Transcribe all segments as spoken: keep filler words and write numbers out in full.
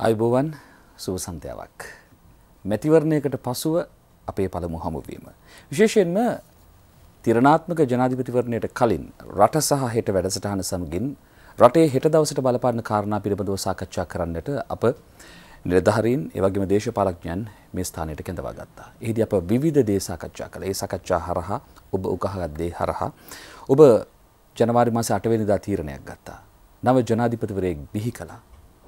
අයිබෝවන් සුබ සන්ධ්‍යාවක්. මැතිවරණයකට පසුව අපේ පළමු හමුවීම. විශේෂයෙන්ම තිරණාත්මක ජනාධිපතිවරණයට කලින් රට සහ හෙට වැඩසටහන සමගින් රටේ හෙට දවසට බලපාන කාරණා පිළිබඳව සාකච්ඡා කරන්නට අප නිලධාරීන් ඒ වගේම දේශපාලඥයන් මේ ස්ථානයට කැඳවා ගත්තා. එහිදී අප විවිධ දේ සාකච්ඡා කළා. ඒ සාකච්ඡා හරහා ඔබ උකහාගත් දේ හරහා ඔබ ජනවාරි මාසේ අට වෙනිදා තීරණයක් ගත්තා. නව ජනාධිපතිවරයෙක් බිහි කළා.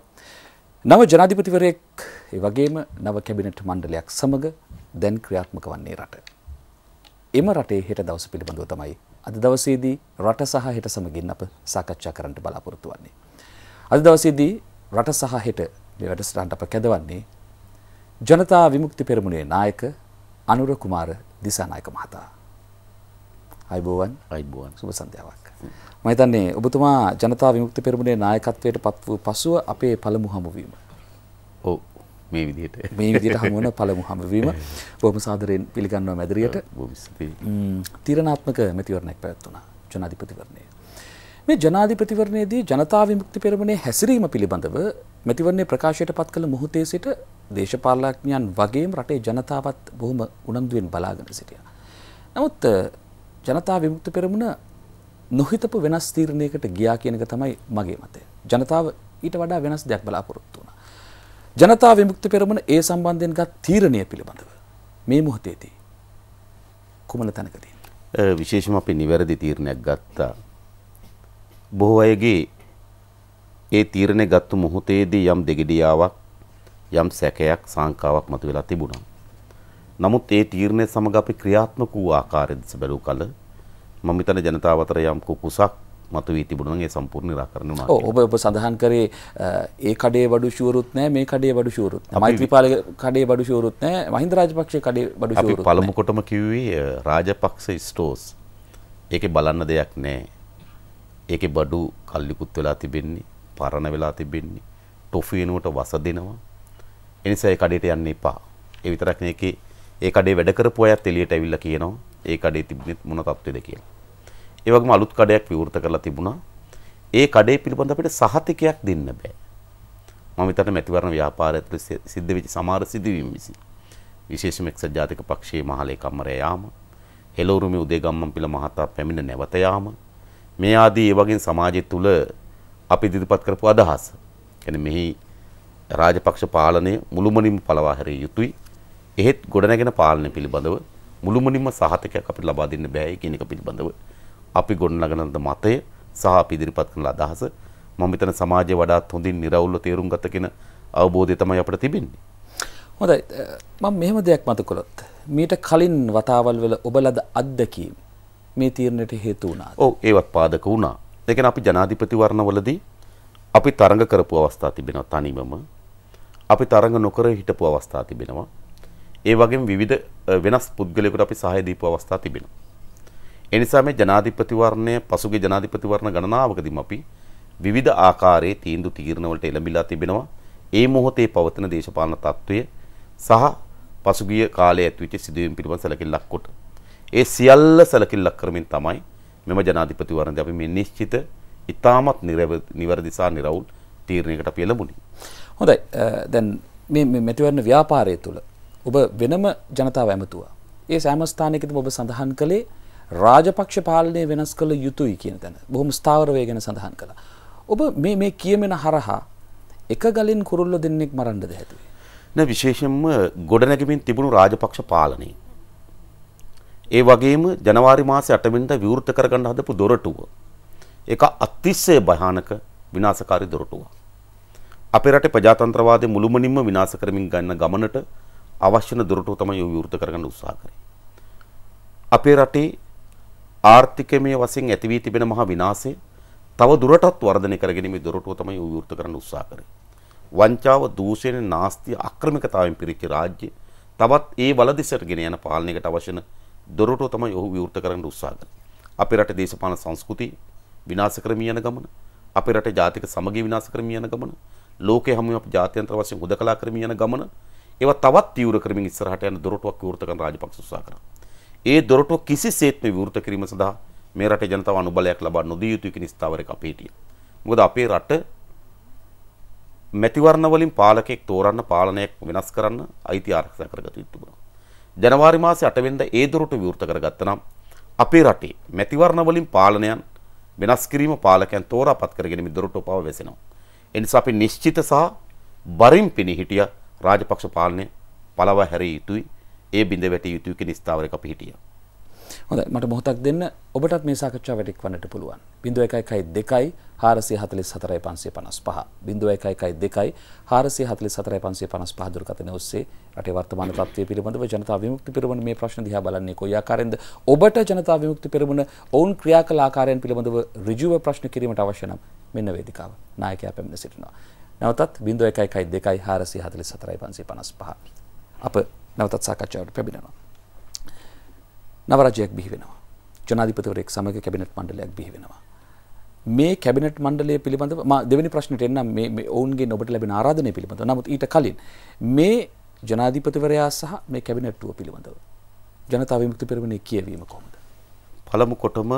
නව ජනාධිපතිවරයෙක් ඒ වගේම නව කැබිනට් මණ්ඩලයක් සමග දැන් ක්‍රියාත්මක වන්නේ රට. එම රටේ හෙට දවස පිළිබඳව තමයි අද දවසේදී රට සහ හෙට සමගින් අප සාකච්ඡා කරන්නට බලාපොරොත්තු වෙන්නේ. අද දවසේදී රට සහ හෙට මේ වැඩසටහනට අප කැඳවන්නේ ජනතා විමුක්ති පෙරමුණේ නායක අනුර කුමාර දිසානායක මහතා. අයිබෝවන් අයිබෝවන් සුබ සන්ධ්‍යාවක්. මම හිතන්නේ ඔබතුමා ජනතා විමුක්ති පෙරමුණේ නායකත්වයට පත් වූ පසුව අපේ පළමු හමුවීම. ඔව් මේ විදිහට මේ විදිහට හමු වන පළමු හමුවීම බොහොම සාදරයෙන් පිළිගන්නවා මැදිරියට. බොහොම ස්තුතියි. තීරණාත්මක මැතිවරණයක් පැවැත්වුණා ජනාධිපතිවරණය. මේ ජනාධිපතිවරණයේදී ජනතා විමුක්ති පෙරමුණේ හැසිරීම පිළිබඳව මැතිවරණයේ ප්‍රකාශයට පත් කළ මොහොතේ සිට දේශපාලඥයන් වගේම රටේ ජනතාවත් බොහොම උනන්දුවෙන් බලාගෙන සිටියා. නමුත් ජනතා විමුක්ති පෙරමුණ නොහිතපු වෙනස් තීරණයකට ගියා කියන එක තමයි මගේ මතය. ජනතාව ඊට වඩා වෙනස් දෙයක් බලාපොරොත්තු වුණා. ජනතා විමුක්ති පෙරමුණ ඒ සම්බන්ධයෙන් ගත් තීරණය පිළිබඳව මේ මොහොතේදී කුමන තැනකදී විශේෂම අපි නිවැරදි තීරණයක් ගත්තා. බොහෝ අයගේ ඒ තීරණය ගත්තු මොහොතේදී යම් දෙගිඩියාවක් යම් සැකයක් සංකාවක් මතුවලා තිබුණා. නමුත් ඒ තීරණය සමග අපි ක්‍රියාත්මක වූ ආකාරය දෙස බැලූ කල මම හිතන්නේ ජනතාව අතර යම් කුකුසක් මතුවී තිබුණා නම් ඒ සම්පූර්ණ නිරාකරණය වුණා. ඔව් ඔබ ඔබ සඳහන් කරේ ඒ කඩේ බඩු ෂුවරුත් නැහැ මේ කඩේ බඩු ෂුවරුත් නැහැ. මෛත්‍රීපාල කඩේ බඩු ෂුවරුත් නැහැ. මහින්ද රාජපක්ෂ කඩේ බඩු ෂුවරුත් නැහැ. අපි පළමු කොටම කිව්වේ රාජපක්ෂ ස්ටෝර්ස්. ඒකේ බලන්න දෙයක් නැහැ. ඒකේ බඩු කල්ලිකුත් වෙලා තිබෙන්නේ, පරණ වෙලා තිබෙන්නේ, ටොෆි වෙනුවට වස දෙනවා. ඒ නිසා ඒ කඩේට යන්න එපා. ඒ විතරක් නෙකේ ඒ කඩේ වැඩ කරපු අයත් එළියට ඇවිල්ලා කියනවා ඒ කඩේ තිබුණේ මොන තත්ත්වෙද කියලා. ඒ වගේම අලුත් කඩයක් විවෘත කරලා තිබුණා. ඒ කඩේ පිළිබඳ අපිට සහතිකයක් දෙන්න බෑ. මම හිතන්නේ මැතිවරණ ව්‍යාපාරය ඇතුළේ සිද්ධ වෙච්ච සමහර සිදුවීම් විසින් විශේෂම එක්සත් ජාතික පක්ෂයේ මහලේකම්වරයා යාම, හෙළවුරුමේ උදේගම්මන්පිල මහතා පැමිණ නැවත යාම, මේ ආදී ඒ වගේ සමාජය තුල අපි ඉදිරිපත් කරපු අදහස්. කියන්නේ මෙහි රාජපක්ෂ පාලනය මුළුමනින්ම පළවා හැරිය යුතුයි. එහෙත් ගොඩනැගෙන පාලනය පිළිබඳව මුළුමනින්ම සහතිකයක් අපිට ලබා දෙන්න බෑ කියන එක පිළිබඳව අපි ගොඩනගන මතය සහ අපි ඉදිරිපත් කරන අදහස මම හිතන සමාජය වඩාත් හොඳින් නිරවුල්ව තේරුම් ගත කියන අවබෝධය තමයි අපිට තිබෙන්නේ. හොඳයි මම මෙහෙම දෙයක් මතක කළොත් මීට කලින් වතාවල් වල ඔබලද අත්දැකීම් මේ තීරණයට හේතු වුණා. ඔව් ඒවත් පාදක වුණා. ඒ කියන්නේ අපි ජනාධිපතිවරණවලදී අපි තරඟ කරපු අවස්ථා තිබෙනවා තනිවම. අපි තරඟ නොකර හිටපු අවස්ථා තිබෙනවා. ඒ වගේම විවිධ වෙනස් පුද්ගලයෙකුට අපි සහාය දීපු අවස්ථා තිබෙනවා. ඒ නිසා මේ ජනාධිපතිවරණය පසුගිය ජනාධිපතිවරණ ගණනාවකදීම අපි විවිධ ආකාරයේ තීන්දුව තීරණ වලට එළඹිලා තිබෙනවා. ඒ මොහොතේ පවතින දේශපාලන තත්ත්වය සහ පසුගිය කාලයේ ඇතිවෙච්ච සිදුවීම් පිළිබඳ සැලකිල්ලක් කොට ඒ සියල්ල සැලකිල්ලක් කරමින් තමයි මෙම ජනාධිපතිවරණදී අපි මේ නිශ්චිත ඉතාමත් නිවැරදි සහ නිරවුල් තීරණයකට අපි එළඹුණේ. හොඳයි දැන් මේ මැතිවරණ ව්‍යාපාරය තුළ ඔබ වෙනම ජනතාව ඇමතුවා. ඒ සෑම ස්ථානයකදීම ඔබ සඳහන් කළේ රාජපක්ෂ පාලනය වෙනස් කළ යුතුයි කියන තැන. බොහොම ස්ථාවර වේගෙන සඳහන් කළා. ඔබ මේ මේ කියමන හරහා එක ගලින් කුරුල්ල දෙන්නෙක් මරන්නද හැදුවේ? නෑ විශේෂයෙන්ම ගොඩනැගෙමින් තිබුණු රාජපක්ෂ පාලනය. ඒ වගේම ජනවාරි මාසේ අට වෙනිදා විවෘත කරගන්න හදපු දොරටුව. ඒක අතිශය භයානක විනාශකාරී දොරටුවක්. අපේ රටේ ප්‍රජාතන්ත්‍රවාදය මුළුමනින්ම විනාශ කරමින් ගන්න ගමනට අවශ්‍ය වෙන දොරටුව තමයි විවෘත කරගන්න උත්සාහ කරේ. අපේ රටේ ආර්ථිකමය වශයෙන් ඇති වී තිබෙන මහා විනාශය තව දුරටත් වර්ධනය කරගැනීමේ දොරටුව තමයි විවෘත කරන්න උත්සාහ කරේ. වංචාව, දූෂණය, නාස්තිය, අක්‍රමිකතාවයෙන් පිරිච්ච රාජ්‍ය තවත් ඒ වලදිසට ගෙන යන පාලනයකට අවශ්‍ය වෙන දොරටුව තමයි ඔහු විවෘත කරන්න උත්සාහ කරේ. අපේ රටේ දේශපාලන සංස්කෘතිය විනාශ කරමින් යන ගමන, අපේ රටේ ජාතික සමගිය විනාශ කරමින් යන ගමන, ලෝකයේ හැමෝම අපි ජාත්‍යන්තර වශයෙන් හුදකලා කරමින් යන ගමන, ඒවා තවත් තීව්‍ර කරමින් ඉස්සරහට යන දොරටුවක් විවෘත කරන රාජපක්ෂ උත්සාහ කරා. ඒ දොරටුව කිසිසේත්ම විවෘත කිරීම සඳහා මේ රටේ ජනතාව අනුබලයක් ලබා නොදිය යුතුයි කියන ස්ථාවරයක අපි හිටියා. මොකද අපේ රට මැතිවරණ වලින් පාලකෙක් තෝරන්න පාලනයක් වෙනස් කරන්න අයිති ආරක්ෂා කරගත යුතු තිබුණා. ජනවාරි මාසේ අට වෙනිදා ඒ දොරටු විවෘත කරගත්තා නම් අපේ රටේ මැතිවරණ වලින් පාලනයන් වෙනස් කිරීම පාලකයන් තෝරාපත් කරගෙන මේ දොරටු පව වෙසෙනවා. ඒ නිසා අපි නිශ්චිත සහ බරින් පිණි හිටිය රාජපක්ෂ පාලනය පළව හැරිය යුතුයි. ඒ බිඳ වැටිය යුතුයි කියන ස්ථාවරයක අපි හිටියා. හොඳයි මට මොහොතක් දෙන්න ඔබටත් මේ සාකච්ඡාවට එක්වන්නට පුළුවන්. ज़ीरो एक एक दो चार चार चार पाँच पाँच पाँच ज़ीरो एक एक दो चार चार चार पाँच पाँच पाँच දුරකථනය ඔස්සේ රටේ වර්තමාන තත්ත්වය පිළිබඳව ජනතා විමුක්ති පෙරමුණ මේ ප්‍රශ්න දිහා බලන්නේ කොයි ආකාරයෙන්ද ඔබට ජනතා විමුක්ති පෙරමුණ ඔවුන් ක්‍රියා කළ ආකාරයන් පිළිබඳව ඍජුව ප්‍රශ්න කිරීමට අවශ්‍ය නම් මෙන්න වේදිකාව නායකයා පැමිණ සිටිනවා. නැවතත් ज़ीरो एक एक दो चार चार चार पाँच पाँच අප නැවතත් සාකච්ඡාවට පැමිණෙනවා. නව රජයක් බිහි වෙනවා. ජනාධිපතිවරයෙක් සමග කැබිනට් මණ්ඩලයක් බිහි වෙනවා. මේ කැබිනට් මණ්ඩලය පිළිබඳව මා දෙවෙනි ප්‍රශ්නෙට එන්නම් මේ මේ ඔවුන්ගෙන් ඔබට ලැබෙන ආරාධනය පිළිබඳව. නමුත් ඊට කලින් මේ ජනාධිපතිවරයා සහ මේ කැබිනට්ටුව පිළිබඳව ජනතා විමුක්ති පෙරමුණේ කියවීම කොහොමද? පළමු කොටම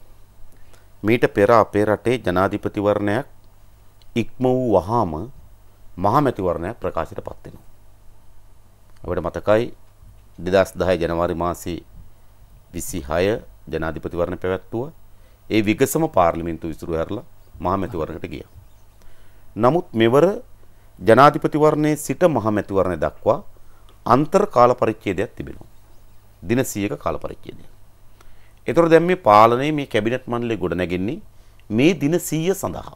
මීට පෙර අපේ රටේ ජනාධිපතිවරණයක් ඉක්ම වූ වහාම මහමැතිවරණයක් ප්‍රකාශයට පත් වෙනවා. අපිට මතකයි දෙදහස් දහය ජනවාරි මාසයේ විසිහය ජනාධිපතිවරණ පැවැත්වුවා. ඒ විගසම පාර්ලිමේන්තුව විසිරු හැරලා මහමැතිවරණයට ගියා. නමුත් මෙවර ජනාධිපතිවරණයේ සිට මහමැතිවරණය දක්වා අන්තර් කාල පරිච්ඡේදයක් තිබෙනවා. දින සියයක කාල පරිච්ඡේදයක්. ඒතර දැන් මේ පාලනයේ මේ කැබිනට් මණ්ඩලය ගොඩ නැගෙන්නේ මේ දින සියය සඳහා.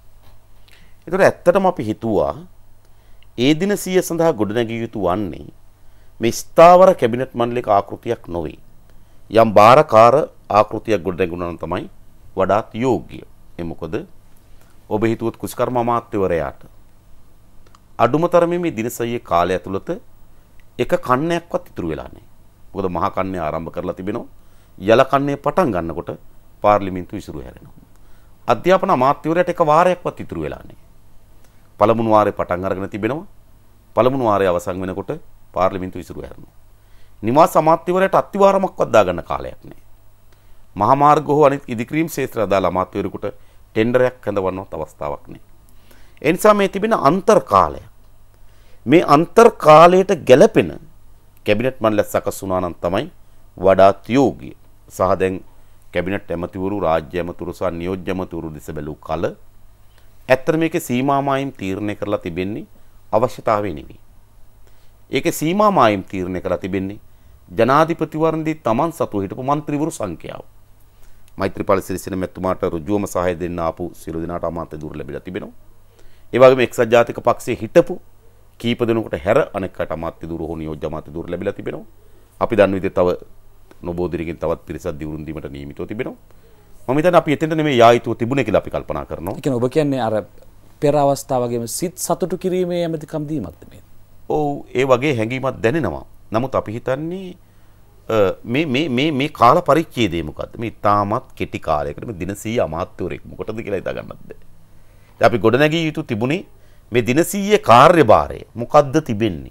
ඒතර ඇත්තටම අපි හිතුවා ඒ දින සියය සඳහා ගොඩ නැගිය යුතු වන්නේ මේ ස්ථාවර කැබිනට් මණ්ඩලයක ආකෘතියක් නොවේ. යම් බාරකාර ආකෘතියක් ගොඩ නැගුණා නම් තමයි වඩාත් යෝග්‍ය. ඒ මොකද ඔබ හිතුවොත් කුෂ්කර්ම අමාත්‍යවරයාට අඩුම තරමේ මේ දින සියයේ කාලය ඇතුළත එක කන්නයක්වත් ඉතුරු වෙලා නැහැ. මොකද මහා කන්නේ ආරම්භ කරලා තිබෙනවා. යල කන්නේ පටන් ගන්නකොට පාර්ලිමේන්තුව විසිරු හැරෙනවා. අධ්‍යාපන අමාත්‍යවරයාට එක වාරයක්වත් ඉතුරු වෙලා නැහැ. පළමුණු වාරේ පටන් අරගෙන තිබෙනවා. පළමුණු වාරයේ අවසන් වෙනකොට පාර්ලිමේන්තුව විසිරු හැරෙනවා. නිවාස අමාත්‍යවරයාට අත්තිවාරමක්වත් දාගන්න කාලයක් නැහැ. මහා මාර්ග හෝ අනිත් ඉදිකිරීම් ක්ෂේත්‍ර අදාළ අමාත්‍යවරයෙකුට ටෙන්ඩරයක් හඳවන්නවත් අවස්ථාවක් නැහැ. ඒ නිසා මේ තිබෙන අන්තර් කාලය මේ අන්තර් කාලයට ගැළපෙන කැබිනට් මණ්ඩලයක් සකස් වුණා නම් තමයි වඩාත් යෝග්‍ය. සහ දැන් කැබිනට් ඇමතිවරු රාජ්‍ය ඇමතිවරු සහ නියෝජ්‍ය ඇමතිවරු දිස බැලූ කල ඇත්තට මේකේ සීමා මායිම් තීරණය කරලා තිබෙන්නේ අවශ්‍යතාවය නෙවෙයි. ඒකේ සීමා මායිම් තීරණය කරලා තිබෙන්නේ ජනාධිපතිවරණදී Taman සතු හිටපු മന്ത്രിවරු සංඛ්‍යාව. මෛත්‍රීපාල සිරිසේන මැතිතුමාට රුජුවම සහාය දෙන්න ආපු සියලු දෙනාට අමාත්‍ය ධූර ලැබිලා තිබෙනවා. ඒ වගේම එක්සත් ජාතික පක්ෂයේ හිටපු කීප දෙනෙකුට හැර අනෙක්කට අමාත්‍ය ධූර හෝ නියෝජ්‍ය අමාත්‍ය ධූර ලැබිලා තිබෙනවා. අපි දන්න විදිහට තව නොබෝධිරකින් තවත් පිරිසක් දිවුරුම් දීමට නියමිතව තිබෙනවා. මම හිතන්නේ අපි එතෙන්ට නෙමෙයි යායුතුව තිබුණේ කියලා අපි කල්පනා කරනවා. ඒ කියන්නේ ඔබ කියන්නේ අර පෙර අවස්ථාව වගේම සිත් සතුටු කිරීමේ ඇමතිකම් දීමක්ද මේ? ඔව් ඒ වගේ හැඟීමක් දැනෙනවා. නමුත් අපි හිතන්නේ මේ මේ මේ මේ කාල පරිච්ඡේදය මොකද්ද? මේ තාමත් කෙටි කාලයකට මේ දින සියය අමාත්‍යවරයෙක් මොකටද කියලා හිතා ගන්නත් බැහැ. දැන් අපි ගොඩනැගිය යුතු තිබුණේ මේ දින සියයේ කාර්යභාරය මොකද්ද තිබෙන්නේ?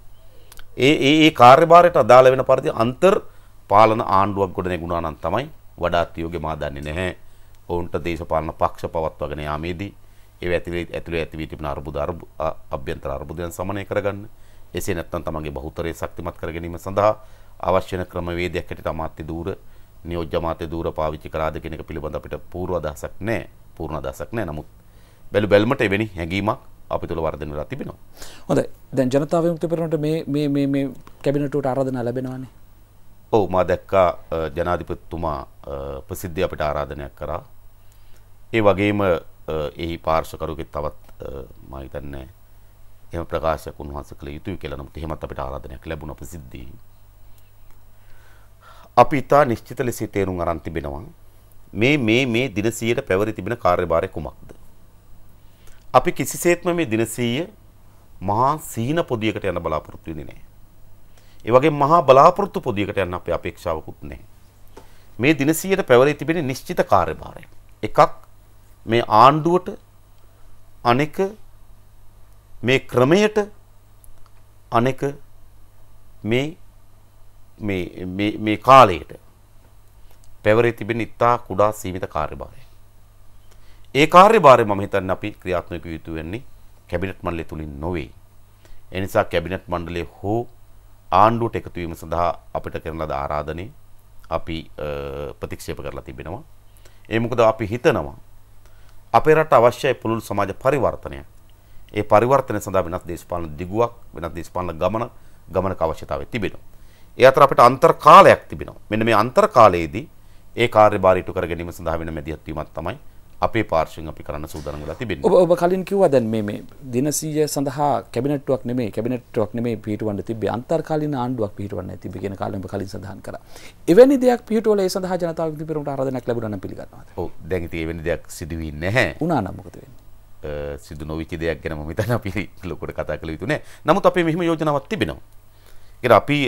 ඒ ඒ ඒ කාර්යභාරයට අදාළ වෙන පරිදි අන්තර් පාලන ආණ්ඩුවක් ගොඩනැගුණා නම් තමයි වඩාත් යෝග්‍ය මා දන්නේ නැහැ. ඔවුන්ට දේශපාලන පක්ෂ පවත්වාගෙන යාමේදී ඒ ඇතුලේ ඇතුලේ ඇති වී තිබෙන අර්බුද අභ්‍යන්තර අර්බුදයන් සමනය කරගන්න. එසේ නැත්නම් තමන්ගේ බහුතරය ශක්තිමත් කර ගැනීම සඳහා අවශ්‍ය වෙන ක්‍රමවේදයක් හැටියට අමාත්‍ය ධූර නියෝජ්‍ය අමාත්‍ය ධූර පාවිච්චි කරාද කියන එක පිළිබඳ අපිට පූර්ව අදහසක් නැහැ. පූර්ණ අදහසක් නැහැ. නමුත් බැලු බැලමට එවැනි හැඟීමක් අපි තුළ වර්ධනය වෙලා තිබෙනවා. හොඳයි. දැන් ජනතා විමුක්ති පෙරමුණට මේ මේ මේ මේ කැබිනට්ට ආරාධනා ලැබෙනවානේ. ඔව් මා දැක්කා ජනාධිපතිතුමා ප්‍රසිද්ධිය අපිට ආරාධනයක් කරා. ඒ වගේම එහි පාර්ශවකරුවෙක් තවත් මා හිතන්නේ එහෙම ප්‍රකාශයක් උන්වහන්සේ කළ යුතුයි කියලා. නමුත් එහෙමත් අපිට ආරාධනයක් ලැබුණා ප්‍රසිද්ධියේ. අපි ඉතා නිශ්චිත ලෙස තේරුම් අරන් තිබෙනවා මේ මේ මේ දින සියයට පැවරී තිබෙන කාර්යභාරය කුමක්ද? අපි කිසිසේත්ම මේ දින සියය මහා සීන පොදියකට යන බලාපොරොත්තු වෙන්නේ නැහැ. ඒ වගේම මහා බලාපොරොත්තු පොදියකට යන්න අපේ අපේක්ෂාවකුත් නැහැ. මේ දින සියයට පැවරී තිබෙන නිශ්චිත කාර්යභාරය. එකක් මේ ආණ්ඩුවට, අනෙක මේ ක්‍රමයට, අනෙක මේ මේ මේ මේ කාලයට පැවරී තිබෙන ඉතා කුඩා සීමිත කාර්යභාරය. ඒ කාර්යභාරය මම හිතන්නේ අපි ක්‍රියාත්මක යුතු වෙන්නේ කැබිනට් මණ්ඩලය තුලින් නොවේ. ඒ නිසා කැබිනට් මණ්ඩලය හෝ ආණ්ඩුවට එකතු වීම සඳහා අපිට කරන ලද ආරාධනය අපි ප්‍රතික්ෂේප කරලා තිබෙනවා. ඒ මොකද අපි හිතනවා අපේ රට අවශ්‍යයි පුළුල් සමාජ පරිවර්තනයක්. ඒ පරිවර්තනය සඳහා වෙනස් දේශපාලන දිගුවක්, වෙනස් දේශපාලන ගමන, ගමනක අවශ්‍යතාවය තිබෙනවා. ඒ අතර අපිට අන්තර් කාලයක් තිබෙනවා. මෙන්න මේ අන්තර් කාලයේදී ඒ කාර්යභාරය ඉටු කර ගැනීම සඳහා වෙන මැදිහත් වීමක් තමයි අපේ පාර්ශ්වයෙන් අපි කරන්න සූදානම් වෙලා තිබෙන්නේ. ඔබ ඔබ කලින් කිව්වා දැන් මේ මේ දින සීය සඳහා කැබිනට්ටුවක් නෙමෙයි කැබිනට්ටුවක් නෙමෙයි පිහිටවන්න තිබ්බේ අන්තර්කාලීන ආණ්ඩුවක් පිහිටවන්න තිබ්බේ කියන කාලෙම කලින් සඳහන් කරා. එවැනි දෙයක් පිහිටවල ඒ සඳහා ජනතාවගෙන් තිබෙනට ආරාධනයක් ලැබුණා නම් පිළිගන්නවාද? ඔව් දැන් ඉතින් එවැනි දෙයක් සිදු වෙන්නේ නැහැ. වුණා නම් මොකද වෙන්නේ? සිදු නොවිච්ච දෙයක් ගැන මම හිතන්නේ අපි ලොකුට කතා කළ යුතු නැහැ. නමුත් අපේ මෙහිම යෝජනාවක් තිබෙනවා. ඒක අපි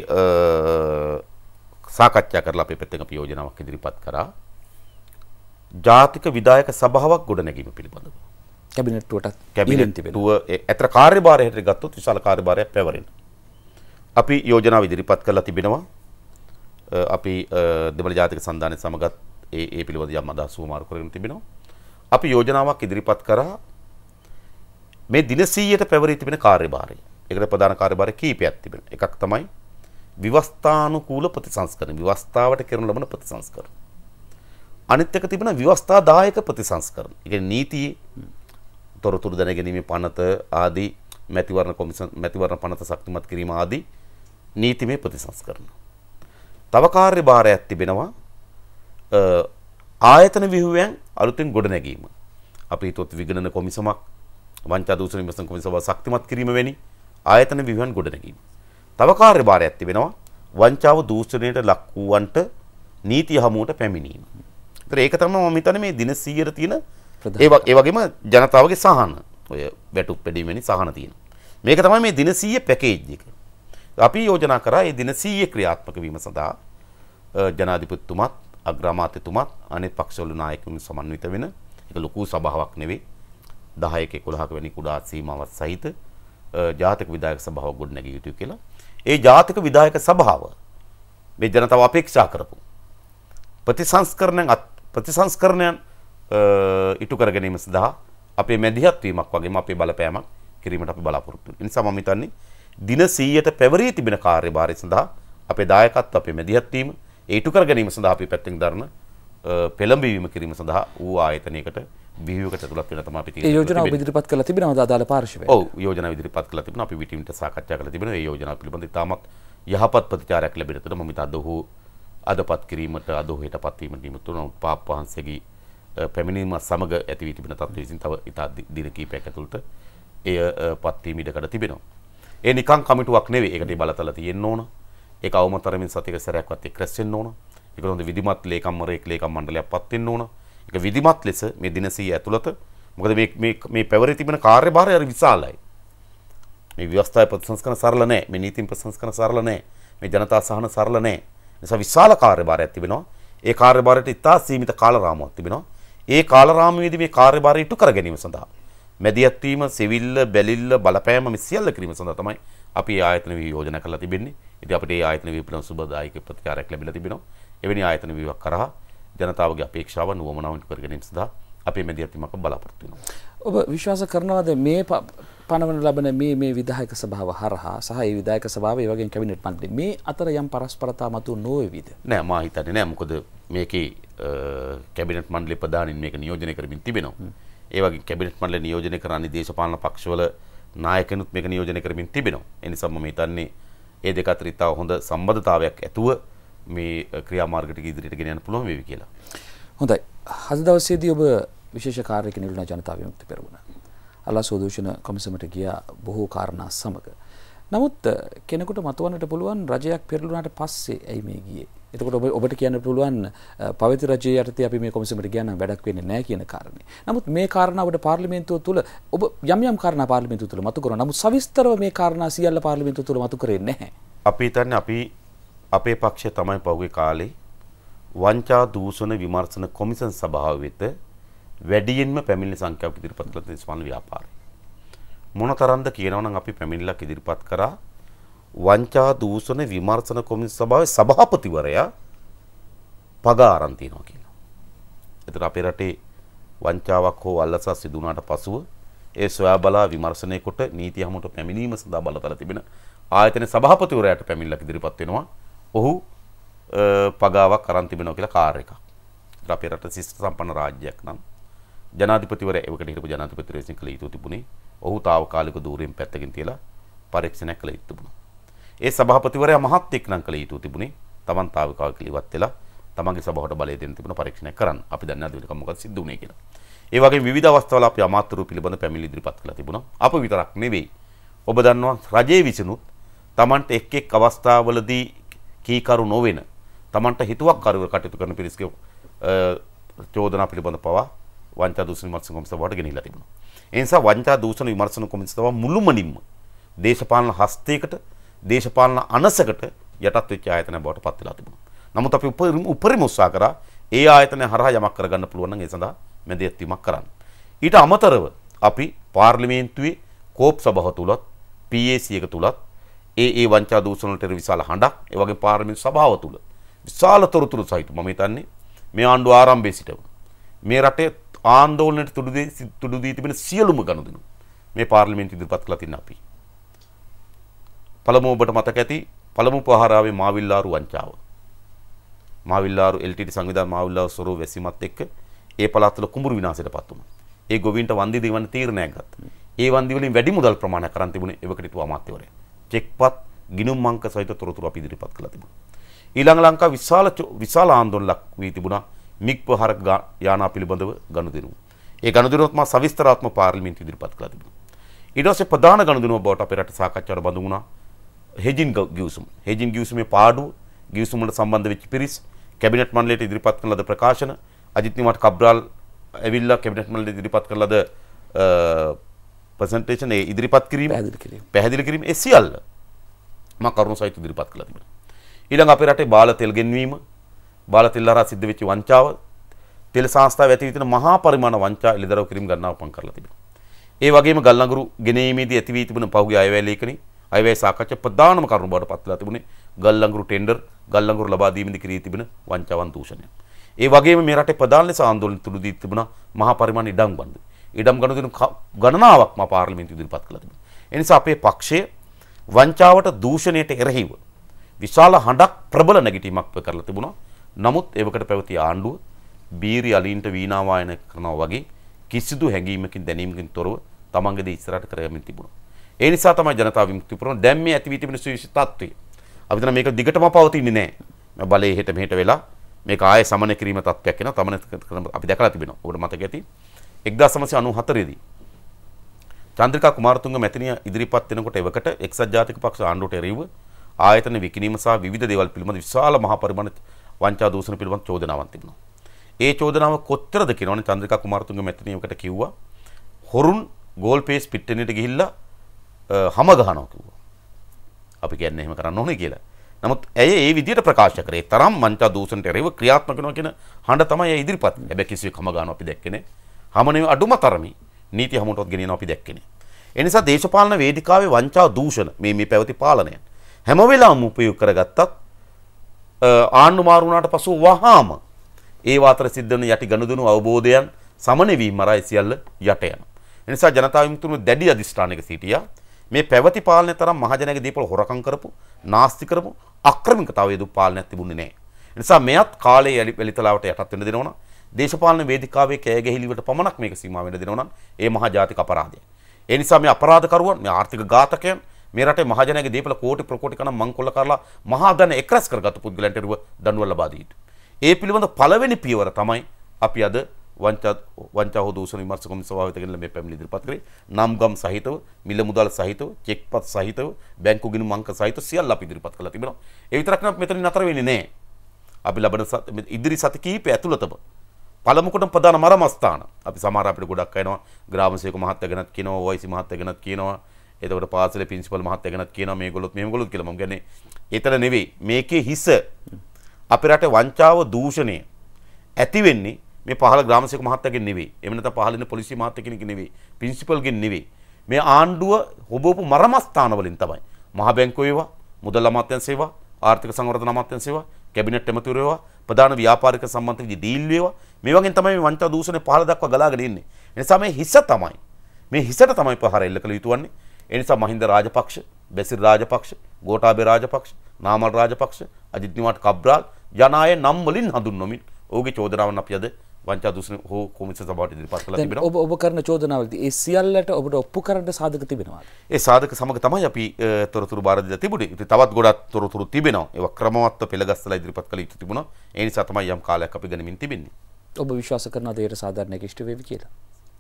සාකච්ඡා කරලා අපේ පැත්තෙන් අපි යෝජනාවක් ඉදිරිපත් කරා. ජාතික විධායක සභාවක් ගොඩනැගීම පිළිබඳව. කැබිනට්ටුවට කැබිනට්ටුව ඇතර කාර්යභාරය හැටියට ගත්තොත් විශාල කාර්යභාරයක් පැවරෙන. අපි යෝජනාව ඉදිරිපත් කරලා තිබෙනවා. අපි දෙමළ ජාතික සන්ධානය සමගත් ඒ ඒ පිළිබඳ යම් අදහස් වමාරු කරගෙන තිබෙනවා. අපි යෝජනාවක් ඉදිරිපත් කරා මේ දින සීයට පැවරී තිබෙන කාර්යභාරය. ඒකට ප්‍රධාන කාර්යභාර කීපයක් තිබෙනවා. එකක් තමයි විවස්ථානුකූල ප්‍රතිසංස්කරණ. විවස්ථාවට කරන ලබන ප්‍රතිසංස්කරණ. අනිත් එක තිබෙනවා විවස්ථාදායක ප්‍රතිසංස්කරණ. ඒ කියන්නේ නීතියේ තොරතුරු දැනගැනීමේ පනත ආදී මැතිවරණ කොමිසම් මැතිවරණ පනත ශක්තිමත් කිරීම ආදී නීතිමය ප්‍රතිසංස්කරණ. තව කාර්යභාරයක් තිබෙනවා ආයතන ව්‍යුහයන් අලුතෙන් ගොඩනැගීම. අපි හිතුවත් විගණන කොමිසමක්, වංචා දූෂණ විමර්ශන කොමිසම ශක්තිමත් කිරීම වැනි ආයතන ව්‍යුහයන් ගොඩනැගීම. තව කාර්යභාරයක් තිබෙනවා වංචාව දූෂණයට ලක් වූවන්ට නීතිය හමුවට පැමිණීම. ඒතර ඒක තමයි මම හිතන්නේ මේ දින සීයට තියෙන ඒ ඒ වගේම ජනතාවගේ සහන ඔය වැටුප් පැඩීම වෙනි සහන තියෙන. මේක තමයි මේ දින සීය පැකේජ් එක. අපි යෝජනා කරා මේ දින සීය ක්‍රියාත්මක වීම සඳහා ජනාධිපතිතුමත් අග්‍රාමාත්‍යතුමත් අනෙක් පක්ෂවල නායකයන් සමන්විත වෙන ඒක ලොකු සභාවක් නෙවෙයි දහයක එකොළහක වැනි කුඩා සීමාවක් සහිත ජාතික විධායක සභාවක් ගොඩනැගිය යුතුයි කියලා. ඒ ජාතික විධායක සභාව මේ ජනතාව අපේක්ෂා කරපු ප්‍රතිසංස්කරණයන් ප්‍රතිසංස්කරණයන් ඉටු කර ගැනීම සඳහා අපේ මැදිහත් වීමක් වගේම අපේ බලපෑමක් කිරීමට අපි බලාපොරොත්තු වෙනවා. ඒ නිසා මම හිතන්නේ දින සීයට පැවරී තිබෙන කාර්යභාරය සඳහා අපේ දායකත්ව අපේ මැදිහත් වීම ඒ ඉටු කර ගැනීම සඳහා අපි පැත්තෙන් දරන පෙළඹවීම කිරීම සඳහා ඌ ආයතනයකට විහිවකට ඇතුළත් වෙන තමයි අපි තියෙන්නේ. ඒ යෝජනාව ඉදිරිපත් කරලා තිබෙනවද අදාළ පාර්ශවයට? ඔව් යෝජනාව ඉදිරිපත් කරලා තිබෙනවා. අපි විටින්ට සාකච්ඡා කරලා තිබෙනවා. ඒ යෝජනාව පිළිබඳව ඉතාමත් යහපත් ප්‍රතිචාරයක් ලැබෙන තුන මම හිතා දොහු අදපත් කිරීමට අදෝහෙටපත් වීමට නියමිත වුණා. පාප් වහන්සේගේ පැමිණීම සමග ඇති වී තිබෙන තත්ත්වය විසින් තව ඉතා දින කිහිපයක් ඇතුළත එය පත් වීම ඉඩකඩ තිබෙනවා. ඒ නිකං කමිටුවක් නෙවෙයි. ඒකට බලතල තියෙන්න ඕන. ඒක අවමතරමින් සතියක සැරයක්වත් එක් රැස් වෙන්න ඕන. ඒක හොඳ විධිමත් ලේකම්වරයෙක් ලේකම් මණ්ඩලයක් පත් වෙන්න ඕන. ඒක විධිමත් ලෙස මේ දින සීය ඇතුළත මොකද මේ මේ මේ පැවරී තිබෙන කාර්යභාරය හරි විශාලයි. මේ ව්‍යවස්ථාවේ ප්‍රතිසංස්කරණ සරල නැහැ. මේ නීතින් ප්‍රතිසංස්කරණ සරල නැහැ. මේ ජනතා සහන සරල නැහැ. නිසා විශාල කාර්යභාරයක් තිබෙනවා. ඒ කාර්යභාරයට ඉතා සීමිත කාල රාමුවක් තිබෙනවා. ඒ කාල රාමුවේදී මේ කාර්යභාරය ඉටු කර ගැනීම සඳහා මැදිහත් වීම, සෙවිල්ල, බැලිල්ල, බලපෑම මේ සියල්ල කිරීම සඳහා තමයි අපි ආයතන වී යෝජනා කරලා තිබෙන්නේ. ඉතින් අපිට ඒ ආයතන වී පිළිබඳ සුබදායක ප්‍රතිචාරයක් ලැබිලා තිබෙනවා. එවැනි ආයතන වීවක් කරා ජනතාවගේ අපේක්ෂාවන් නුවමනාවන් ඉටු කර ගැනීම සඳහා අපේ මැදිහත් වීමක් බලාපොරොත්තු වෙනවා. ඔබ විශ්වාස කරනවාද මේ පනවන ලබන මේ මේ විධායක සභාව හරහා සහ ඒ විධායක සභාව ඒ වගේම කැබිනට් මණ්ඩලය මේ අතර යම් පරස්පරතා මතු නොවේවිද? නෑ මා හිතන්නේ නෑ. මොකද මේකේ කැබිනට් මණ්ඩලය ප්‍රධානින් මේක නියෝජනය කරමින් තිබෙනවා. ඒ වගේ කැබිනට් මණ්ඩලය නියෝජනය කරන දේශපාලන පක්ෂවල නායකනුත් මේක නියෝජනය කරමින් තිබෙනවා. ඒ නිසා මම හිතන්නේ ඒ දෙක අතර ඉතාම හොඳ සම්බන්ධතාවයක් ඇතුව මේ ක්‍රියාමාර්ග ටික ඉදිරියට ගෙන යන්න පුළුවන් වේවි කියලා. හොඳයි. අද දවසේදී ඔබ විශේෂ කාර්යයක නියුණා ජනතා විමුක්ති පෙරමුණ. අලසෝ දූෂණ කොමිසමට ගියා බොහෝ කාරණා සමග. නමුත් කෙනෙකුට මතවන්නට පුළුවන් රජයක් පෙරළුණාට පස්සේ ඇයි මේ ගියේ? එතකොට ඔබ ඔබට කියන්න පුළුවන් පවිත්‍ර රජයේ යටතේ අපි මේ කොමිසමට ගියා නම් වැඩක් වෙන්නේ නැහැ කියන කාරණේ. නමුත් මේ කාරණාවට පාර්ලිමේන්තුව තුල ඔබ යම් යම් කාරණා පාර්ලිමේන්තුව තුල මතු කරනවා. නමුත් සවිස්තරව මේ කාරණා සියල්ල පාර්ලිමේන්තුව තුල මතු කරේ නැහැ. අපි හිතන්නේ අපි අපේ පක්ෂය තමයි පහුගිය කාලේ වංචා දූෂණ විමර්ශන කොමිසම් සභාව වෙත වැඩියෙන්ම පැමිණිලි සංඛ්‍යාවක් ඉදිරිපත් කළ දේශපාලන ව්‍යාපාරය. මොනතරම්ද කියනවනම් අපි පැමිණිල්ලක් ඉදිරිපත් කරා වංචා දූෂණ විමර්ශන කොමිසම් සභාවේ සභාපතිවරයා පගා අරන් තියනවා කියලා. ඒතර අපේ රටේ වංචාවක් හෝ අල්ලසක් සිදු වුණාට පසුව ඒ සොයා බලා විමර්ශනය කොට නීති හමුවට පැමිණීම සඳහා බලතල තිබෙන ආයතන සභාපතිවරයාට පැමිණිල්ලක් ඉදිරිපත් වෙනවා. ඔහු පගාවක් අරන් තිබෙනවා කියලා කාර් එකක්. අපේ රට ශිෂ්ට සම්පන්න රාජ්‍යයක් නම් ජනාධිපතිවරයා එවකට හිටපු ජනාධිපතිවරයා විසින් කළ යුතු තිබුණේ ඔහු తాවකාලික දූරයෙන් පැත්තකින් තියලා පරීක්ෂණයක් කළ යුතු තිබුණා. ඒ සභාපතිවරයා මහත් එක්නම් කළ යුතු තිබුණේ තමන් తాවකාලිකව ඉවත් වෙලා තමන්ගේ සභාවට බලය දෙන්න තිබුණ පරීක්ෂණයක් කරන්න. අපි දන්නේ නැහැ ඒක මොකක්ද සිද්ධ වුනේ කියලා. ඒ වගේ විවිධ අවස්ථාවල අපි අමාත්‍යරු පිළිබඳ පැමිණිලි ඉදිරිපත් කළා තිබුණා. අප විතරක් නෙවෙයි. ඔබ දන්නවා රජයේ විසිනුත් තමන්ට එක් එක් අවස්ථාවලදී කීකරු නොවන තමන්ට හිතුවක් කරුව කටයුතු කරන පිරිස්ගේ චෝදනා පිළිබඳ පවා වංචා දූෂණ විමර්ශන කොමිසාවට ගෙනහිලා තිබුණා. ඒ නිසා වංචා දූෂණ විමර්ශන කොමිසාව මුළුමනින්ම දේශපාලන හස්තයකට දේශපාලන අනසකට යටත් වෙච්ච ආයතනයක් බවට පත් වෙලා තිබුණා. නමුත් අපි උපරිම උපරිම උත්සාහ කරා ඒ ආයතනය හරහා යමක් කරගන්න පුළුවන් නම් ඒ සඳහා මැදිහත්වීමක් කරන්න. ඊට අමතරව අපි පාර්ලිමේන්තුවේ කෝප් සභාව තුලත් පී ඒ සී එක තුලත් ඒ ඒ වංචා දූෂණ වලට විශාල හඬක් ඒ වගේ පාර්ලිමේන්තු සභාව තුල විශාල තොරතුරු සහිත මම හිතන්නේ මේ ආණ්ඩුව ආරම්භයේ සිටම මේ රටේ ආందోලනයට තුඩු දී තුඩු දී තිබෙන සියලුම ගනුදෙනු මේ පාර්ලිමේන්තු ඉදිරිපත් කළා තින්න අපි. පළමුව ඔබට මතක ඇති පළමු පහරාවේ මාවිල්ලාරු වංචාව. මාවිල්ලාරු එල් ටී ටී සංවිධාන මාවිල්ලාරු සොරව වැසීමත් එක්ක ඒ පළාත් වල කුඹුරු විනාශයටපත් වුණා. ඒ ගොවීන්ට වන්දි දෙවන්න තීරණයක් ගත්තා. ඒ වන්දි වලින් වැඩි මුදල් ප්‍රමාණයක් කරන් තිබුණේ එවකට හිටපු අමාත්‍යවරයා. චෙක්පත් ගිණුම් අංක සහිත තොරතුරු අපි ඉදිරිපත් කළා තිබුණා. ඊළඟ ලංකා විශාල විශාල ආందోලනයක් වී තිබුණා මිග් ප්‍රහාරක යානා පිළිබඳව ගනුදෙනු. ඒ ගනුදෙනුවත් මා සවිස්තරාත්මක පාර්ලිමේන්තු ඉදිරිපත් කළා තිබුණා. ඊට පස්සේ ප්‍රධාන ගනුදෙනුව බවට අපේ රට සාකච්ඡාවට බඳු වුණා හෙජින් ගිවිසුම. හෙජින් ගිවිසුමේ පාඩුව ගිවිසුම වලට සම්බන්ධ වෙච්ච පිරිස් කැබිනට් මණ්ඩලයට ඉදිරිපත් කරන ලද ප්‍රකාශන අජිත් නිවාඩ් කබ්‍රාල් ඇවිල්ලා කැබිනට් මණ්ඩලයට ඉදිරිපත් කරන ලද ප්‍රසන්ටේෂන් ඒ ඉදිරිපත් කිරීම පැහැදිලි කිරීම ඒ සියල්ල මා කරුණු සහිත ඉදිරිපත් කළා තිබුණා. ඊළඟ අපේ රටේ බාල තෙල් ගෙන්වීම බාල තෙල් හරහා සිද්ධ වෙච්ච වංචාව තෙල් සංස්ථාව ඇති විදින මහා පරිමාණ වංචා එළිදරව් කිරීම ගණනාව පන් කරලා තිබෙනවා. ඒ වගේම ගල්නඟුරු ගෙනීමේදී ඇති වී තිබෙන පහුගිය අයවැය ලේඛනි අයවැය සාකච්ඡා ප්‍රධානම කරුණු බවට පත් වෙලා තිබුණේ ගල්නඟුරු ටෙන්ඩර් ගල්නඟුරු ලබා දීමේදී කිරී තිබෙන වංචාවන් දූෂණය. ඒ වගේම මේ රටේ ප්‍රධාන ලෙස ආందోලන තුඩු දී තිබුණා මහා පරිමාණ ඉඩම් බඳ. ඉඩම් ගනුදෙනු ගණනාවක් මා පාර්ලිමේන්තුව ඉදිරිපත් කළා තිබුණා. ඒ නිසා අපේ පක්ෂය වංචාවට දූෂණයට එරෙහිව විශාල හඬක් ප්‍රබල නැගිටීමක් කරලා තිබුණා. නමුත් ඒවකට පැවති ආණ්ඩුව බීරි අලීන්ට වීණා වායන කරනවා වගේ කිසිදු හැඟීමකින් දැනීමකින් තොරව තමන්ගේ දේ ඉස්සරහට කරගමින් තිබුණා. ඒ නිසා තමයි ජනතා විමුක්ති පෙරමුණ දැන් මේ ඇති වී තිබෙන සුවිශේෂ තත්ත්වය. අපි හිතන මේක දිගටම පවතින්නේ නැහැ. බලේ හෙට මෙහෙට වෙලා මේක ආයේ සමනය කිරීම තත්ත්වයක් වෙනවා. තමන අපි දැකලා තිබෙනවා. ඔබට මතක ඇති එක්දාස් නවසිය අනූහතර දී චන්ද්‍රිකා කුමාරතුංග මැතිණිය ඉදිරිපත් වෙනකොට එවකට එක්සත් ජාතික පක්ෂ ආණ්ඩුවට එරෙහිව ආයතන විකිණීම සහ විවිධ දේවල් පිළිබඳ විශාල මහා පරිමාණ වංචා දූෂණ පිළිබඳ චෝදනාවක් තිබුණා. ඒ චෝදනාව කොච්චරද කියනවනේ චන්ද්‍රිකා කුමාරතුංග මැතිණියකට කිව්වා හොරුන් ගෝල් පේස් පිට්ටනියට ගිහිල්ලා හැම ගහනවා කිව්වා. අපි කියන්නේ එහෙම කරන්න ඕනේ කියලා. නමුත් ඇය ඒ විදිහට ප්‍රකාශ කරේ තරම් වංචා දූෂණට එරෙහිව ක්‍රියාත්මක වෙනවා කියන හඬ තමයි ඇය ඉදිරිපත්. හැබැයි කිසිවෙක් හැම ගහනවා අපි දැක්කේ නෑ. හැම නෙවෙයි අඩුම තරමේ නීති හැමෝටවත් ගෙනියනවා අපි දැක්කේ නෑ. ඒ නිසා දේශපාලන වේදිකාවේ වංචා දූෂණ මේ මේ පැවති පාලනය හැම වෙලාවම උපයෝග කරගත්තත් ආණ්ඩු මාරු වුණාට පසු වහාම ඒ වාතර සිද්ධ වෙන යටි ගනුදෙනු අවබෝධයන් සමන වීම මරයි සියල්ල යට යනවා. ඒ නිසා ජනතා විමුක්තිය දැඩි අධිෂ්ඨානයක සිටියා මේ පැවති පාලනය තරම් මහජනගේ දීපල හොරකම් කරපු නාස්ති කරපු අක්‍රමිකතාවය දු පාලනයක් තිබුණේ නැහැ. ඒ නිසා මෙයත් කාලේ එලිතලාවට යටත් වෙන්න දෙනවනම් දේශපාලන වේදිකාවේ කෑගැහිලිවට පමණක් මේක සීමා වෙන්න දෙනවනම් ඒ මහා ජාතික අපරාධය. ඒ නිසා මේ අපරාධකරුවන් මේ ආර්ථික ඝාතකයන් මේ රටේ මහජනගේ දීපල කෝටි ප්‍රකෝටි ගණන් මංකොල්ල කරලා මහා ධන එක්රැස් කරගත්තු පුද්ගලයන්ට රුව දඬුවම් ලබා දී. ඒ පිළිබඳ පළවෙනි පියවර තමයි අපි අද වංචා වංචා හෝ දූෂණ විමර්ශක කොමිසම වෙතගෙන මේ පැමිණිලි ඉදිරිපත් කරේ. නම් ගම් සහිතව, මිල මුදල් සහිතව, චෙක්පත් සහිතව, බැංකු ගිණුම් අංක සහිතව සියල්ල අපි ඉදිරිපත් කරලා තිබෙනවා. ඒ විතරක් නෙවෙයි මෙතන නතර වෙන්නේ නැහැ. අපි ලබන ඉදිරි සති කිහිපය ඇතුළතම පළමු කොටම ප්‍රධාන මරමස්ථාන අපි සමහර අපිට ගොඩක් අයනවා ග්‍රාම සේවක මහත්තයා ගැනත් කියනවා, ඔයිසි මහත්තයා ගැනත් කියනවා. එතකොට පාසලේ ප්‍රින්සිපල් මහත්තයා ගැනත් කියනවා මේගොල්ලොත් මෙහෙමගොල්ලොත් කියලා. මම කියන්නේ ඒතර නෙවෙයි. මේකේ හිස අපේ රටේ වංචාව දූෂණය ඇති වෙන්නේ මේ පහළ ග්‍රාම සේවක මහත්තයාගෙන් නෙවෙයි. එහෙම නැත්නම් පහළ ඉන්න පොලිසිය මහත්තයා කෙනෙක්ගෙන් නෙවෙයි. ප්‍රින්සිපල්ගෙන් නෙවෙයි. මේ ආණ්ඩුව හොබවපු මරමස්ථාන වලින් තමයි. මහ බැංකුව ඒවා, මුදල් අමාත්‍යාංශ සේවා, ආර්ථික සංවර්ධන අමාත්‍යාංශ සේවා, කැබිනට් ඇමතිවරු ඒවා, ප්‍රධාන ව්‍යාපාරික සම්බන්ධ විදි ඩීල් ඒවා. මේ වගේ තමයි මේ වංචා දූෂණය පහළ දක්වා ගලාගෙන ඉන්නේ. ඒ නිසා මේ හිස තමයි මේ හිසට තමයි ප්‍රහාර එල්ල කළ යුතු වන්නේ. ඒ නිසා මහින්ද රාජපක්ෂ, බැසිල් රාජපක්ෂ, ගෝඨාභය රාජපක්ෂ, නාමල් රාජපක්ෂ, අජිත් නිවාඩ් කබ්‍රාල් යන අය නම් වලින් හඳුන්වමින් ඔහුගේ චෝදනාවන් අපි අද වංචා දූෂණ හෝ කොමිසම සභාවට ඉදිරිපත් කළා තිබෙනවා. ඔබ ඔබ කරන චෝදනාවලදී ඒ සියල්ලට ඔබට ඔප්පු කරන්න සාධක තිබෙනවාද? ඒ සාධක සමග තමයි අපි තොරතුරු බාර දීලා තිබුණේ. ඉතින් තවත් ගොඩක් තොරතුරු තිබෙනවා. ඒවා ක්‍රමවත්ව පෙළගස්සලා ඉදිරිපත් කළ යුතු තිබුණා. ඒ නිසා තමයි යම් කාලයක් අපි ගනිමින් තිබෙන්නේ. ඔබ විශ්වාස කරනවාද ඒට සාධාරණයක් ඉෂ්ට වේවි කියලා?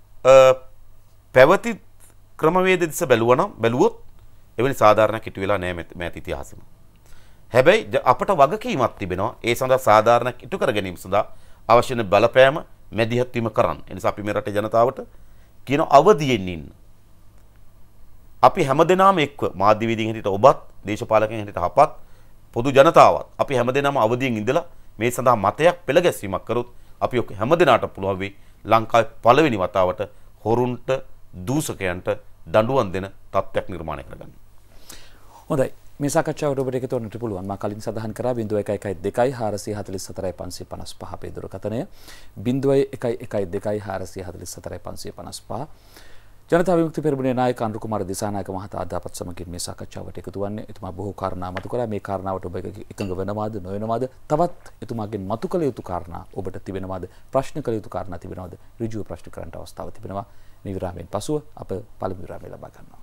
පැවති ක්‍රමවේද දිස බැලුවා නම් බැලුවොත් එවැනි සාධාරණයක් ඉටු වෙලා නැහැ මෑත ඉතිහාසෙම. හැබැයි අපට වගකීමක් තිබෙනවා ඒ සඳහා සාධාරණයක් ඉටු කර ගැනීම සඳහා අවශ්‍ය වෙන බලපෑම මැදිහත් වීම කරන්න. ඒ නිසා අපි මේ රටේ ජනතාවට කියන අවදියෙන් ඉන්න. අපි හැමදෙනාම එක්ව මාධ්‍යවේදීන් හැටියට ඔබත්, දේශපාලකයන් හැටියට අපත්, පොදු ජනතාවත් අපි හැමදෙනාම අවදියෙන් ඉඳලා මේ සඳහා මතයක් පෙළ ගැස්වීමක් කරොත් අපි ඔක හැමදෙනාට පුළුවන් වෙයි ලංකාවේ පළවෙනි වතාවට හොරුන්ට, දූෂකයන්ට දඬුවම් දෙන තත්ත්වයක් නිර්මාණය කරගන්න. හොඳයි. මේ සාකච්ඡාවට ඔබට එකතු වෙන්නට පුළුවන්. මා කලින් සඳහන් කරා ज़ीरो एक एक दो चार चार चार पाँच पाँच पाँच අපේ දුරකථනය ज़ीरो एक एक दो चार चार चार पाँच पाँच पाँच. ජනතා විමුක්ති පෙරමුණේ නායක අනුර කුමාර දිසානායක මහතා අද අපත් සමගින් මේ සාකච්ඡාවට එකතු වන්නේ. එතුමා බොහෝ කාරණා මතු කළා. මේ කාරණාවට ඔබ එකඟ වෙනවාද නොවෙනවාද? තවත් එතුමාගෙන් මතු කළ යුතු කාරණා ඔබට තිබෙනවාද? ප්‍රශ්න කළ යුතු කාරණා තිබෙනවාද? ඍජුව ප්‍රශ්න කරන්න අවස්ථාවක් තිබෙනවා. මේ විරාමයෙන් පසුව අප පළමු විරාමය ලබා ගන්නවා.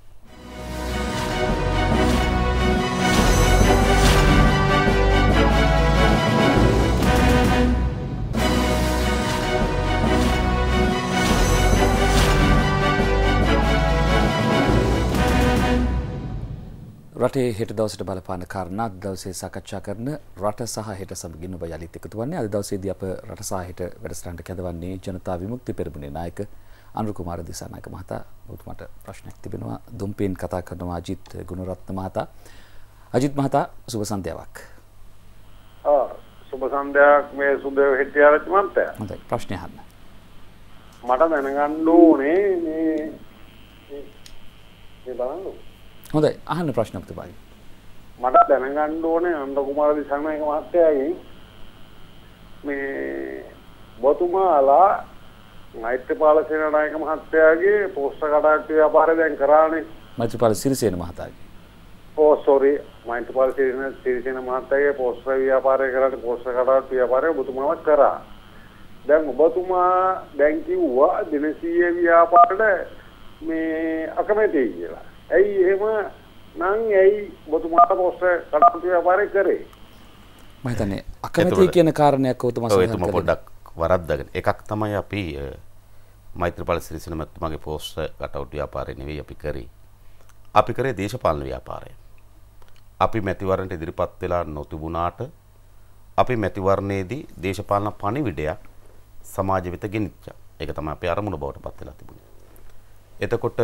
රටේ හෙට දවසට බලපාන කාරණා අද දවසේ සාකච්ඡා කරන රට සහ හෙට සමගින් ඔබ යලිත් එකතු වන්නේ. අද දවසේදී අප රට සහ හෙට වැඩසටහනට කැඳවන්නේ ජනතා විමුක්ති පෙරමුණේ නායක අනුර කුමාර දිසානායක මහතා. ඔබතුමාට ප්‍රශ්නයක් තිබෙනවා. දුම්පෙන් කතා කරනවා අජිත් ගුණරත්න මහතා. අජිත් මහතා සුබ සන්ධ්‍යාවක්. ආ සුබ සන්ධ්‍යාවක් මේ සුබ හෙටියාරච්චි මන්තයා. හොඳයි ප්‍රශ්නේ අහන්න. මට දැනගන්න ඕනේ මේ මේ බලන්න. හොඳයි අහන්න ප්‍රශ්න ඔබතුමාගේ. මට දැනගන්න ඕනේ අනුර කුමාර දිසානායක මහත්තයාගෙන් මේ ඔබතුමාලා මෛත්‍රීපාල සේනානායක මහත්තයාගේ පෝස්ටර් කඩාවැට්ටු ව්‍යාපාරය දැන් කරානේ. මෛත්‍රීපාල සිරිසේන මහතාගේ. ඕ සෝරි මෛත්‍රීපාල සිරිසේන මහත්තයාගේ පෝස්ටර් ව්‍යාපාරය කරාට පෝස්ටර් කඩාවැට්ටු ව්‍යාපාරය ඔබතුමාවත් කරා. දැන් ඔබතුමා දැන් කිව්වා දිනසීය ව්‍යාපාරයට මේ අකමැතියි කියලා. ඇයි එහෙම නම් ඇයි ඔබතුමාට පෝස්ටර් කඩාවැට්ටු ව්‍යාපාරය කරේ? මම හිතන්නේ අකමැති කියන කාරණයක් ඔබතුමා සඳහන් කළා. පොඩ්ඩක් වරද්දාගෙන එකක් තමයි අපි මෛත්‍රීපාල සිරිසේන මහත්මයාගේ පෝස්ටර් කටවුට් ව්‍යාපාරය නෙවෙයි අපි කරේ. අපි කරේ දේශපාලන ව්‍යාපාරය. අපි මැතිවරණයට ඉදිරිපත් වෙලා නොතිබුණාට අපි මැතිවරණයේදී දේශපාලන පණිවිඩයක් සමාජ වෙත ගෙනිච්චා. ඒක තමයි අපේ අරමුණ බවට පත් වෙලා තිබුණේ. එතකොට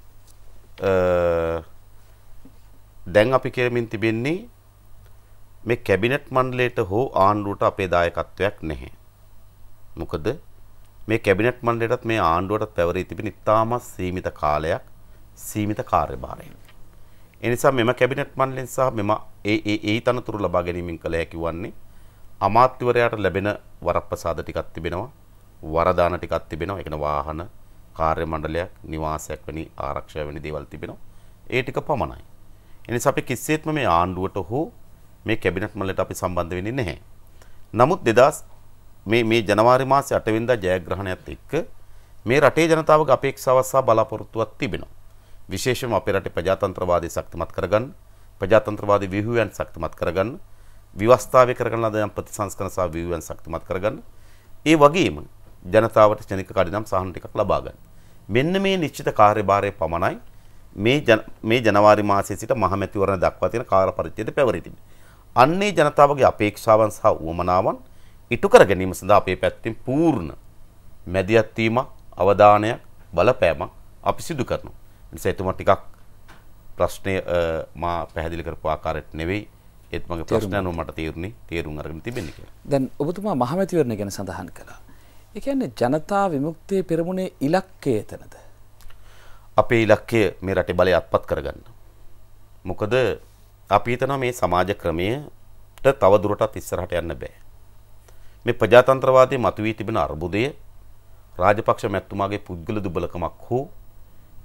දැන් අපි කියමින් තිබෙන්නේ මේ කැබිනට් මණ්ඩලයට හෝ ආණ්ඩුවට අපේ දායකත්වයක් නැහැ. මොකද මේ කැබිනට් මණ්ඩලයටත් මේ ආණ්ඩුවටත් පැවරී තිබෙන ඉතාමත් සීමිත කාලයක් සීමිත කාර්යභාරයක්. ඒ නිසා මෙම කැබිනට් මණ්ඩලෙන් සහ මෙම ඒ ඒ ඒ තනතුරු ලබා ගැනීමෙන් කළ හැකි වන්නේ අමාත්‍යවරයාට ලැබෙන වරප්‍රසාද ටිකක් තිබෙනවා, වරදාන ටිකක් තිබෙනවා. ඒ කියන්නේ වාහන, කාර්ය මණ්ඩලයක්, නිවාසයක් වැනි ආරක්ෂා වැනි දේවල් තිබෙනවා. ඒ ටික පමණයි. ඒ නිසා අපි කිසිසේත්ම මේ ආණ්ඩුවට හෝ මේ කැබිනට් මණ්ඩලයට අපි සම්බන්ධ වෙන්නේ නැහැ. නමුත් දෙදාස් මේ මේ ජනවාරි මාසේ අට වෙනිදා ජයග්‍රහණයත් එක්ක මේ රටේ ජනතාවගේ අපේක්ෂාවක් සහ බලාපොරොත්තුවක් තිබෙනවා. විශේෂයෙන්ම අපේ රටේ ප්‍රජාතන්ත්‍රවාදී ශක්තිමත් කරගන්න, ප්‍රජාතන්ත්‍රවාදී ව්‍යුහයන් ශක්තිමත් කරගන්න, විවස්ථාවේ කරගන්න ලද යම් ප්‍රතිසංස්කරණ සහ ව්‍යුහයන් ශක්තිමත් කරගන්න. ඒ වගේම ජනතාවට ක්ෂණික කඩිනම් සහන ටිකක් ලබා ගන්න. මෙන්න මේ නිශ්චිත කාර්යභාරය පමණයි මේ මේ ජනවාරි මාසයේ සිට මහමැතිවරණ දක්වා තියෙන කාර්ය පරිච්ඡේදය පැවරී තිබෙනවා. අන්නේ ජනතාවගේ අපේක්ෂාවන් සහ උවමනාවන් ඉටු කර ගැනීම සඳහා අපේ පැත්තෙන් පූර්ණ මැදිහත් වීමක්, අවධානයක්, බලපෑමක් අපි සිදු කරනවා. නිසා එතුමා ටිකක් ප්‍රශ්නය මා පැහැදිලි කරපු ආකාරයට නෙවෙයි ඒත් මගේ ප්‍රශ්නය නෝ මට තේරුණේ තේරුම් අරගෙන තිබෙන්නේ කියලා. දැන් ඔබතුමා මහමැතිවරණ ගැන සඳහන් කළා. ඒ කියන්නේ ජනතා විමුක්ති පෙරමුණේ ඉලක්කය එතනද? අපේ ඉලක්කය මේ රටේ බලය අත්පත් කරගන්න. මොකද අපි හිතනවා මේ සමාජ ක්‍රමයට තව දුරටත් ඉස්සරහට යන්න බෑ. මේ ප්‍රජාතන්ත්‍රවාදයේ මතුවී තිබෙන අර්බුදය රාජපක්ෂ මැතිතුමාගේ පුද්ගල දුබලකමක් හෝ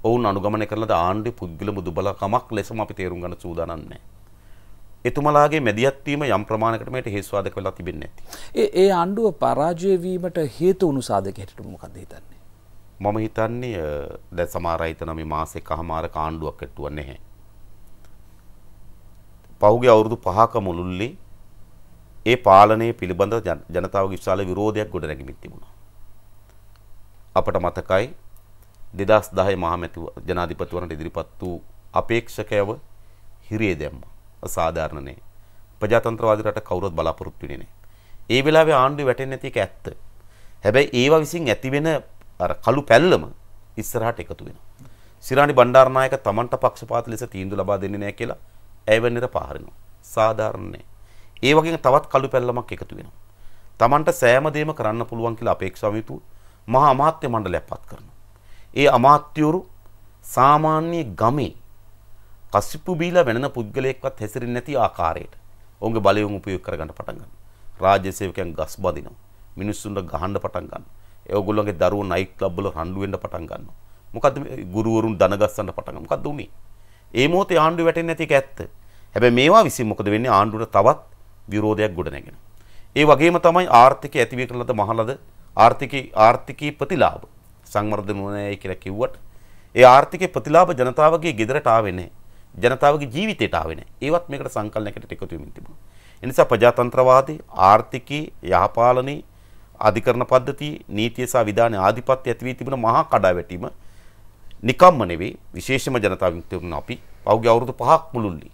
ඔවුන් අනුගමනය කරන ආණ්ඩුවේ පුද්ගල මුදුබලකමක් ලෙසම අපි තේරුම් ගන්න සූදානම් නැහැ. එතුමලාගේ මැදිහත් වීම යම් ප්‍රමාණයකට මේට හේතුවාදක වෙලා තිබෙන්නේ නැති. ඒ ඒ ආණ්ඩුව පරාජය වීමට හේතු වුණු සාධක හැටියට මොකක්ද හිතන්නේ? මම හිතන්නේ දැන් සමහර අය හිතන මේ මාසෙකමාරක ආණ්ඩුවක් කෙටුවා නැහැ. පහුගිය අවුරුදු පහක මුළුල්ලේ ඒ පාලනය පිළිබඳ ජනතාවගේ විශාල විරෝධයක් ගොඩනැගෙමින් තිබුණා. අපට මතකයි දෙදහස් දහය මහමැති ජනාධිපතිවරණට ඉදිරිපත් වූ අපේක්ෂකයව හිරියේ දැම්මා. අසාධාරණ නේ. ප්‍රජාතන්ත්‍රවාදී රට කවුරුත් බලාපොරොත්තු වෙන්නේ නැහැ. ඒ වෙලාවේ ආණ්ඩුව වැටෙන්නේ නැති එක ඇත්ත. හැබැයි ඒවා විසින් ඇතිවෙන අර කළු පැල්ලම ඉස්සරහට එකතු වෙනවා. සිරාණි බණ්ඩාරනායක තමන්ට පක්ෂපාත ලෙස තීන්දුව ලබා දෙන්නේ නැහැ කියලා ඇවැන්නට පාහරිනවා. සාධාරණ නෑ. ඒ වගේම තවත් කළු පැල්ලමක් එකතු වෙනවා. තමන්ට සෑම දෙයක්ම කරන්න පුළුවන් කියලා අපේක්ෂාව යුතු මහා අමාත්‍ය මණ්ඩලයක් පත් කරනවා. ඒ අමාත්‍යවරු සාමාන්‍ය ගමේ කසිප්පු බීලා වෙනන පුද්ගලයෙක්වත් හැසිරෙන්නේ නැති ආකාරයට ඔවුන්ගේ බලය උපයෝග කරගන්න පටන් ගන්නවා. රාජ්‍ය සේවකයන් ගස් බඳිනවා. මිනිස්සුන්ට ගහන්න පටන් ගන්නවා. ඒ ඔයගොල්ලෝගේ දරුවෝ නයිට් ක්ලබ් වල රණ්ඩු වෙන්න පටන් ගන්නවා. මොකද්ද ගුරුවරුන් දන ගස්සන්න පටන් ගන්නවා. මොකද්ද උනේ? ඒ මොහොතේ ආණ්ඩුව වැටෙන්නේ නැති එක ඇත්ත. හැබැයි මේවා විසින් මොකද වෙන්නේ? ආණ්ඩුවට තවත් විරෝධයක් ගොඩ නැගෙනවා. ඒ වගේම තමයි ආර්ථිකය ඇතිවී කරලද මහලද ආර්ථිකී ආර්ථිකී ප්‍රතිලාභ සංවර්ධන වුණේ කියලා කිව්වට ඒ ආර්ථිකයේ ප්‍රතිලාභ ජනතාවගේ ගෙදරට ආවේ නැහැ. ජනතාවගේ ජීවිතයට ආවේ නැහැ. ඒවත් මේකට සංකල්පයකට එකතු වෙමින් තිබුණා. ඒ නිසා ප්‍රජාතන්ත්‍රවාදී ආර්ථිකී යහපාලනී අධිකරණ පද්ධතිය නීතිය සහ විධානයේ ආධිපත්‍ය ඇති වී තිබුණ මහා කඩාවැටීම නිකම්ම නෙවෙයි විශේෂම ජනතාව විමුක්තිය වුණ අපි පහුගිය අවුරුදු පහක් මුළුල්ලේ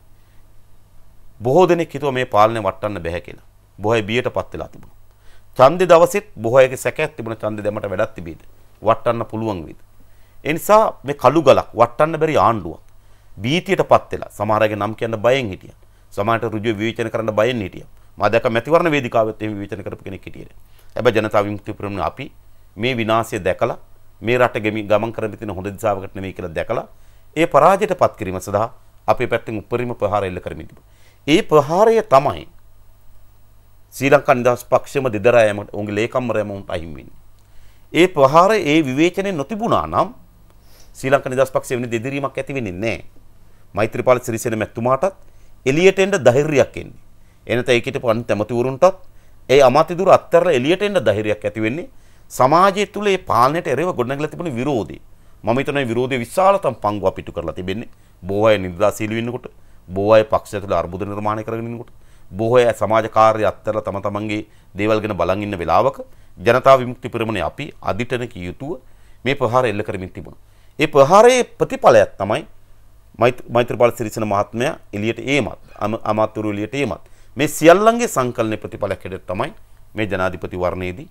බොහෝ දෙනෙක් හිතුවා මේ පාලනය වටන්න බෑ කියලා. බොහෝ අය බියටපත් වෙලා තිබුණා. ඡන්දේ දවසෙත් බොහෝ අයගේ සැකයක් තිබුණා ඡන්දේ දැමට වැඩක් තිබීද වටන්න පුළුවන් වේද. ඒ නිසා මේ කළු ගලක් වටන්න බැරි ආණ්ඩුවක් බීතියටපත් වෙලා සමහර අයගේ නම් කියන්න බයෙන් හිටියා. සමහරට ඍජුව විවේචන කරන්න බයෙන් හිටියා. මා දැක මැතිවරණ වේදිකාවෙත් එහෙම විවේචන කරපු කෙනෙක් හිටියේ. හැබැයි ජනතා විමුක්ති පෙරමුණ අපි මේ විනාශය දැකලා මේ රට ගමන් කරමින් තියෙන හොඳ දිශාවකට නෙවෙයි කියලා දැකලා ඒ පරාජයටපත් කිරීම සඳහා අපේ පැත්තෙන් උපරිම ප්‍රහාර එල්ල කරමින් තිබුණා. ඒ ප්‍රහාරය තමයි ශ්‍රී ලංකා නිදහස් පක්ෂයම දෙදරායම උන්ගේ ලේකම්වරයම උන්ට අහිමි වෙන්නේ. ඒ ප්‍රහාරය ඒ විවේචනයේ නොතිබුණා නම් ශ්‍රී ලංකා නිදහස් පක්ෂය වෙන දෙදිරීමක් ඇති වෙන්නේ නැහැ. මෛත්‍රීපාල සිරිසේන මැතිතුමාටත් එළියට එන්න ධෛර්යයක් එන්නේ. එනත ඒකිට පන් තැමතිවරුන්ටත් ඒ අමාත්‍යදුර අත්තරලා එළියට එන්න ධෛර්යයක් ඇති වෙන්නේ. සමාජය තුළ ඒ පාලනයට එරෙහිව ගොඩනැගලා තිබුණ විරෝධය. මම හිතනවා විරෝධය විශාලතම පංගුව පිටු කරලා තිබෙන්නේ. බොහෝ අය නිදහසීලී වෙන්නකොට, බොහෝ අය පක්ෂය තුළ අර්බුද නිර්මාණය කරගෙන ඉන්නකොට, බොහෝ අය සමාජ කාර්ය අත්තරලා තම තමන්ගේ දේවල් ගැන බලන් ඉන්න වෙලාවක ජනතා විමුක්ති පෙරමුණේ අපි අදිටන කිය යුතුව මේ ප්‍රහාරය එල්ල කරමින් තිබුණා. ඒ ප්‍රහාරයේ ප්‍රතිඵලයක් තමයි මෛත්‍රීපාල සිරිසේන මහත්මයා එළියට ඒමත්, අමාත්‍යවරු එළියට ඒමත් මේ සියල්ලන්ගේ සංකලනයේ ප්‍රතිඵලයක් හැටියට තමයි මේ ජනාධිපති වර්ණයේදී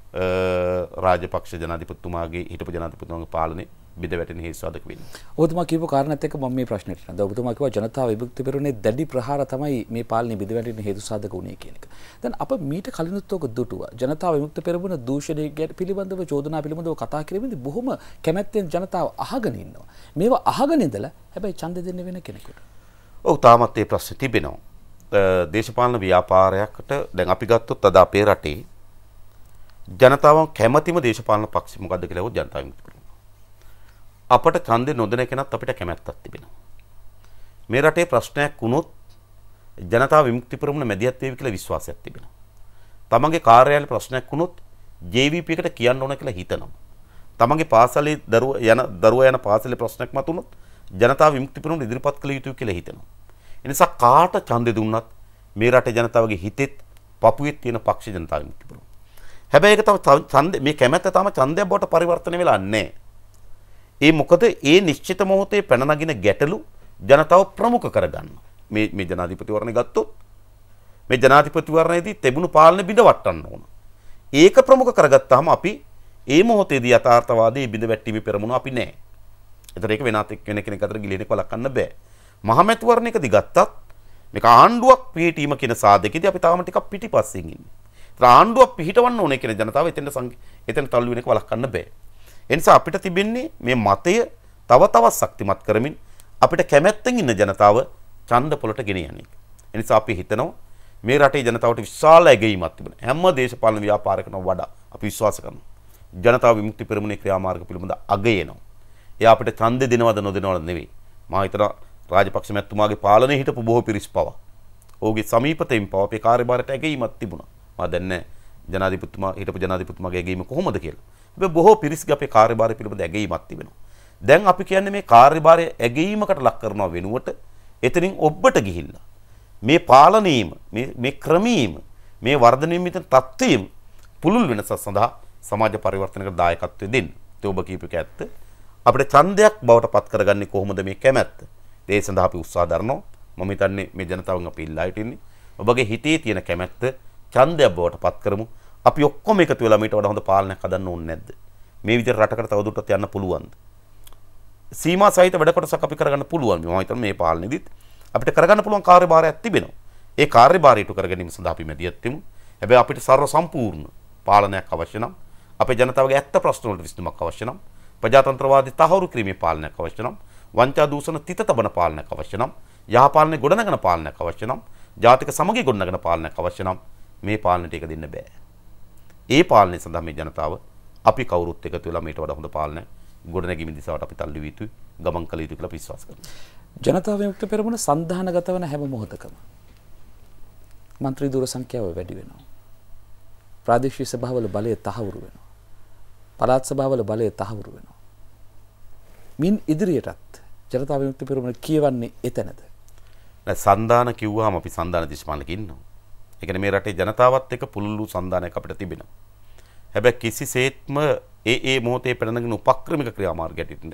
රාජපක්ෂ ජනාධිපතිතුමාගේ හිටපු ජනාධිපතිතුමාගේ පාලනය බිඳ වැටෙන හේතුසාධක වෙන්නේ. ඔබතුමා කියපු කාරණාත් එක්ක මම මේ ප්‍රශ්නෙට නේද ඔබතුමා කිව්වා ජනතා විමුක්ති පෙරමුණේ දැඩි ප්‍රහාර තමයි මේ පාලනය බිඳ වැටෙන හේතුසාධක වුණේ කියන එක. දැන් අප මීට කලිනුත් ඔක දුටුවා. ජනතා විමුක්ති පෙරමුණ දූෂණය පිළිබඳව චෝදනා පිළිබඳව කතා කිරීමේදී බොහොම කැමැත්තෙන් ජනතාව අහගෙන ඉන්නවා. මේවා අහගෙන ඉඳලා හැබැයි ඡන්ද දෙන්න වෙන කෙනෙකුට. ඔව් තාමත් ඒ ප්‍රශ්නේ තිබෙනවා. දේශපාලන ව්‍යාපාරයකට දැන් අපි ගත්තොත් අද අපේ රටේ ජනතාවන් කැමැතිම දේශපාලන පක්ෂ මොකද්ද කියලා හොත් ජනතා විමුක්ති පෙරමුණ. අපට ඡන්දේ නොදෙන කෙනත් අපිට කැමැත්තක් තිබෙනවා. මේ රටේ ප්‍රශ්නයක් වුණොත් ජනතා විමුක්ති පෙරමුණ මැදිහත් වේවි කියලා විශ්වාසයක් තිබෙනවා. තමන්ගේ කාර්යාලේ ප්‍රශ්නයක් වුණොත් ජේ වී පී එකට කියන්න ඕන කියලා හිතනවා. තමන්ගේ පාසලේ දරුව යන දරුවා යන පාසලේ ප්‍රශ්නයක් මතුනොත් ජනතා විමුක්ති පෙරමුණ ඉදිරිපත් කළ යුතුයි කියලා හිතනවා. ඒ නිසා කාට ඡන්දේ දුන්නත් මේ රටේ ජනතාවගේ හිතෙත් පපුවේ තියෙන පක්ෂ ජනතා විමුක්ති පෙරමුණ. හැබැයි ඒක තව ඡන්දේ මේ කැමැත්ත තම ඡන්දයක් බවට පරිවර්තනය වෙලා නැහැ. ඒ මොකද ඒ නිශ්චිත මොහොතේ පැන නගින ගැටලු ජනතාව ප්‍රමුඛ කරගන්න. මේ මේ ජනාධිපතිවරණය ගත්තොත් මේ ජනාධිපතිවරණයේදී තිබුණු පාලන බිඳ වට්ටන්න ඕන. ඒක ප්‍රමුඛ කරගත්තාම අපි ඒ මොහොතේදී යථාර්ථවාදී බිඳ වැටීමේ පෙරමුණ අපි නැහැ. ඒතර ඒක වෙනත් එක් වෙන කෙනෙක් අතර ගිලෙන්නේ වළක්වන්න බෑ. මහමැතිවරණයකදී ගත්තත් මේක ආණ්ඩුවක් පිහිටීම කියන සාධකෙදී අපි තාම ටිකක් පිටිපස්සෙන් ඉන්නේ. ඒතර ආණ්ඩුවක් පිහිටවන්න ඕනේ කියන ජනතාව එතෙන්ට එතෙන් තල්ලු වෙන එක වළක්වන්න බෑ. ඒ නිසා අපිට තිබෙන්නේ මේ මතය තව තවත් ශක්තිමත් කරමින් අපිට කැමැත්තෙන් ඉන්න ජනතාව ඡන්ද පොළට ගෙන යන්නේ. ඒ නිසා අපි හිතනවා මේ රටේ ජනතාවට විශාල ඇගීමක් තිබෙනවා. හැම දේශපාලන ව්‍යාපාරයකටම වඩා අපි විශ්වාස කරනවා. ජනතා විමුක්ති පෙරමුණේ ක්‍රියාමාර්ග පිළිබඳ අගය එනවා. එයා අපිට ඡන්දෙ දෙනවද නොදෙනවද නෙවෙයි. මම හිතනවා රාජපක්ෂ මැතිතුමාගේ පාලනයේ හිටපු බොහෝ පිරිස් පවා. ඔහුගේ සමීපතෙන් පවා අපේ කාර්යභාරයට ඇගීමක් තිබුණා. මම දන්නේ ජනාධිපතිතුමා හිටපු ජනාධිපතිතුමාගේ ඇගීම කොහොමද කියලා. හැබැයි බොහෝ පිරිස්ගේ අපේ කාර්යභාරය පිළිබඳ ඇගීමක් තිබෙනවා. දැන් අපි කියන්නේ මේ කාර්යභාරය ඇගීමකට ලක් කරනවා වෙනුවට එතනින් ඔබට ගිහිල්ලා මේ පාලනීයම මේ මේ ක්‍රමීයම මේ වර්ධනය වෙමින් තත්ත්වයේම පුළුල් වෙනස සඳහා සමාජ පරිවර්තනයකට දායකත්වය දෙන්න. ඒ ඔබ කීපක ඇත්ත. අපිට ඡන්දයක් බවට පත් කරගන්නේ කොහොමද මේ කැමැත්ත? ඒ සඳහා අපි උත්සාහ දරනවා. මම හිතන්නේ මේ ජනතාවන් අපි ඉල්ලා හිටින්නේ ඔබගේ හිතේ තියෙන කැමැත්ත ඡන්දයක් බවට පත් කරමු. අපි ඔක්කොම එකතු වෙලා මේට වඩා හොඳ පාලනයක් හදන්න ඕනේ නැද්ද? මේ විදිහට රටකට තවදුරටත් යන්න පුළුවන්ද? සීමා සහිත වැඩ කොටසක් අපි කරගන්න පුළුවන්. මම හිතන්නේ මේ පාලනයේදීත් අපිට කරගන්න පුළුවන් කාර්යභාරයක් තිබෙනවා. ඒ කාර්යභාරය ඉටු කර ගැනීම සඳහා අපි මැදිහත් වෙමු. හැබැයි අපිට සර්ව සම්පූර්ණ පාලනයක් අවශ්‍ය නම් අපේ ජනතාවගේ ඇත්ත ප්‍රශ්න වලට විසඳුමක් අවශ්‍ය නම් ප්‍රජාතන්ත්‍රවාදී තහවුරු කිරීමේ පාලනයක් අවශ්‍ය නම් වංචා දූෂණ තිත තබන පාලනයක් අවශ්‍ය නම් යහපාලනයේ ගොඩනගන පාලනයක් අවශ්‍ය නම් ජාතික සමගිය ගොඩනගන පාලනයක් අවශ්‍ය නම් මේ පාලනයට එක දෙන්න බෑ. ඒ පාලනය සඳහා මේ ජනතාව අපි කවුරුත් එකතු වෙලා මේට වඩා හොඳ පාලනයක් ගොඩනැගීමේ දිශාවට අපි තල්ලු යුතුයි ගමන් කළ යුතුයි කියලා විශ්වාස කරනවා. ජනතා විමුක්ති පෙරමුණ සංධානගත වන හැම මොහොතකම මන්ත්‍රී දුර සංඛ්‍යාව වැඩි වෙනවා. ප්‍රාදේශීය සභාවල බලය තහවුරු වෙනවා. පළාත් සභාවල බලය තහවුරු වෙනවා. මින් ඉදිරියටත් ජනතා විමුක්ති පෙරමුණ කියවන්නේ එතනද? නෑ සංධාන කිව්වහම අපි සංධාන දිශපාලනක ඉන්නවා. ඒ කියන්නේ මේ රටේ ජනතාවත් එක්ක පුළුල්ු සංධානයක් අපිට තිබෙනවා. හැබැයි කිසිසේත්ම ඒ ඒ මොහොතේ පැනනගෙන උපක්‍රමික ක්‍රියාමාර්ගයක් හැටියට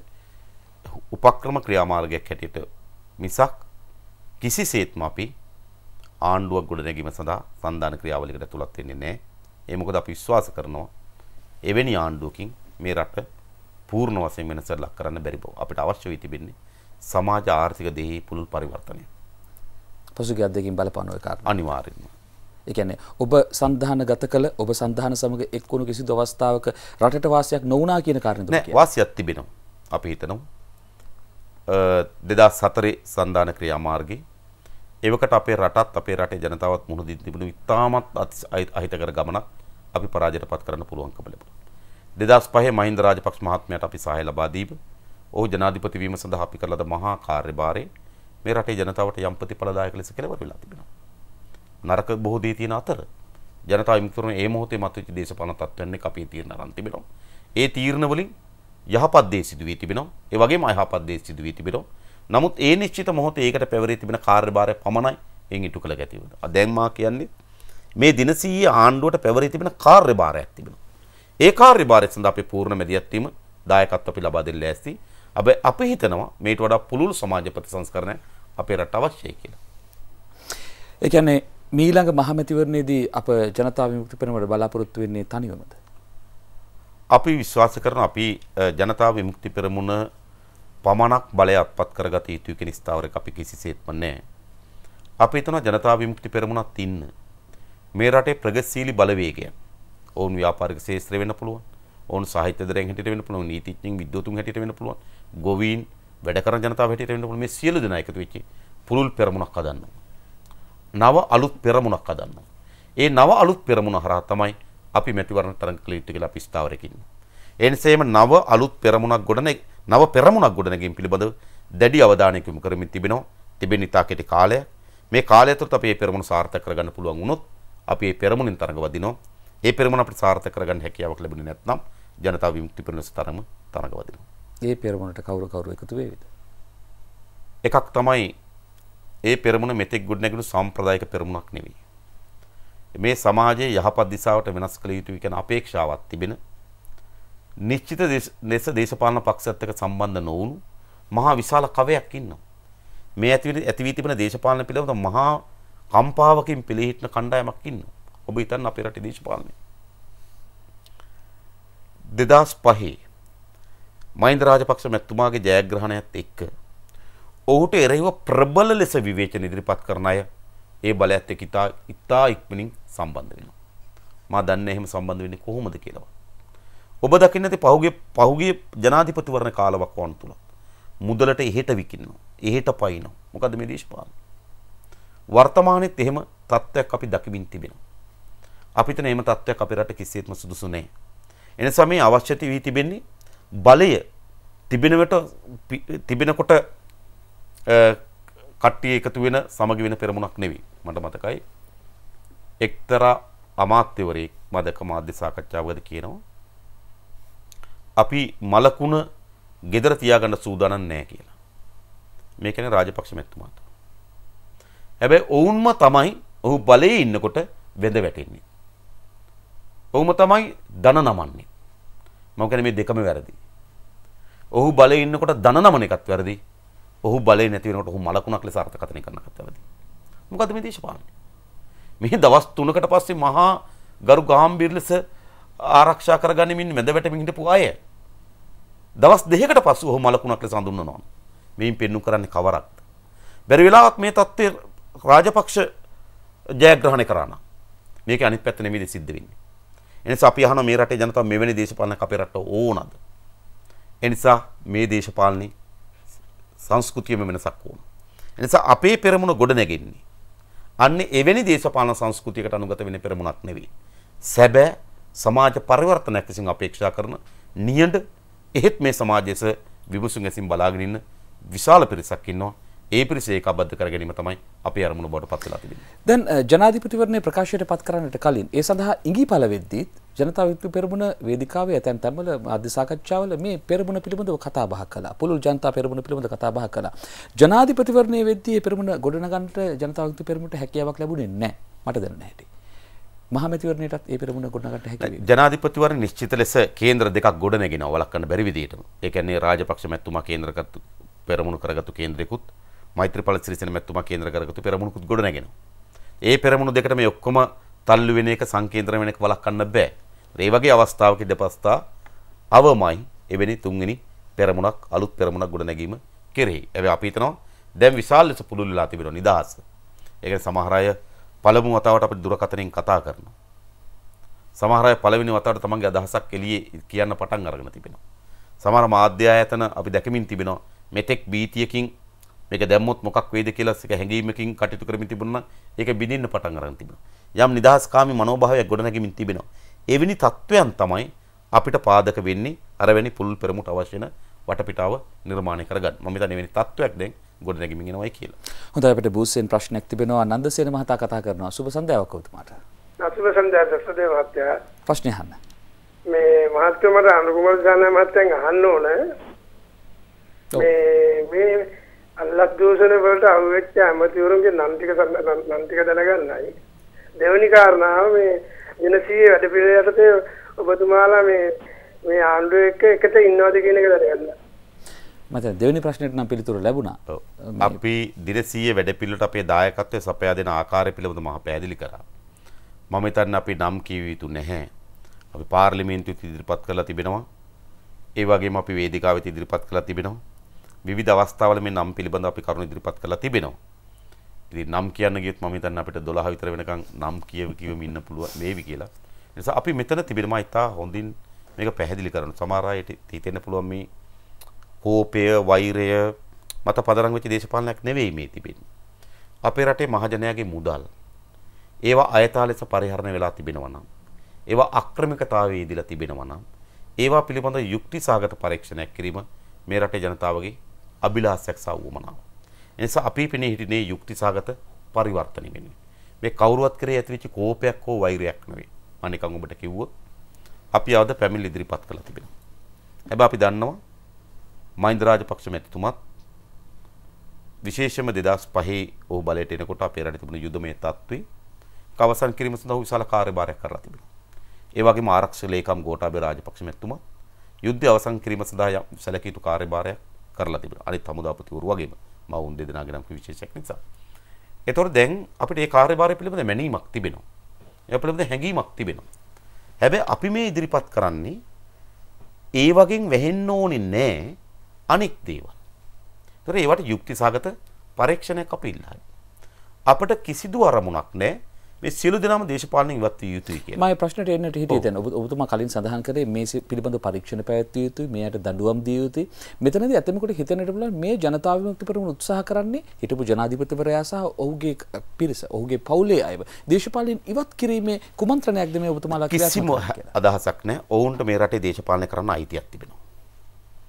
උපක්‍රම ක්‍රියාමාර්ගයක් හැටියට මිසක් කිසිසේත්ම අපි ආණ්ඩුවක් ගොඩනැගීම සඳහා සංධාන ක්‍රියාවලියකට ඇතුළත් වෙන්නේ නැහැ. ඒ මොකද අපි විශ්වාස කරනවා එවැනි ආණ්ඩුවකින් මේ රට පූර්ණ වශයෙන් වෙනසක් ලක් කරන්න බැරි බව. අපිට අවශ්‍ය වෙයි තිබෙන්නේ සමාජ ආර්ථික දෙහි පුළුල් පරිවර්තනය. පසුගිය අධ්‍යක්ෂකින් බලපාන ඔය කාරණා. අනිවාර්යෙන්ම. ඒ කියන්නේ ඔබ සංධානගත කළ ඔබ සංධාන සමග එක්වුණු කිසිදු අවස්ථාවක රටට වාසියක් නොවුණා කියන කාරණේ නෑ වාසියක් තිබෙනවා. අපි හිතනවා දෙදහස් හතරේ සංධාන ක්‍රියාමාර්ගයේ එවකට අපේ රටත් අපේ රටේ ජනතාවත් මුහුණ දී තිබුණු ඉතාමත් අහිතකර ගමනක් අපි පරාජයටපත් කරන්න පුළුවන්කම ලැබුණා. දෙදහස් පහේ මහින්ද රාජපක්ෂ මහත්මයාට අපි සහාය ලබා දීප ඔහු ජනාධිපති වීම සඳහා අපි කළ මහා කාර්යභාරයේ මේ රටේ ජනතාවට යම් ප්‍රතිඵලදායක ලෙස කෙලවර වෙලා තිබෙනවා. නරක බොහෝ දේ තියෙන අතර ජනතාව විමුක්තිකරණ ඒ මොහොතේ මතුවෙච්ච දේශපාලන තත්ත්වයන් එක අපි තීරණ අරන් තිබෙනවා. ඒ තීරණ වලින් යහපත් දේ සිදු වී තිබෙනවා. ඒ වගේම අයහපත් දේ සිදු වී තිබෙනවා. නමුත් ඒ නිශ්චිත මොහොතේ ඒකට පැවරී තිබෙන කාර්යභාරය පමණයි එයින් ඉටු කළ ගැති වෙනවා. දැන් මා කියන්නේ මේ දිනසීයේ ආණ්ඩුවට පැවරී තිබෙන කාර්යභාරයක් තිබෙනවා. ඒ කාර්යභාරය සඳහා අපි පූර්ණ මැදිහත් වීම දායකත්ව අපි ලබා දෙන්න ලෑස්ති. හැබැයි අපි හිතනවා මේට වඩා පුළුල් සමාජ ප්‍රතිසංස්කරණයක් අපේ රට අවශ්‍යයි කියලා. ඒ කියන්නේ මීළඟ මහමැතිවරණයේදී අප ජනතා විමුක්ති පෙරමුණට බලාපොරොත්තු වෙන්නේ තනිවමද? අපි විශ්වාස කරන අපි ජනතා විමුක්ති පෙරමුණ පමණක් බලය අත්පත් කරගත යුතු කියන ස්ථාවරයක අපි කිසිසේත්ම නැහැ. අපි හිතනවා ජනතා විමුක්ති පෙරමුණත් ඉන්න මේ රටේ ප්‍රගතිශීලී බලවේගයන්. ඔවුන් ව්‍යාපාරික ශාස්ත්‍රය වෙන්න පුළුවන්. ඔවුන් සාහිත්‍යදරයන් හැටියට වෙන්න පුළුවන්. නීතිඥයින් විද්වතුන් හැටියට වෙන්න පුළුවන්. ගොවීන් වැඩ කරන ජනතාව හැටියට වෙන්න පුළුවන්. මේ සියලු දෙනා එකතු වෙච්ච පුළුල් පෙරමුණක් හදන්න. නව අලුත් පෙරමුණක් හදන්න. ඒ නව අලුත් පෙරමුණ හරහා තමයි අපි මැතිවරණ තරඟ කළ යුතු කියලා අපි ස්ථාවරයක ඉන්නවා. ඒ නිසාම නව අලුත් පෙරමුණක් ගොඩනැග නව පෙරමුණක් ගොඩනැගීම පිළිබඳව දැඩි අවධානයක් යොමු කරමින් තිබෙනවා. තිබෙන ඉතා කෙටි කාලයක්. මේ කාලය තුළ අපි මේ පෙරමුණ සාර්ථක කරගන්න පුළුවන් වුණොත් අපි මේ පෙරමුණෙන් තරඟ වදිනවා. ඒ පෙරමුණ අපිට සාර්ථක කරගන්න හැකියාවක් ලැබුණේ නැත්නම් ජනතා විමුක්ති පෙරමුණ තරම තරඟ වදිනවා. ඒ පෙරමුණට කවුරු කවුරු එකතු වේවිද? එකක් තමයි ඒ පෙරමුණ මෙතෙක් ගොඩනැගුණු සම්ප්‍රදායික පෙරමුණක් නෙවෙයි. මේ සමාජයේ යහපත් දිශාවට වෙනස් කළ යුතුයි කියන අපේක්ෂාවක් තිබෙන නිශ්චිත ලෙස දේශපාලන පක්ෂයත් එක්ක සම්බන්ධ නොවුණු මහා විශාල කවයක් ඉන්නවා. මේ ඇති ඇති වී තිබෙන දේශපාලන පිළිබඳ මහා කම්පාවකින් පිළිහිටන කණ්ඩායමක් ඉන්නවා. ඔබ හිතන්න අපේ රටේ දේශපාලනය. දෙදහස් පහේ මහින්ද රාජපක්ෂ මැතිතුමාගේ ජයග්‍රහණයත් එක්ක ඔහුට එරෙහිව ප්‍රබල ලෙස විවේචන ඉදිරිපත් කරන අය ඒ බලයත් එක්ක ඉතා ඉතා ඉක්මනින් සම්බන්ධ වෙනවා. මා දන්නේ එහෙම සම්බන්ධ වෙන්නේ කොහොමද කියලා. ඔබ දකින්න ඇති පහුගිය පහුගිය ජනාධිපතිවරණ කාලවකවානු තුල මුදලට එහෙට විකින්නවා. එහෙට පයින්නවා. මොකද්ද මේ දේශපාලන? වර්තමානයේත් එහෙම තත්ත්වයක් අපි දකිමින් තිබෙනවා. අපිට නේ එහෙම තත්ත්වයක් අපේ රට කිසිසේත්ම සුදුසු නැහැ. එනිසා මේ අවශ්‍යති වී තිබෙන්නේ බලය තිබෙනවට තිබෙනකොට කට්ටිය එකතු වෙන සමගි වෙන පෙරමුණක් නෙවෙයි. මට මතකයි එක්තරා අමාත්‍යවරයෙක් මදක මාධ්‍ය සාකච්ඡාවකදී කියනවා අපි මලකුණ ගෙදර තියාගන්න සූදානම් නැහැ කියලා. මේ කියන්නේ රාජපක්ෂ මැතිතුමාට. හැබැයි ඔවුන්ම තමයි ඔහු බලයේ ඉන්නකොට වෙඳ වැටෙන්නේ. ඔහුම තමයි ධන නමන්නේ. මම කියන්නේ මේ දෙකම වැරදි. ඔහු බලයේ ඉන්නකොට ධන නමන එකත් වැරදි. ඔහු බලයේ නැති වෙනකොට ඔහු මලකුණක් ලෙස අර්ථකථනය කරන එකත් වැරදි. මොකද්ද මේ දේශපාලනය? මේ දවස් තුනකට පස්සේ මහා ගරු ගාම්භීර ලෙස ආරක්ෂා කරගනිමින් වැඳ වැටෙමින් හිටපු අය දවස් දෙකකට පස්සේ ඔහු මලකුණක් ලෙස හඳුන්වනවා. මේන් පෙන්නු කරන්නේ කවරක්ද? බැරි වෙලාවක් මේ தත්ත්වය රාජපක්ෂ ජයග්‍රහණය කරා නම් මේක අනිත් පැත්ත නෙමෙයි සිද්ධ වෙන්නේ. එනිසා අපි අහන මේ රටේ ජනතාව මෙවැනි දේශපාලනයක් අපේ රටට ඕනද? එනිසා මේ දේශපාලනේ සංස්කෘතියෙම වෙනසක් ඕන. එනිසා අපේ පෙරමුණ ගොඩ නැගෙන්නේ අන්නේ එවැනි දේශපාලන සංස්කෘතියකට අනුගත වෙන පෙරමුණක් නෙවෙයි. සැබෑ සමාජ පරිවර්තනයක් විසින් අපේක්ෂා කරන නියඬ එහෙත් මේ සමාජයේස විමසුම් ඇසින් බලාගෙන ඉන්න විශාල පිරිසක් ඉන්නවා. ඒ පිරිස ඒකාබද්ධ කර ගැනීම තමයි අපේ අරමුණ බවට පත් වෙලා තිබෙන්නේ. දැන් ජනාධිපතිවරණයේ ප්‍රකාශයට පත් කරන්නට කලින් ඒ සඳහා ඉඟිපළ වෙද්දී ජනතා විමුක්ති පෙරමුණ වේදිකාවේ ඇතැම් තැන්වල මාධ්‍ය සාකච්ඡාවල මේ පෙරමුණ පිළිබඳව කතා බහ කළා. පුළුල් ජනතා පෙරමුණ පිළිබඳව කතා බහ කළා. ජනාධිපතිවරණයේ වෙද්දී මේ පෙරමුණ ගොඩනගන්නට ජනතා විමුක්ති පෙරමුණට හැකියාවක් ලැබුණේ නැහැ. මට දැනෙන හැටි. මහමැතිවරණයටත් මේ පෙරමුණ ගොඩනගන්නට හැකි වෙයි. ජනාධිපතිවරණ නිශ්චිත ලෙස කේන්ද්‍ර දෙකක් ගොඩ නැගෙනවා වළක්වන්න බැරි විදිහටම. ඒ කියන්නේ රාජපක්ෂ මැතිතුමා කේන්ද්‍රගත පෙරමුණු කරගත්තු කේන්ද්‍රයකුත් මෛත්‍රීපාල සිරිසේන මැතිතුමා කේන්ද්‍ර කරගත්තු පෙරමුණුකුත් ගොඩ නැගෙනවා. ඒ පෙරමුණු දෙකට මේ ඔක්කොම තල්ලු වෙන එක සංකේන්ද්‍ර වෙන එක වළක්වන්න බෑ. ඒ වගේ අවස්ථාවක දෙපස්තා අවමයි එවැනි තුන්වෙනි පෙරමුණක් අලුත් පෙරමුණක් ගොඩ නැගීම කෙරෙහි. හැබැයි අපි හිතනවා දැන් විශාල ලෙස පුළුල් වෙලා තිබෙනවා නිදහස. ඒ කියන්නේ සමහර අය පළමු වතාවට අපිට දුරකථනයෙන් කතා කරනවා. සමහර අය පළවෙනි වතාවට තමන්ගේ අදහසක් එළියේ කියන්න පටන් අරගෙන තිබෙනවා. සමහර මාධ්‍ය ආයතන අපි දැකමින් තිබෙනවා මෙතෙක් බීතියකින් මේක දැම්මොත් මොකක් වෙයිද කියලා එක හැඟීමකින් කටයුතු කරමින් තිබුණා. ඒක බිඳින්න පටන් අරන් තිබෙනවා. යම් නිදහස්කාමී මනෝභාවයක් ගොඩනැගෙමින් තිබෙනවා. එවැනි තත්වයන් තමයි අපිට පාදක වෙන්නේ අර වෙනි පුළුල් පෙරමුණට අවශ්‍ය වෙන වටපිටාව නිර්මාණය කරගන්න. මම හිතන්නේ එවැනි තත්වයක් දැන් ගොඩනැගෙමින් එනවායි කියලා. හොඳයි අපිට බූස්සෙන් ප්‍රශ්නයක් තිබෙනවා. නන්දසේන මහතා කතා කරනවා. සුබ සන්ධ්‍යාවක් ඔබතුමාට. සුබ සන්ධ්‍යාවක් දසදේ මහත්තයා. ප්‍රශ්නේ අහන්න. මේ මහත්කමට අනුකුමාර ජාන මහත්තයන් අහන්න ඕනේ. මේ මේ අල්ලස් දූෂණ වලට අහුවෙච්ච ඇමතිවරුන්ගේ නම් ටික නම් ටික දැනගන්නයි. දෙවෙනි කාරණාව මේ ජනසීය වැඩ පිළිවෙලට ඔබතුමාලා මේ මේ ආණ්ඩුව එක්ක එකට ඉන්නවද කියන එක දැනගන්න. මට දෙවෙනි ප්‍රශ්නෙට නම් පිළිතුර ලැබුණා. අපි දිනසීය වැඩ පිළිවෙලට අපේ දායකත්වය සපයා දෙන ආකාරය පිළිබඳව මම පැහැදිලි කරා. මම හිතන්නේ අපි නම් කියව යුතු නැහැ. අපි පාර්ලිමේන්තුවට ඉදිරිපත් කරලා තිබෙනවා. ඒ වගේම අපි වේදිකාවෙත් ඉදිරිපත් කරලා තිබෙනවා. විවිධ අවස්ථාවල මේ නම් පිළිබඳව අපි කරුණු ඉදිරිපත් කරලා තිබෙනවා. ඉතින් නම් කියන්න ගියොත් මම හිතන්නේ අපිට දොළහ විතර වෙනකන් නම් කියව කියවම ඉන්න පුළුවන් වේවි කියලා. ඒ නිසා අපි මෙතන තිබෙනවා ඉතා හොඳින් මේක පැහැදිලි කරන. සමහර අයට හිතෙන්න පුළුවන් මේ කෝපය, වෛරය මත පදනම් වෙච්ච දේශපාලනයක් නෙවෙයි මේ තිබෙන්නේ. අපේ රටේ මහජනයාගේ මුදල් ඒවා අයථා ලෙස පරිහරණය වෙලා තිබෙනවා නම්, ඒවා අක්‍රමිකතාවයේ ඉදලා තිබෙනවා නම්, ඒවා පිළිබඳ යුක්ති සාගත පරීක්ෂණයක් කිරීම මේ රටේ ජනතාවගේ අභිලාෂයක් සාවුවමනාව. ඒ නිසා අපි පිනේ හිටිනේ යුක්ති සාගත පරිවර්තන වෙන්නේ. මේ කවුරුවත් කරේ ඇතිවෙච්ච කෝපයක් හෝ වෛරයක් නෙවෙයි. මම නිකන් ඔබට කිව්වොත් අපි ආවද පැමිණිලි ඉදිරිපත් කළා තිබෙනවා. හැබැයි අපි දන්නවා මහින්ද රාජපක්ෂ මැතිතුමත් විශේෂයෙන්ම දෙදහස් පහේ ඔහු බලයට එනකොට අපේ රටේ තිබුණු යුද්ධමය තත්ත්වේ අවසන් කිරීම සඳහා විශාල කාර්යභාරයක් කරලා තිබෙනවා. ඒ වගේම ආරක්ෂක ලේකම් ගෝඨාභය රාජපක්ෂ මැතිතුමා යුද්ධය අවසන් කිරීම සඳහා සැලකිය යුතු කාර්යභාරයක් කරලා තිබෙනවා. අනිත් හමුදාපතිවරු වගේම මවුන් දෙදෙනාගේ නම් විශේෂයක් නිසා. ඒතකොට දැන් අපිට මේ කාර්යභාරය පිළිබඳ මැනීමක් තිබෙනවා. ඒ පිළිබඳ හැඟීමක් තිබෙනවා. හැබැයි අපි මේ ඉදිරිපත් කරන්නේ ඒ වගේ වෙහෙන්න ඕනේ නැහැ අනික් දේවල්. ඒතර ඒවට යුක්ති සාගත පරීක්ෂණයක් අපි ඉල්ලයි. අපිට කිසිදු අරමුණක් නැහැ මේ සියලු දෙනාම දේශපාලනික ඉවත් විය යුතුයි කියලා. මම ප්‍රශ්නට එන්නට හිටියේ දැන් ඔබ ඔබතුමා කලින් සඳහන් කරේ මේ පිළිබඳ පරීක්ෂණ පැවැත්විය යුතුයි, මේකට දඬුවම් දිය යුතුයි. මෙතනදී ඇතමෙකුට හිතෙන්නට පුළුවන් මේ ජනතා විමුක්ති පෙරමුණ උත්සාහ කරන්නේ හිටපු ජනාධිපතිවරයා සහ ඔහුගේ පිරිස, ඔහුගේ පවුලේ අයව දේශපාලනයෙන් ඉවත් කිරීමේ කුමන්ත්‍රණයක්ද මේ ඔබතුමාලා කිසිම අදහසක් නැහැ. ඔවුන්ට මේ රටේ දේශපාලනය කරන්න අයිතියක් තිබෙනවා.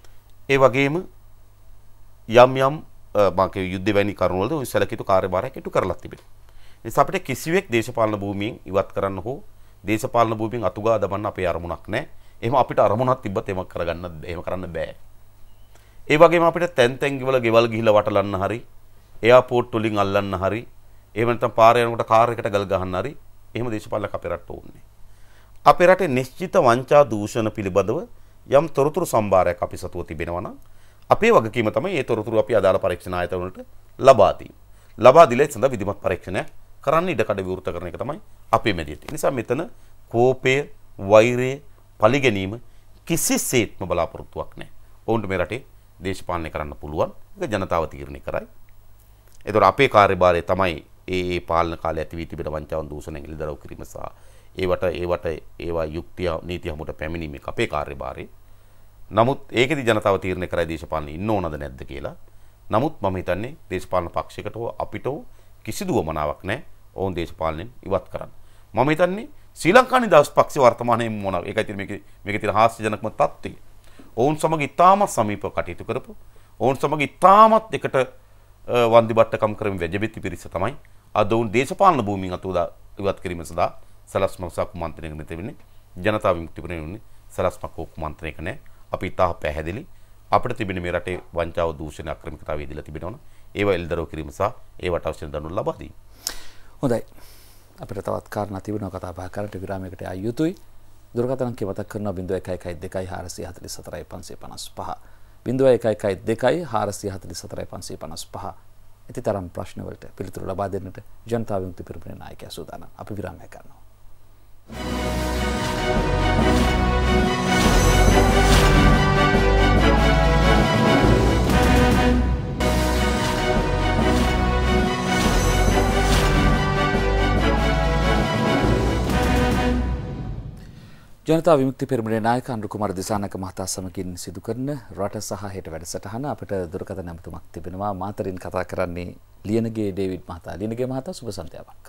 ඒ වගේම යම් යම් මාගේ යුද්ධ වැනි කරුණු වලද සැලකිතු කාර්යභාරයක් ඉටු කරලා තිබෙනවා. ඒ නිසා අපිට කිසිවෙක් දේශපාලන භූමියෙන් ඉවත් කරන්න හෝ දේශපාලන භූමියෙන් අතුගා දමන්න අපේ අරමුණක් නැහැ. එහෙම අපිට අරමුණක් තිබ්බත් එහෙම කරගන්න එහෙම කරන්න බෑ. ඒ වගේම අපිට තැන් තැන් වල ගෙවල් ගිහිල්ලා වටලන්න හරි, එයාපෝට් වලින් අල්ලන්න හරි, එහෙම නැත්නම් පාරේ යනකොට කාර් එකට ගල් ගහන්න හරි, එහෙම දේශපාලනයක් අපේ රටට ඕනේ. අපේ රටේ නිශ්චිත වංචා දූෂණ පිළිබඳව යම් තොරතුරු සම්භාරයක් අපි සතුව තිබෙනවා නම් අපේ වගකීම තමයි මේ තොරතුරු අපි අදාළ පරීක්ෂණ ආයතන වලට ලබා දීම. ලබා දීලා සඳහා විධිමත් පරීක්ෂණයක් කරන්න ඉඩකඩ විවෘත කරන එක තමයි අපේ මැදිහත. ඒ නිසා මෙතන කෝපය, වෛරය, පලිගැනීම කිසිසේත්ම බලාපොරොත්තුවක් නැහැ. ඔවුන්ට මේ රටේ දේශපාලනය කරන්න පුළුවන්. ඒක ජනතාව තීරණය කරයි. ඒතකොට අපේ කාර්යභාරය තමයි ඒ ඒ පාලන කාලය ඇති වී තිබෙන වංචාවන් දූෂණයෙන් එළිදරව් කිරීම සහ ඒවට ඒවට ඒවා යුක්තිය නීතිය හමුට පැමිණීම එක අපේ කාර්යභාරය. නමුත් ඒකෙදි ජනතාව තීරණය කරයි දේශපාලන ඉන්න ඕනද නැද්ද කියලා. නමුත් මම හිතන්නේ දේශපාලන පක්ෂයකට හෝ අපිට හෝ කිසිදු වමනාවක් නැහැ ඔවුන් දේශපාලනයෙන් ඉවත් කරන්න. මම හිතන්නේ ශ්‍රී ලංකා නිදහස් පක්ෂය වර්තමානයේ මොන ඒකයි තියෙන මේකේ මේකේ තියෙන හාස්‍යජනකම තත්ත්වය. ඔවුන් සමග ඉතාමත් සමීපව කටයුතු කරපු ඔවුන් සමග ඉතාමත් එකට වන්දි බට්ටකම් කරමින් වැජබෙති පිරිස තමයි අද ඔවුන් දේශපාලන භූමියෙන් අතුදා ඉවත් කිරීම සඳහා සලස්මක් කුමන්ත්‍රණයක නිත වෙන්නේ. ජනතා විමුක්ති පෙරමුණේ සලස්මක් කුමන්ත්‍රණයක නැහැ. අපි ඉතාම පැහැදිලි අපිට තිබෙන මේ රටේ වංචාව දූෂණ අක්‍රමිකතාවය ඉදලා තිබෙනවනේ ඒව එල්දරව් කිරීම සහ ඒවට අවශ්‍ය දඬුවම් ලබා දීම. හොඳයි. අපිට තවත් කාරණා තිබෙනවා කතා බහ කරන්න විරාමයකට ආ යුතුයි. දුරකථන අංකය මතක් කරනවා ज़ीरो एक एक एक दो चार चार चार पाँच पाँच पाँच ज़ीरो एक एक एक दो चार चार चार पाँच पाँच पाँच ඉති තරම් ප්‍රශ්න වලට පිළිතුරු ලබා දෙන්නට ජනතා විමුක්ති පෙරමුණේ නායකයා සූදානම්. අපි විරාමයක් ගන්නවා. ජනතා විමුක්ති පෙරමුණේ නායක අනුර කුමාර දිසානායක මහතා සමගින් සිදු කරන රට සහ හෙට වැඩසටහන අපිට දුරකථන නැමතුමක් තිබෙනවා. මාතරින් කතා කරන්නේ ලියනගේ ඩේවිඩ් මහතා. ලියනගේ මහතා සුබ සන්ධ්‍යාවක්.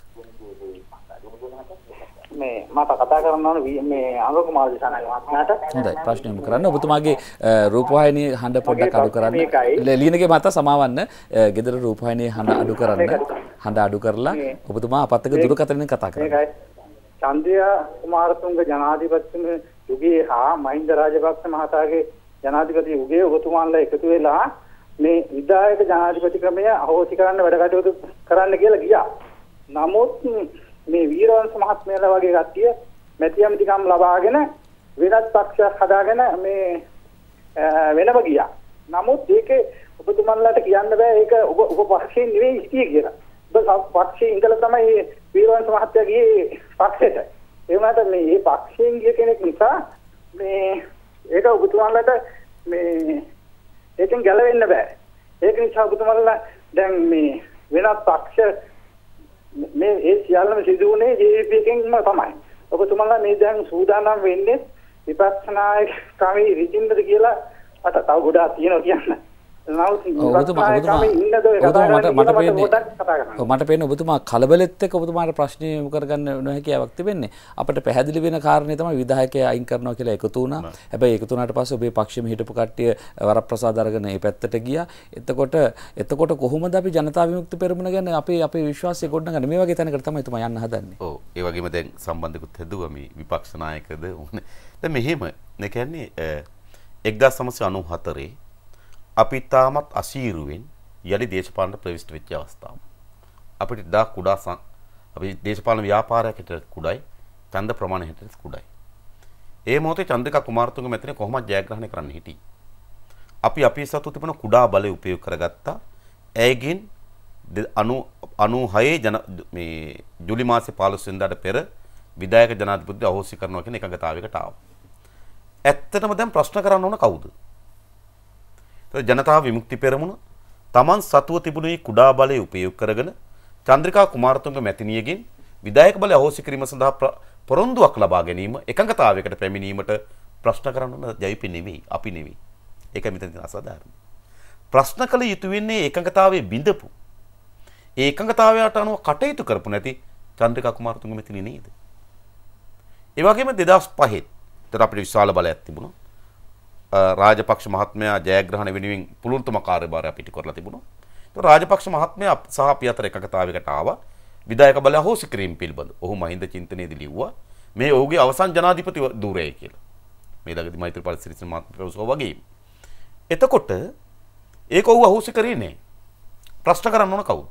මේ මට කතා කරන්න ඕනේ මේ අනුර කුමාර දිසානායක මහත්මයාට. හොඳයි ප්‍රශ්නය යොමු කරන්න. ඔබතුමාගේ රූපවාහිනියේ හඬ පොඩ්ඩක් අඩු කරන්න. ලියනගේ මහතා සමාවන්න. ගෙදර රූපවාහිනියේ හඬ අඩු කරන්න. හඬ අඩු කරලා ඔබතුමා අපත් එක්ක දුරකථනෙන් කතා කරන්න. චන්ද්‍රියා කුමාරතුංග ජනාධිපතිතුමා යුගයේ හා මහින්ද රාජපක්ෂ මහතාගේ ජනාධිපති යුගයේ ඔබතුමාලා එකතු වෙලා මේ විධායක ජනාධිපති ක්‍රමය අහෝසි කරන්න වැඩ කටයුතු කරන්න කියලා ගියා. නමුත් මේ වීරවංශ මහත්මයාලා වගේ කට්ටිය මැති ඇමතිකම් ලබාගෙන වෙනත් පක්ෂයක් හදාගෙන මේ වෙනම ගියා. නමුත් ඒකේ ඔබතුමාලාට කියන්න බෑ ඒක ඔබ ඔබ පක්ෂයෙන් නෙවෙයි හිටියේ කියලා. ඔබ පක්ෂයේ ඉඳලා තමයි වීරවංශ මහත්තයා ගියේ පක්ෂයට. ඒ වුණාට මේ මේ පක්ෂයෙන් ගිය කෙනෙක් නිසා මේ ඒක ඔබතුමාලට මේ ඒකෙන් ගැලවෙන්න බෑ. ඒක නිසා ඔබතුමාලා දැන් මේ වෙනත් පක්ෂ මේ ඒ සියල්ලම සිදු වුණේ ජේ වී පී එකෙන්ම තමයි. ඔබතුමාලා මේ දැන් සූදානම් වෙන්නේ විපක්ෂ නායක කමී විචින්දද කියලා අත තව ගොඩාක් තියෙනවා කියන්න. මට පේන ඔබතුමා කලබලෙත් එක්ක ඔබතුමාට ප්‍රශ්න යොමු කරගන්න නොහැකියාවක් තිබෙන්නේ. අපිට පැහැදිලි වෙන කාරණේ තමයි විධායකයා අයින් කරනවා කියලා එකතු වුණා. හැබැයි එකතු වුණාට පස්සේ ඔබේ පක්ෂෙම හිටපු කට්ටිය වරප්‍රසාද අරගෙන මේ පැත්තට ගියා. එතකොට එතකොට කොහොමද අපි ජනතා විමුක්ති පෙරමුණ ගැන අපේ අපේ විශ්වාසය ගොඩනගන්නේ? මේ වගේ තැනකට තමයි තුමා යන්න හදන්නේ. ඔව් ඒ වගේම දැන් සම්බන්ධකුත් හැදුවා මේ විපක්ෂ නායකද ඕනේ. දැන් මෙහෙම ඒ කියන්නේ එක්දාස් නවසිය අනූහතරේ අපි තාමත් අසීරුවෙන් යලි දේශපාලන ප්‍රවිෂ්ඨ වෙච්ච අවස්ථාව. අපිට දා කුඩා අපි දේශපාලන ව්‍යාපාරයක් හිටට කුඩයි, ඡන්ද ප්‍රමාණය හිටට කුඩයි. ඒ මොහොතේ චන්ද්‍රිකා කුමාරතුංග මෙතන කොහොමද ජයග්‍රහණය කරන්න හිටියේ? අපි අපි සතු තිබෙන කුඩා බලය උපයෝග කරගත්තා. ඇයගෙන් අනූහයේ ජන මේ ජූලි මාසේ පහළොස් වෙනිදාට පෙර විධායක ජනාධිපති අහෝසි කරනවා කියන එකඟතාවයකට ආවා. ඇත්තටම දැන් ප්‍රශ්න කරන්න ඕන කවුද? ජනතා විමුක්ති පෙරමුණ තමන් සතුව තිබුණේ කුඩා බලය උපයෝග කරගෙන චන්ද්‍රිකා කුමාරතුංග මැතිණියගෙන් විධායක බලය අහෝසි කිරීම සඳහා පොරොන්දුවක් ලබා ගැනීම එකඟතාවයකට පැමිණීමට ප්‍රශ්න කරන්න ජයපි නෙවෙයි අපි නෙවෙයි. ඒක මෙතන තියෙන අසාධාරණ. ප්‍රශ්න කළ යුතු වෙන්නේ එකඟතාවයේ බිඳපු. ඒ එකඟතාවයට අනුව කටයුතු කරපු නැති චන්ද්‍රිකා කුමාරතුංග මැතිණිය නේද? ඒ වගේම දෙදාස් පහේ තර අපිට විශාල බලයක් තිබුණා. රාජපක්ෂ මහත්මයා ජයග්‍රහණ වෙනුවෙන් පුළුල්තුම කාර්යභාරය අපිට කරලා තිබුණා. ඒක රාජපක්ෂ මහත්මයා සහ අපි අතර එකකතාවයකට ආවා. විධායක බලය හොසි කිරීම පිළිබඳ. ඔහු මහින්ද චින්තනයේදී ලිව්වා මේ ඔහුගේ අවසන් ජනාධිපති ධූරයයි කියලා. මේ ළඟදී මෛත්‍රීපාල සිරිසේන මහත්මයා වගේ. එතකොට ඒක ඔහු අහෝසි කරේ නෑ. ප්‍රශ්න කරන්න ඕන කවුද?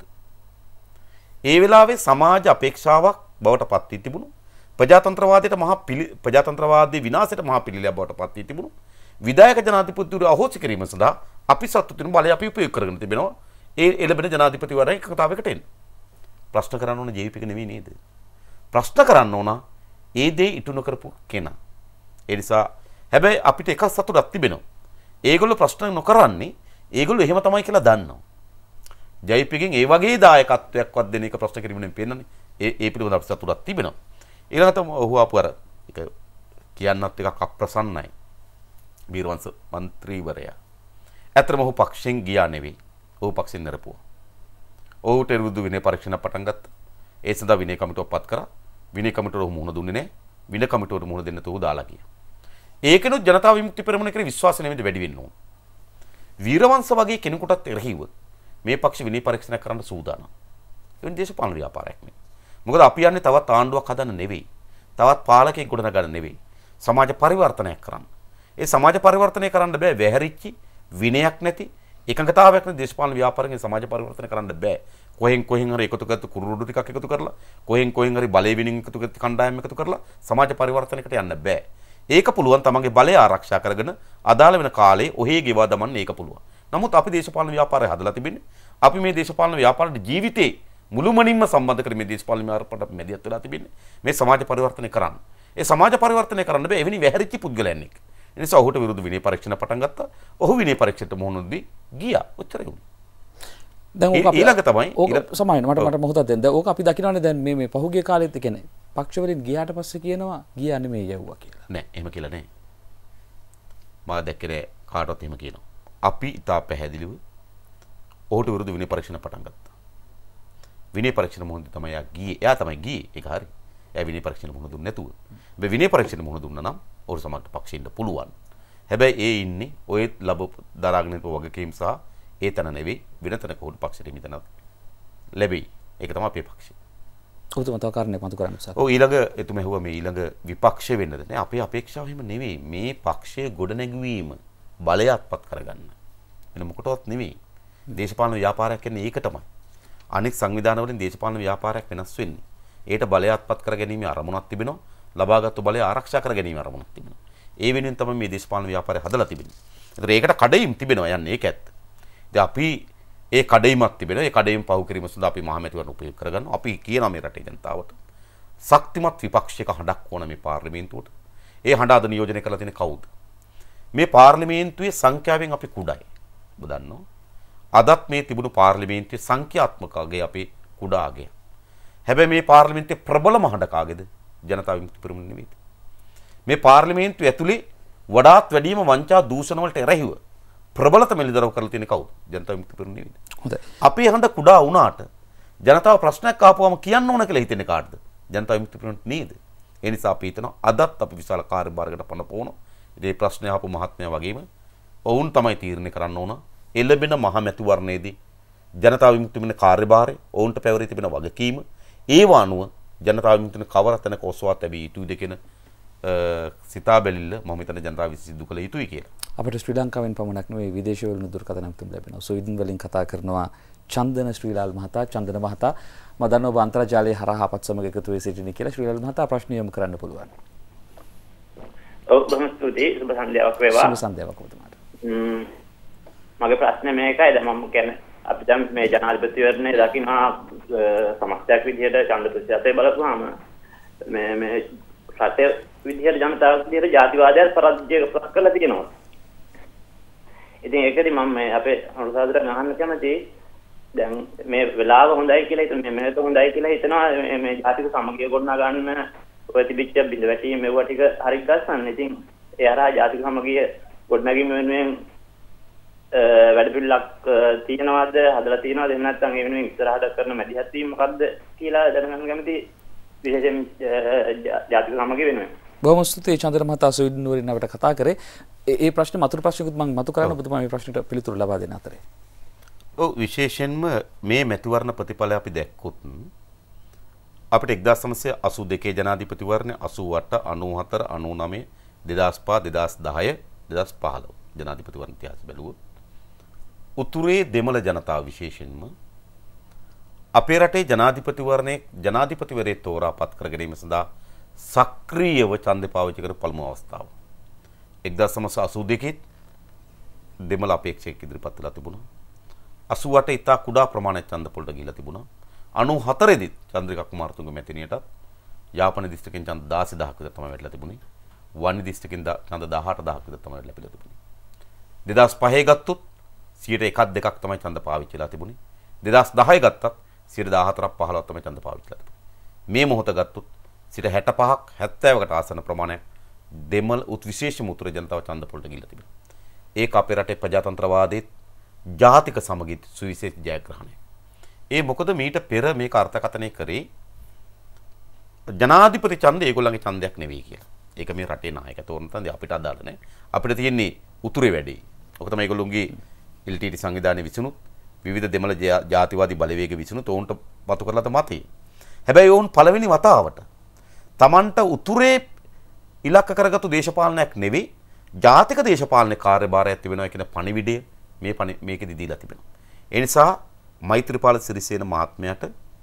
ඒ වෙලාවේ සමාජ අපේක්ෂාවක් බවට පත් වී තිබුණු ප්‍රජාතන්ත්‍රවාදයට මහා ප්‍රජාතන්ත්‍රවාදී විනාශයට මහා පිළිලයක් බවට පත් වී තිබුණු විධායක ජනාධිපතිවරු අහෝසි කිරීම සඳහා අපි සතු තුන බලය අපි උපයෝග කරගෙන තිබෙනවා. ඒ එළඹෙන ජනාධිපතිවරයා එකකතාවයකට එන්න. ප්‍රශ්න කරන්න ඕන ජීවිපික නෙවෙයි නේද? ප්‍රශ්න කරන්න ඕන ඒ දේ ඉටු නොකරපු කෙනා. ඒ නිසා හැබැයි අපිට එකක් සතුටක් තිබෙනවා. ඒගොල්ලෝ ප්‍රශ්න නොකරන්නේ ඒගොල්ලෝ එහෙම තමයි කියලා දන්නවා. ජයිපිගෙන් ඒ වගේ දායකත්වයක්වත් දෙන එක ප්‍රශ්න කිරීමෙන් පේනනේ. ඒ ඒ පිළිබඳව අපිට සතුටක් තිබෙනවා. ඊළඟට ඔහු ආපු අර එක කියන්නත් ටිකක් අප්‍රසන්නයි. බීරවංශ മന്ത്രിවරයා. ඇත්තටම ඔහු පක්ෂෙන් ගියා නෙවෙයි. ඔහු පක්ෂෙන් නරපුවා. ඔහුට විරුද්ධ විනය පරීක්ෂණ පටන් ගත්තා. ඒ සඳහා විනය කමිටුවක් පත් කරා. විනය කමිටුවට ඔහු මුහුණ දුන්නේ නැහැ. විනය කමිටුවට මුහුණ දෙන්න තෝ දාලා ගියා. ඒකනොත් ජනතා විමුක්ති පෙරමුණ කරේ විශ්වාස නෙමෙයි වැඩි වෙන්න ඕන. වීරවංශ වගේ කෙනෙකුටත් එරෙහිව මේ පක්ෂ විනය පරීක්ෂණ කරන්න සූදානම්. ඒ දේශපාලන ව්‍යාපාරයක් නෙවෙයි. මොකද අපි යන්නේ තවත් ආණ්ඩුවක් හදන්න නෙවෙයි. තවත් පාලකයෙක් ගොඩනගන්න නෙවෙයි. සමාජ පරිවර්තනයක් කරන්න. ඒ සමාජ පරිවර්තනය කරන්න බෑ වැහැරිච්චි විනයක් නැති එකඟතාවයක් නැති දේශපාලන ව්‍යාපාරයෙන් සමාජ පරිවර්තනය කරන්න බෑ. කොහෙන් කොහෙන් හරි එකතු කරලා කුරුඩු ටිකක් එකතු කරලා කොහෙන් කොහෙන් හරි බලය විනින් එකතු කරලා කණ්ඩායම් එකතු කරලා සමාජ පරිවර්තනයකට යන්න බෑ. ඒක පුළුවන් තමන්ගේ බලය ආරක්ෂා කරගෙන අදාළ වෙන කාලේ ඔහේ ගෙවා දමන්න ඒක පුළුවන්. නමුත් අපි දේශපාලන ව්‍යාපාරය හදලා තිබෙන්නේ අපි මේ දේශපාලන ව්‍යාපාරයේ ජීවිතේ මුළුමනින්ම සම්බන්ධ කර මේ දේශපාලන ව්‍යාපාරයට අපි මැදිහත් වෙලා තිබෙන්නේ මේ සමාජ පරිවර්තනය කරන්න. ඒ සමාජ පරිවර්තනය කරන්න බෑ එවැනි වැහැරිච්ච පුද්ගලයන් එක්ක. ඒ නිසා ඔහුට විරුද්ධ විනය පරීක්ෂණ පටන් ගත්තා. ඔහු විනය පරීක්ෂණයට මුහුණ දී ගියා. ඔච්චරයි උනේ. දැන් ඕක අපි ඊළඟ තමයි ඕක සමායන මට මට මොහොතක් දෙන්න. දැන් ඕක අපි දකින්නනේ දැන් මේ මේ පහුගිය කාලෙත් කියන්නේ පක්ෂ වලින් ගියාට පස්සේ කියනවා ගියා නෙමෙයි යවුවා කියලා. නෑ එහෙම කියලා නෑ. මම දැක්කේ කාටවත් එහෙම කියනවා. අපි ඉතා පැහැදිලිව ඔහුට විරුද්ධ විනය පරීක්ෂණ පටන් ගත්තා. විනය පරීක්ෂණ මොහොතේ තමයි එයා ගියේ. එයා තමයි ගියේ. ඒක හරි. එයා විනය පරීක්ෂණ මොහොත දුන්නේ නැතුව. මේ විනය පරීක්ෂණ මොහොත දුන්නා නම් ඔහු සමග පක්ෂෙ ඉන්න පුළුවන්. හැබැයි ඒ ඉන්නේ ඔය ලැබ දරාගෙන ඉන්න වගකීම් සහ ඒ තන නෙවෙයි වෙන තැනක උඩ පක්ෂෙට මිතන ලැබෙයි. ඒක තමයි අපේ පක්ෂය. ඔබතුමා තව කාරණයක් මතු කරන්න උත්සාහ. ඔව් ඊළඟ එතුමා ඇහුවා මේ ඊළඟ විපක්ෂ වෙන්නද? නෑ අපේ අපේක්ෂාව එහෙම නෙවෙයි. මේ පක්ෂයේ ගොඩනැගීම බලයත්පත් කරගන්න. වෙන මොකටවත් නෙවෙයි. දේශපාලන ව්‍යාපාරයක් කියන්නේ ඒක තමයි. අනිත් සංවිධාන වලින් දේශපාලන ව්‍යාපාරයක් වෙනස් වෙන්නේ. ඒට බලයත්පත් කර ගැනීම අරමුණක් තිබෙනවා. ලබාගත්තු බලය ආරක්ෂා කර ගැනීම අරමුණක් තිබෙනවා. ඒ වෙනුවෙන් තමයි මේ දේශපාලන ව්‍යාපාරය හදලා තිබෙන්නේ. ඒතර ඒකට කඩයිම් තිබෙනවා යන්නේ ඒක ඇත්ත. ඉතින් අපි ඒ කඩයිමක් තිබෙනවා. ඒ කඩයිම් පහු කිරීම සඳහා අපි මහමැතිවරණ උපයෝග කරගන්නවා. අපි කියනවා මේ රටේ ජනතාවට ශක්තිමත් විපක්ෂයක හඬක් ඕන මේ පාර්ලිමේන්තුවට. ඒ හඬ අද නියෝජනය කරලා තියෙන්නේ කවුද? මේ පාර්ලිමේන්තුවේ සංඛ්‍යාවෙන් අපි කුඩායි. ඔබ දන්නවා. අදත් මේ තිබුණු පාර්ලිමේන්තුවේ සංඛ්‍යාත්මක අගය අපි කුඩා අගය. හැබැයි මේ පාර්ලිමේන්තුවේ ප්‍රබලම හඬ කාගේද? ජනතා විමුක්ති පෙරමුණ නෙවෙයි. මේ පාර්ලිමේන්තුව ඇතුලේ වඩාත් වැඩිම වංචා දූෂණ වලට එරෙහිව ප්‍රබලතම එළිදරව් කරලා තියෙන කවුද? ජනතා විමුක්ති පෙරමුණ නෙවෙයි. හොඳයි. අපේ හඬ කුඩා වුණාට ජනතාව ප්‍රශ්නයක් ආපුවම කියන්න ඕන කියලා හිතෙන්නේ කාටද? ජනතා විමුක්ති පෙරමුණ නේද? ඒ නිසා අපි හිතනවා අදත් අපි විශාල කාර්යභාරයකට පනපවන. මේ ප්‍රශ්නේ ආපු මහත්මයා වගේම ඔවුන් තමයි තීරණය කරන්න ඕන. එළබෙන මහමැතිවරණයේදී ජනතා විමුක්ති පෙරමුණේ කාර්යභාරය ඔවුන්ට පැවරී තිබෙන වගකීම ඒව අනුව ජනතා විමුක්ති කවර තැනක ඔසවා තැබිය යුතුයිද කියන සිතා බැලිල්ල මම හිතන්නේ ජනතාව විසින් සිදු කළ යුතුයි කියලා. අපිට ශ්‍රී ලංකාවෙන් පමණක් නෙවෙයි විදේශවලින් දුරකථන අමතම් ලැබෙනවා. ස්වීඩන් වලින් කතා කරනවා චන්දන ශ්‍රීලාල් මහතා. චන්දන මහතා මම දන්නවා ඔබ අන්තර්ජාලයේ හරහා අපත් සමග එකතු වෙ සිටින කියලා. ශ්‍රීලාල් මහතා ප්‍රශ්න යොමු කරන්න පුළුවන්. ඔව් බොහොම ස්තුතියි. සුබ සන්ධ්‍යාවක් වේවා. සුබ සන්ධ්‍යාවක් ඔබතුමාට. ම්ම් මගේ ප්‍රශ්නේ මේකයි. දැන් මම කියන්නේ අපි දැන් මේ ජනාධිපතිවරණය දකින්නා සමස්තයක් විදිහට ඡන්ද ප්‍රතිශතය බලපුවාම මේ මේ රටේ විදිහට ජනතාව විදිහට ජාතිවාදය පරාජය කරලා තියෙනවා. ඉතින් ඒකදී මම මේ අපේ අනුසාදරයන් අහන්න කැමතියි. දැන් මේ වෙලාව හොඳයි කියලා හිතන මේ මෙහෙත හොඳයි කියලා හිතනවා මේ ජාතික සමගිය ගොඩනගා ගන්න ඔය තිබිච්ච බිඳ වැටීම් මේවා ටික හරි ගස්සන්න. ඉතින් ඒ අරහා ජාතික සමගිය ගොඩනගීම වෙනුවෙන් වැඩ පිළිලක් තියෙනවද හදලා තියෙනවද එහෙම නැත්නම් ඒ වෙනුවෙන් ඉස්සරහට කරන මැදිහත් වීම මොකද්ද කියලා දැනගන්න කැමතියි. විශේෂයෙන් ජාතික සමගිය වෙනුවෙන්. බොහොම ස්තුතියි චන්ද්‍ර මහතා ස්වීඩන් වලින් අපිට කතා කරේ. ඒ ප්‍රශ්න මතුරු ප්‍රශ්නකුත් මම මතු කරන්න ඔබතුමා මේ ප්‍රශ්නට පිළිතුරු ලබා දෙන අතරේ. ඔව් විශේෂයෙන්ම මේ මැතිවරණ ප්‍රතිඵල අපි දැක්කොත් අපිට එක්දාස් නවසිය අසූ දෙකේ ජනාධිපතිවරණය අසූ අට අනූ හතර අනූ නවය දෙදාස් පහ දෙදාස් දහය දෙදාස් පහළොව ජනාධිපතිවරණ ඉතිහාසය බැලුවොත් උතුරේ දෙමළ ජනතාව විශේෂයෙන්ම අපේ රටේ ජනාධිපතිවරණයේ ජනාධිපතිවරේ තෝරා පත් කර ගැනීම සඳහා සක්‍රීයව ඡන්දය පාවිච්චි කරපු පළමු අවස්ථාව. එක්දාස් නවසිය අසූ දෙකේ දෙමළ අපේක්ෂකයෙක් ඉදිරිපත් වෙලා තිබුණා. අසූ අට ඉතා කුඩා ප්‍රමාණයක් ඡන්ද පොළට ගිහිලා තිබුණා. අනූ හතර දී චන්ද්‍රිකා කුමාරතුංග මැතිණියටත් යාපන දිස්ත්‍රික්කෙන් ඡන්ද දාසය දහයක් විතර තමයි වැටලා තිබුණේ. වන්නි දිස්ත්‍රික්කෙන් ඡන්ද දහඅට දහයක් විතර තමයි ලැබිලා තිබුණේ. දෙදාස් පහේ ගත්තොත් සියයට එකක් දෙකක් තමයි ඡන්ද පාවිච්චි වෙලා තිබුණේ. දෙදාස් දහය ගත්තත් සියයට දාහතරක් පහළොවක් තමයි ඡන්ද පාවිච්චි වෙලා තිබුණේ. මේ මොහොත ගත්තොත් සියයට හැට පහක් හැත්තෑවකට ආසන්න ප්‍රමාණයක් දෙමළ උත් විශේෂම උතුරේ ජනතාව ඡන්ද පොළට ගිහිලා තිබුණා. ඒක අපේ රටේ ප්‍රජාතන්ත්‍රවාදයේ ජාතික සමගිය සුවිශේෂ ජයග්‍රහණය. ඒ මොකද මීට පෙර මේක අර්ථකථනය කරේ ජනාධිපති ඡන්දය ඒගොල්ලන්ගේ ඡන්දයක් නෙවෙයි කියලා. ඒක මේ රටේ නායක තෝරන තන්දි අපිට අදාළ නැහැ. අපිට තියෙන්නේ උතුරේ වැඩේ. ඔක තමයි ඒගොල්ලොන්ගේ එල් ටී ටී සංවිධානයේ විසුණුත් විවිධ දෙමළ ජාතිවාදී බලවේග විසුණුත් ඔවුන්ට මතු කරලා තමයි. හැබැයි ඔවුන් පළවෙනි වතාවට Tamanට උතුරේ ඉලක්ක කරගත්තු දේශපාලනයක් නෙවෙයි ජාතික දේශපාලන කාර්යභාරයක් ඇති වෙනවා කියන පණිවිඩය මේ මේකෙදි දීලා තිබෙනවා. ඒ නිසා මෛත්‍රීපාල සිරිසේන මහත්මයාට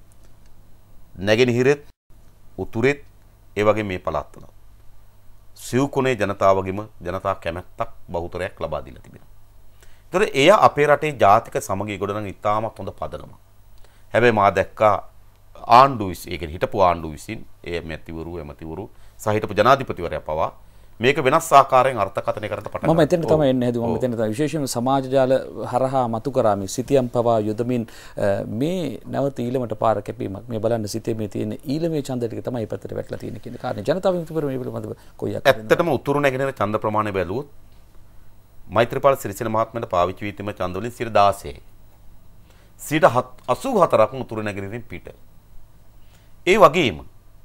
නැගෙනහිරෙත් උතුරෙත් ඒ වගේ මේ පළාත්වල සිව්කොනේ ජනතාවගෙම ජනතා කැමැත්තක් බහුතරයක් ලබා දීලා තිබෙනවා. ඒතර එය අපේ රටේ ජාතික සමගිය ගොඩනගන ඉතාමත් හොඳ පදනමක්. හැබැයි මා දැක්කා ආණ්ඩුව විසින් ඒ කියන්නේ හිටපු ආණ්ඩුව විසින් ඒ මැතිවරු එමතිවරු සහ හිටපු ජනාධිපතිවරයා පවා මේක වෙනස් ආකාරයෙන් අර්ථකථනය කරන්න පටන් ගත්තා. මම එතන තමයි එන්නේ හැදුවා. මම එතන තමයි විශේෂයෙන්ම සමාජ ජාල හරහා මතු කරා මේ සිතියම් පවා යොදමින් මේ නැවත ඊළමට පාර කැපීමක් මේ බලන්න සිතේ මේ තියෙන ඊළමේ ඡන්ද ටික තමයි පැත්තට වැටලා තියෙන්නේ කියන කාරණේ ජනතාව විමුක්තිපර මේ පිළිබඳව කොයියක් ඇත්තටම උතුරු නැගෙනහිර ඡන්ද ප්‍රමාණය බැලුවොත් මෛත්‍රීපාල සිරිසේන මහත්මයාට පාවිච්චි වී තිබෙන ඡන්ද වලින් සියයට දාසයයි. සියයට අසූ හතරක් උතුරු නැගෙනහිරින් පිට. ඒ වගේම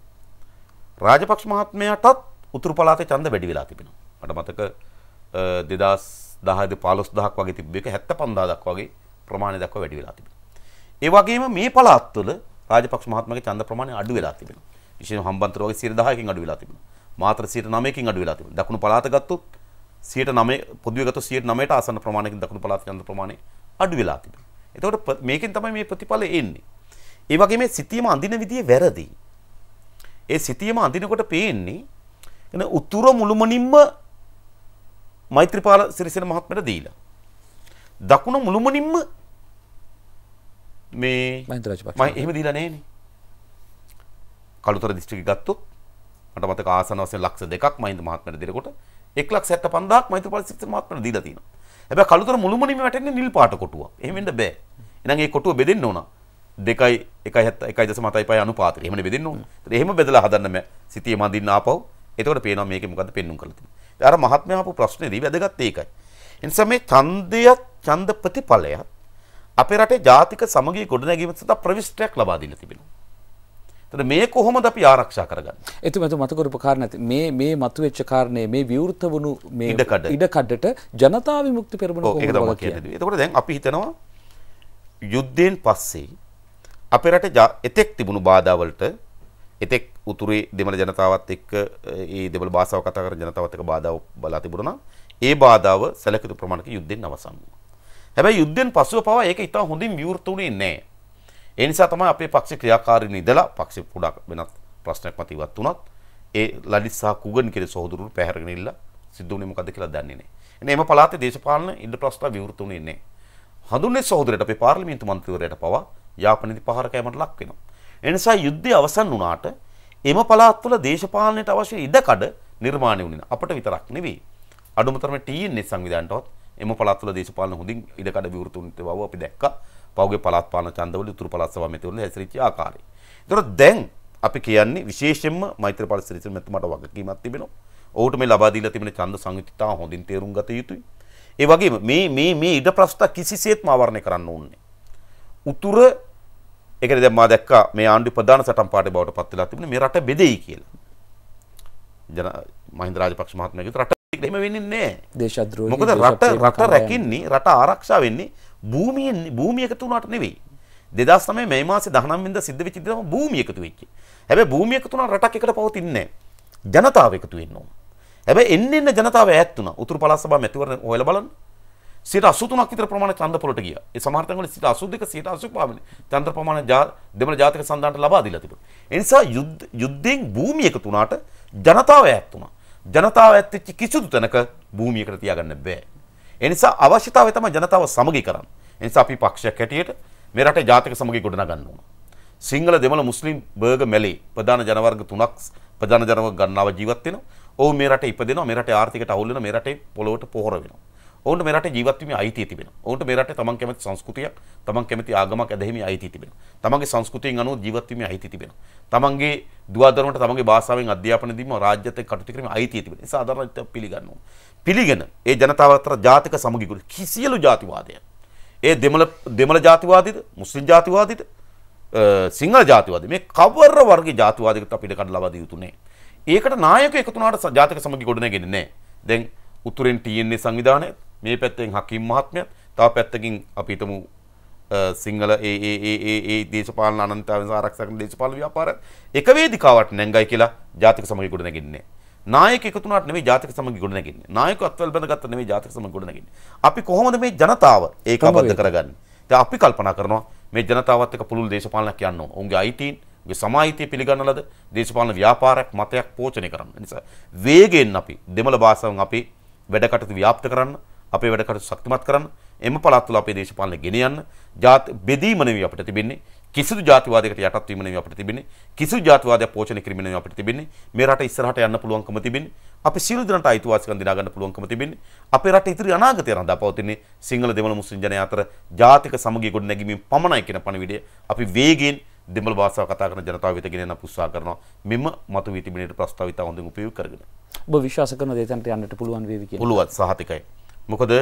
රාජපක්ෂ මහත්මයාටත් උතුරු පළාතේ ඡන්ද වැඩි වෙලා තිබෙනවා. මට මතක දෙදාස් දහය පහළොස් දහයක් වගේ තිබ්බ එක හැත්තෑ පන්දාහක් වගේ ප්‍රමාණය දක්වා වැඩි වෙලා තිබෙනවා. ඒ වගේම මේ පළාත් තුළ රාජපක්ෂ මහත්මයාගේ ඡන්ද ප්‍රමාණය අඩු වෙලා තිබෙනවා. විශේෂයෙන් හම්බන්තොට වගේ සියයට දහයකින් අඩු වෙලා තිබෙනවා. මාතර සියයට නවයකින් අඩු වෙලා තිබෙනවා. දකුණු පළාත ගත්තොත් සියයට නවය පොදුවේ ගත්තොත් සියයට නවයට ආසන්න ප්‍රමාණයකින් දකුණු පළාත් ඡන්ද ප්‍රමාණය අඩු වෙලා තිබෙනවා. එතකොට මේකෙන් තමයි මේ ප්‍රතිඵල එන්නේ. ඒ වගේම සිතියම අඳින විදිය වැරදි. ඒ සිතියම අඳිනකොට පේන්නේ එන උතුර මුළුමනින්ම මෛත්‍රීපාල සිරිසේන මහත්මයාට දීලා දකුණ මුළුමනින්ම මේ මහින්ද රාජපක්ෂ මම එහෙම දීලා නැහැනේ. කළුතර දිස්ත්‍රික්කය ගත්තොත් මට මතක ආසන වශයෙන් ලක්ෂ දෙකක් මහින්ද මහත්මයාට දෙනකොට එක ලක්ෂ හැත්තෑ පන්දාහක් මෛත්‍රීපාල සිරිසේන මහත්මයාට දීලා තියෙනවා. හැබැයි කළුතර මුළුමනින්ම වැටෙන්නේ නිල් පාට කොටුවක්. එහෙම වෙන්න බෑ. එහෙනම් ඒ කොටුව බෙදෙන්න ඕන. දෙකයි එකයි එකයි දශම හතයි පහයි අනුපාතය. එහෙමනේ බෙදෙන්න ඕන. ඒත් එහෙම බෙදලා හදන්න මෑ සිටියේ මඳින්න ආපහු. එතකොට පේනවා මේකේ මොකද්ද පෙන්눔 කරලා තියෙන්නේ. අර මහත්මයා ආපු ප්‍රශ්නේදී වැදගත් ඒකයි. එනිසා මේ ඡන්දය ඡන්ද ප්‍රතිඵලය අපේ රටේ ජාතික සමගිය ගොඩනැගීම සඳහා ප්‍රවිෂ්ඨයක් ලබා දීලා තිබෙනවා. එතකොට මේ කොහොමද අපි ආරක්ෂා කරගන්නේ? එතුමතු මත කරපු කාරණා මේ මේ මතුවෙච්ච කාරණේ මේ විවෘත වුණු මේ ඉඩකඩට ජනතා විමුක්ති පෙරමුණ කොහොමද කියන්නේ? එතකොට දැන් අපි හිතනවා යුද්ධයෙන් පස්සේ අපේ රටේ එතෙක් තිබුණු බාධාවලට එතෙක් උතුරේ දෙමළ ජනතාවත් එක්ක ඒ දෙමළ භාෂාව කතා කරන ජනතාවත් එක්ක බාධා බලා තිබුණා නම් ඒ බාධාව සැලකිතු ප්‍රමාණයක යුද්ධෙන් අවසන් වුණා. හැබැයි යුද්ධෙන් පසුව පවා ඒක ඉතා හොඳින් විවෘත වුණේ නැහැ. ඒ නිසා තමයි අපේ පක්ෂ ක්‍රියාකාරීන් ඉඳලා පක්ෂ පුඩා වෙනත් ප්‍රශ්නයක් මත ඉවත් වුණත් ඒ ලලිත් සහ කුගන් කියන සහෝදරුවෝ පැහැරගෙන ඉල්ල සිද්ධ වුණේ මොකද්ද කියලා දන්නේ නැහැ. එනේ එම පළාතේ දේශපාලන ඉන්ද ප්‍රශ්න විවෘත වුණේ නැහැ. හඳුන්නේ සහෝදරයට අපේ පාර්ලිමේන්තු මන්ත්‍රීවරයාට පවා යාපනයේදී පහර කැමකට ලක් වෙනවා. ඒ නිසා යුද්ධය අවසන් වුණාට එම පළාත් වල දේශපාලනයට අවශ්‍ය ඉඩකඩ නිර්මාණය වුණේ නැහැ. අපිට විතරක් නෙවෙයි. අඩුම තරමේ ටී එන් එස් සංවිධානයටවත් එම පළාත් වල දේශපාලන හොඳින් ඉඩකඩ විවෘත වුණ බව අපි දැක්කා. පෞගේ පළාත් පාලන ඡන්දවල උතුරු පළාත් සභා මෙතන හැසිරිච්ච ආකාරය. ඒතර දැන් අපි කියන්නේ විශේෂයෙන්ම මෛත්‍රීපාල සිරිසේන මැතිතුමාට වගකීමක් තිබෙනවා. ඔහුට මේ ලබා දීලා තිබෙන ඡන්ද සංයුතිතාව හොඳින් තේරුම් ගත යුතුයි. ඒ වගේම මේ මේ මේ ඉඩ ප්‍රස්ථ කිසිසේත්ම ආවරණය කරන්න ඕනේ. උතුර ඒ කියන්නේ දැන් මා දැක්කා මේ ආණ්ඩු ප්‍රධාන සටන් පාඩේ බවට පත් වෙලා තිබුණේ මේ රට බෙදෙයි කියලා. ජන මහින්ද රාජපක්ෂ මහත්මයාගේ රට කියලා. එහෙම වෙන්නේ නැහැ. දේශද්‍රෝහී මොකද රට රට රැකින්නේ රට ආරක්ෂා වෙන්නේ භූමියෙන් භූමිය එකතු වුණාට නෙවෙයි. දෙදාස් නවය මේ මාසේ දහනවය වෙනිදා සිද්ධ වෙච්ච දේ තමයි භූමිය එකතු වෙච්ච. හැබැයි භූමිය එකතු වුණා රටක් එකට පවතින්නේ නැහැ. ජනතාව එකතු වෙන්න ඕන. හැබැයි එන්න එන්න ජනතාව ඈත් වුණා. උතුරු පළාත් සභාව මැතිවරණ හොයලා බලන්න. සියයට අසූ තුනක් විතර ප්‍රමාණය ඡන්ද පොළට ගියා. ඒ සමහර තැන්වල සියයට අසූ දෙක සියයට අසූ පහ වෙනි ඡන්ද ප්‍රමාණය දෙමළ ජාතික සන්ධානට ලබා දීලා තිබුණා. ඒ නිසා යුද්ධ යුද්ධෙන් භූමිය එකතු වුණාට ජනතාව ඈත් වුණා. ජනතාව ඈත් වෙච්ච කිසිදු තැනක භූමියකට තියාගන්න බෑ. ඒ නිසා අවශ්‍යතාවය තමයි ජනතාව සමගි කරන්න. ඒ නිසා අපි පක්ෂයක් හැටියට මේ රටේ ජාතික සමගිය ගොඩනගන්න ඕන. සිංහල දෙමළ මුස්ලිම් බර්ග මැලේ ප්‍රධාන ජනවර්ග තුනක් ප්‍රධාන ජනවර්ග ගණනාව ජීවත් වෙනවා. ඔවුන් මේ රටේ ඉපදෙනවා. මේ රටේ ආර්ථිකයට අවුල් වෙනවා. මේ රටේ පොළොවට පොහොර වෙනවා. ඔවුන්ට මේ රටේ ජීවත් වීමේ අයිතිය තිබෙනවා. ඔවුන්ට මේ රටේ තමන් කැමති සංස්කෘතියක්, තමන් කැමති ආගමක් ඇදහිීමේ අයිතිය තිබෙනවා. තමන්ගේ සංස්කෘතියෙන් අනුව ජීවත් වීමේ අයිතිය තිබෙනවා. තමන්ගේ දුවදරුවන්ට තමන්ගේ භාෂාවෙන් අධ්‍යාපනය දීම රාජ්‍යත් එක්ක කටයුතු කිරීමේ අයිතිය තිබෙනවා. ඒ සාධාරණත්වය පිළිගන්න ඕන. පිළිගෙන ඒ ජනතාව අතර ජාතික සමගිය ගොඩ කිසියලු ජාතිවාදය. ඒ දෙමළ දෙමළ ජාතිවාදීද, මුස්ලිම් ජාතිවාදීද, සිංහල ජාතිවාදී මේ කවර වර්ගයේ ජාතිවාදයකට අපිට කඩ ලබා දිය යුතු නැහැ. ඒකට නායකයෝ එකතු වුණාට ජාතික සමගිය ගොඩ නැගෙන්නේ නැහැ. දැන් උතුරෙන් ටී එන් ඒ සංවිධානය, මේ පැත්තෙන් හකීම් මහත්මයා, තව පැත්තකින් අපි හිතමු සිංහල ඒ ඒ ඒ ඒ ඒ දේශපාලන අනන්තතාවය ආරක්ෂා කරන දේශපාලන ව්‍යාපාරය එක වේදිකාවට නැංගයි කියලා ජාතික සමගිය ගොඩ නැගෙන්නේ නැහැ. නායක එකතු වුණාට නෙවෙයි ජාතික සමගිය ගොඩ නැගෙන්නේ. නායකව අත්වල බඳගත්ත නෙවෙයි ජාතික සමගිය ගොඩ නැගෙන්නේ. අපි කොහොමද මේ ජනතාව ඒකාබද්ධ කරගන්නේ? දැන් අපි කල්පනා කරනවා මේ ජනතාවත් එක්ක පුළුල් දේශපාලනයක් යන්න ඕන. උන්ගේ අයිතීන්, උන්ගේ සමායිතිය පිළිගන්න ලද දේශපාලන ව්‍යාපාරයක් මතයක් පෝෂණය කරන්න. ඒ නිසා වේගයෙන් අපි දෙමළ භාෂාවෙන් අපි වැඩ කටයුතු ව්‍යාප්ත කරන්න, අපේ වැඩ කටයුතු ශක්තිමත් කරන්න, එම පළාත් තුළ අපේ දේශපාලනය ගෙන යන්න. ජාති බෙදීම නෙවෙයි අපිට තිබෙන්නේ. කිසිදු ජාතිවාදයකට යටත් වීම නෙවෙයි අපිට තිබෙන්නේ. කිසිදු ජාතිවාදයක් පෝෂණය කිරීම නෙවෙයි අපිට තිබෙන්නේ. මේ රට ඉස්සරහට යන්න පුළුවන්කම තිබෙන්නේ. අපි සියලු දෙනාට අයිතිවාසිකම් දිනා ගන්න පුළුවන්කම තිබෙන්නේ. අපේ රට ඉදිරි අනාගතය රඳා පවතින්නේ සිංහල දෙමළ මුස්ලිම් ජනයා අතර ජාතික සමගිය ගොඩ නැගීමෙන් පමණයි කියන පණිවිඩය අපි වේගයෙන් දෙමළ භාෂාව කතා කරන ජනතාව වෙත ගෙන යන්න උත්සාහ කරනවා. මෙම මතුවී තිබෙන ප්‍රස්තාවිත හොඳින් උපයෝග කරගෙන. ඔබ විශ්වාස කරන දේතන්ට යන්නට පුළුවන් වේවි කියන. පුළුවන් සහතිකයි. මොකද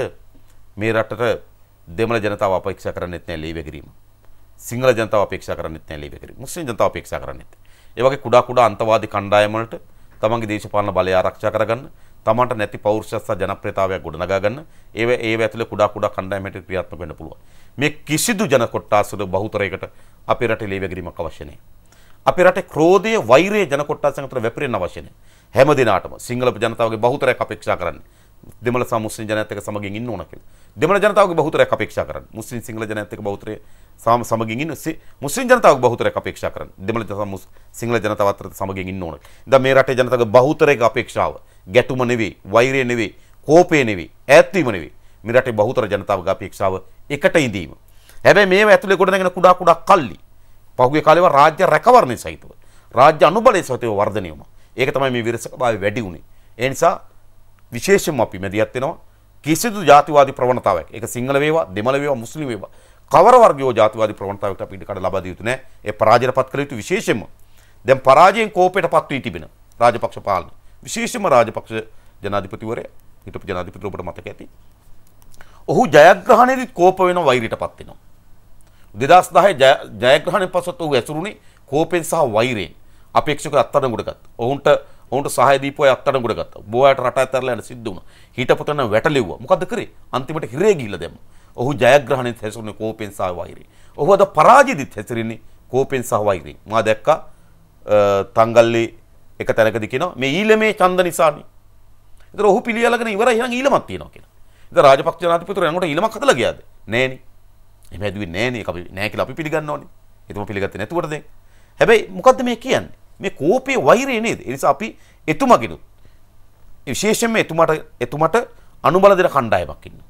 මේ රටට දෙමළ ජනතාව අපේක්ෂා කරන්නේත් නැහැ ලේ වැගිරීම. සිංහල ජනතාව අපේක්ෂා කරන්නේත් නැහැ ලේ වැගිරීම. මුස්ලිම් ජනතාව අපේක්ෂා කරන්නේත්. ඒ වගේ කුඩා කුඩා අන්තවාදී කණ්ඩායම් වලට තමන්ගේ දේශපාලන බලය ආරක්ෂා කරගන්න, තමන්ට නැති පෞරුෂය සහ ජනප්‍රියතාවයක් ගොඩනගා ගන්න, ඒව ඒව ඇතුලේ කුඩා කුඩා කණ්ඩායම් හැටියට ක්‍රියාත්මක වෙන්න පුළුවන්. මේ කිසිදු ජන කොට්ටාස් වල බහුතරයකට අපේ රටේ ලේ වැගිරීමක් අවශ්‍ය නැහැ. අපේ රටේ ක්‍රෝධය, වෛරය ජන කොට්ටාසන් අතර වැපිරෙන්න අවශ්‍ය නැහැ. හැම දිනාටම සිංහල ජනතාවගේ බහුතරයක් අපේක්ෂා කරන්නේ දෙමළ සහ මුස්ලිම් ජනතාවත් එක්ක සමගින් ඉන්න ඕන කියලා. දෙමළ ජනතාවගේ බහුතරයක් අපේක්ෂා කරන්නේ මුස්ලිම් සිංහල ජනතාවත් එක්ක බහුතරය සම සමගින් ඉන්න මුස්ලිම් ජනතාවගේ බහුතරයක් අපේක්ෂා කරන්නේ දෙමළ සහ සිංහල ජනතාව අතර සමගින් ඉන්න ඕන. දැන් මේ රටේ ජනතාවගේ බහුතරයක අපේක්ෂාව ගැටුම නෙවෙයි, වෛරය නෙවෙයි, කෝපය නෙවෙයි, ඈත්වීම නෙවෙයි. මේ රටේ බහුතර ජනතාවගේ අපේක්ෂාව එකට ඉඳීම. හැබැයි මේව ඇතුලේ ගොඩනගෙන කුඩා කුඩා කල්ලි පහුගිය කාලේව රාජ්‍ය රැකවරණය සහිතව රාජ්‍ය අනුබලය සහිතව වර්ධනය වුණා. ඒක තමයි මේ විරසකභාවය වැඩි වුණේ. ඒ නිසා විශේෂයෙන්ම අපි මැදිහත් වෙනවා කිසිදු ජාතිවාදී ප්‍රවණතාවයක්. ඒක සිංහල වේවා, දෙමළ වේවා, මුස්ලිම් වේවා. කවර වර්ගයේ ජාතිවාදී ප්‍රවණතාවයකට අපි ඉඩකඩ ලබා දිය යුතු නැහැ. ඒ පරාජයටපත් කළ යුතු විශේෂයෙන්ම දැන් පරාජයෙන් කෝපයටපත් වී තිබෙන රාජපක්ෂ පාලනය. විශේෂයෙන්ම රාජපක්ෂ ජනාධිපතිවරයා හිටපු ජනාධිපති ඔබට මතක ඇති. ඔහු ජයග්‍රහණයේදී කෝප වෙන වෛරයටපත් වෙනවා. දෙදාස් දහය ජයග්‍රහණයෙන් පස්සෙත් ඔහු ඇසුරුනේ කෝපෙන් සහ වෛරයෙන්. අපේක්ෂක අත්අඩංගුවට ගත්තා. ඔවුන්ට ඔවුන්ට සහාය දීපු අය අත්අඩංගුවට ගත්තා. බෝයට රට ඇතරලා යන සිද්ධ වුණා. හිටපු තැන වැටලෙව්වා. මොකද්ද කරේ? අන්තිමට හිරේ ගිහිල්ලා දැම්මා. ඔහු ජයග්‍රහණයෙන් හැසුරුනේ කෝපෙන් සහ වෛරයෙන්. ඔහු අද පරාජයේදීත් හැසිරෙන්නේ කෝපෙන් සහ වෛරයෙන්. මා දැක්කා තංගල්ලේ එක තැනකදී කියනවා මේ ඊළමේ ඡන්ද නිසානේ. ඒතර ඔහු පිළියලගෙන ඉවරයි එහෙනම් ඊළමක් තියෙනවා කියලා. ඉතින් රාජපක්ෂ ජනාධිපතිතුමා යනකොට ඊළමක් හදලා ගියාද? නෑනේ. එහෙම හැදුවේ නෑනේ. ඒක අපි නෑ කියලා අපි පිළිගන්න ඕනේ. ඒකම පිළිගත්තේ නැතුවට දැන්. හැබැයි මොකද්ද මේ කියන්නේ? මේ කෝපයේ වෛරය නේද? ඒ නිසා අපි එතුමගිනුත් විශේෂයෙන්ම එතුමට එතුමට අනුබල දෙන කණ්ඩායමක් ඉන්නවා.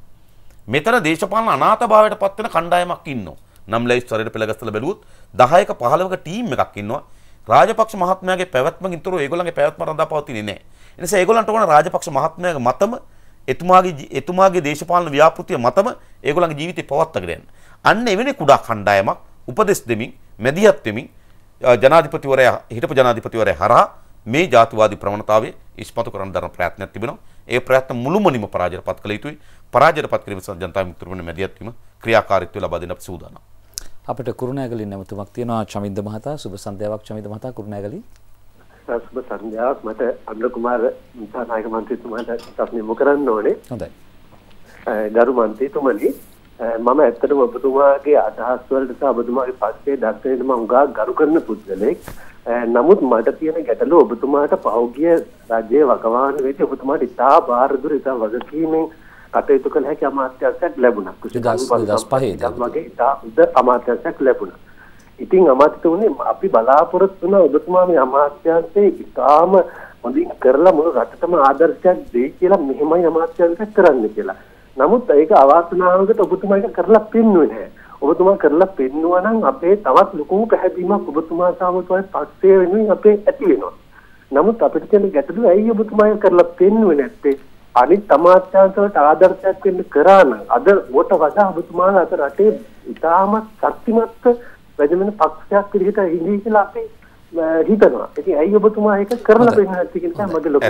මෙතන දේශපාලන අනාථභාවයට පත් වෙන කණ්ඩායමක් ඉන්නවා. නම් ලයිස්ට් සරේට පෙළගස්සලා බැලුවොත් දහයක පහළවක ටීම් එකක් ඉන්නවා. රාජපක්ෂ මහත්මයාගේ පැවැත්මකින් තොරව ඒගොල්ලන්ගේ පැවැත්ම රඳා පවතින්නේ නැහැ. ඒ නිසා ඒගොල්ලන්ට ඕන රාජපක්ෂ මහත්මයාගේ මතම එතුමාගේ එතුමාගේ දේශපාලන ව්‍යාපෘතිය මතම ඒගොල්ලන්ගේ ජීවිතේ පවත්වාගෙන යන්න. අන්න එවැනි කුඩා කණ්ඩායමක් උපදෙස් දෙමින් මැදිහත් වෙමින් ජනාධිපතිවරයා හිටපු ජනාධිපතිවරයා හරහා මේ ජාතිවාදී ප්‍රවණතාවයේ ඉස්මතු කරන දරන ප්‍රයත්නයක් තිබෙනවා. ඒ ප්‍රයත්න මුළුමනින්ම පරාජයටපත් කළ යුතුයි. පරාජයටපත් කිරීම සඳහා ජනතා විමුක්ති පෙරමුණ මැදිහත් වීම ක්‍රියාකාරීත්වය ලබා දෙන්න අපි සූදානම්. අපිට කුරුණෑගලින් නැමතුමක් තියෙනවා චමින්ද මහතා. සුබ සන්ධ්‍යාවක් චමින්ද මහතා කුරුණෑගලින්. සුබ සන්ධ්‍යාවක්. මට අනුර කුමාර නායක මන්ත්‍රීතුමාට ප්‍රශ්න යොමු කරන්න ඕනේ. හොඳයි. ගරු මන්ත්‍රීතුමනි, මම ඇත්තටම ඔබතුමාගේ අදහස් වලට සහ ඔබතුමාගේ පක්ෂයේ දර්ශනයට මම උගා ගරු කරන පුද්ගලෙක්. නමුත් මට තියෙන ගැටලුව ඔබතුමාට පෞද්ගලික රාජ්‍යයේ වගවාන වෙදී ඔබතුමාට ඉතා බාහිර ඉතා වගකීමෙන් කටයුතු කළ හැකි අමාත්‍යාංශයක් ලැබුණා. දෙදාස් පහේ වගේ ඉතා උද අමාත්‍යාංශයක් ලැබුණා. ඉතින් අමාත්‍යතුමනි, අපි බලාපොරොත්තු වුණා ඔබතුමා මේ අමාත්‍යාංශයේ ඉතාම හොඳින් කරලා මුළු රටටම ආදර්ශයක් දෙයි කියලා, මෙහෙමයි අමාත්‍යාංශයක් කරන්න කියලා. නමුත් ඒක අවාසනාවකට ඔබතුමා ඒක කරලා පෙන්වුවේ නැහැ. ඔබතුමා කරලා පෙන්වුවා නම් අපේ තවත් ලොකු පැහැදීමක් ඔබතුමා සාමතුමයි පක්ෂය වෙනුවෙන් අපේ ඇති වෙනවා. නමුත් අපිට තියෙන ගැටලුව ඇයි ඔබතුමා ඒක කරලා පෙන්වුවේ නැත්තේ? අනිත් අමාත්‍යාංශ වලට ආදර්ශයක් වෙන්න කරා නම් අද වට වඩා ඔබතුමාලා අත රටේ ඉතාමත් ශක්තිමත් රජමන පක්ෂයක් විදිහට ඉඳී කියලා අපි හිතනවා. ඉතින් ඇයි ඔබතුමා ඒක කරලා පෙන්නන්නේ නැති කියන මගේ ලොකු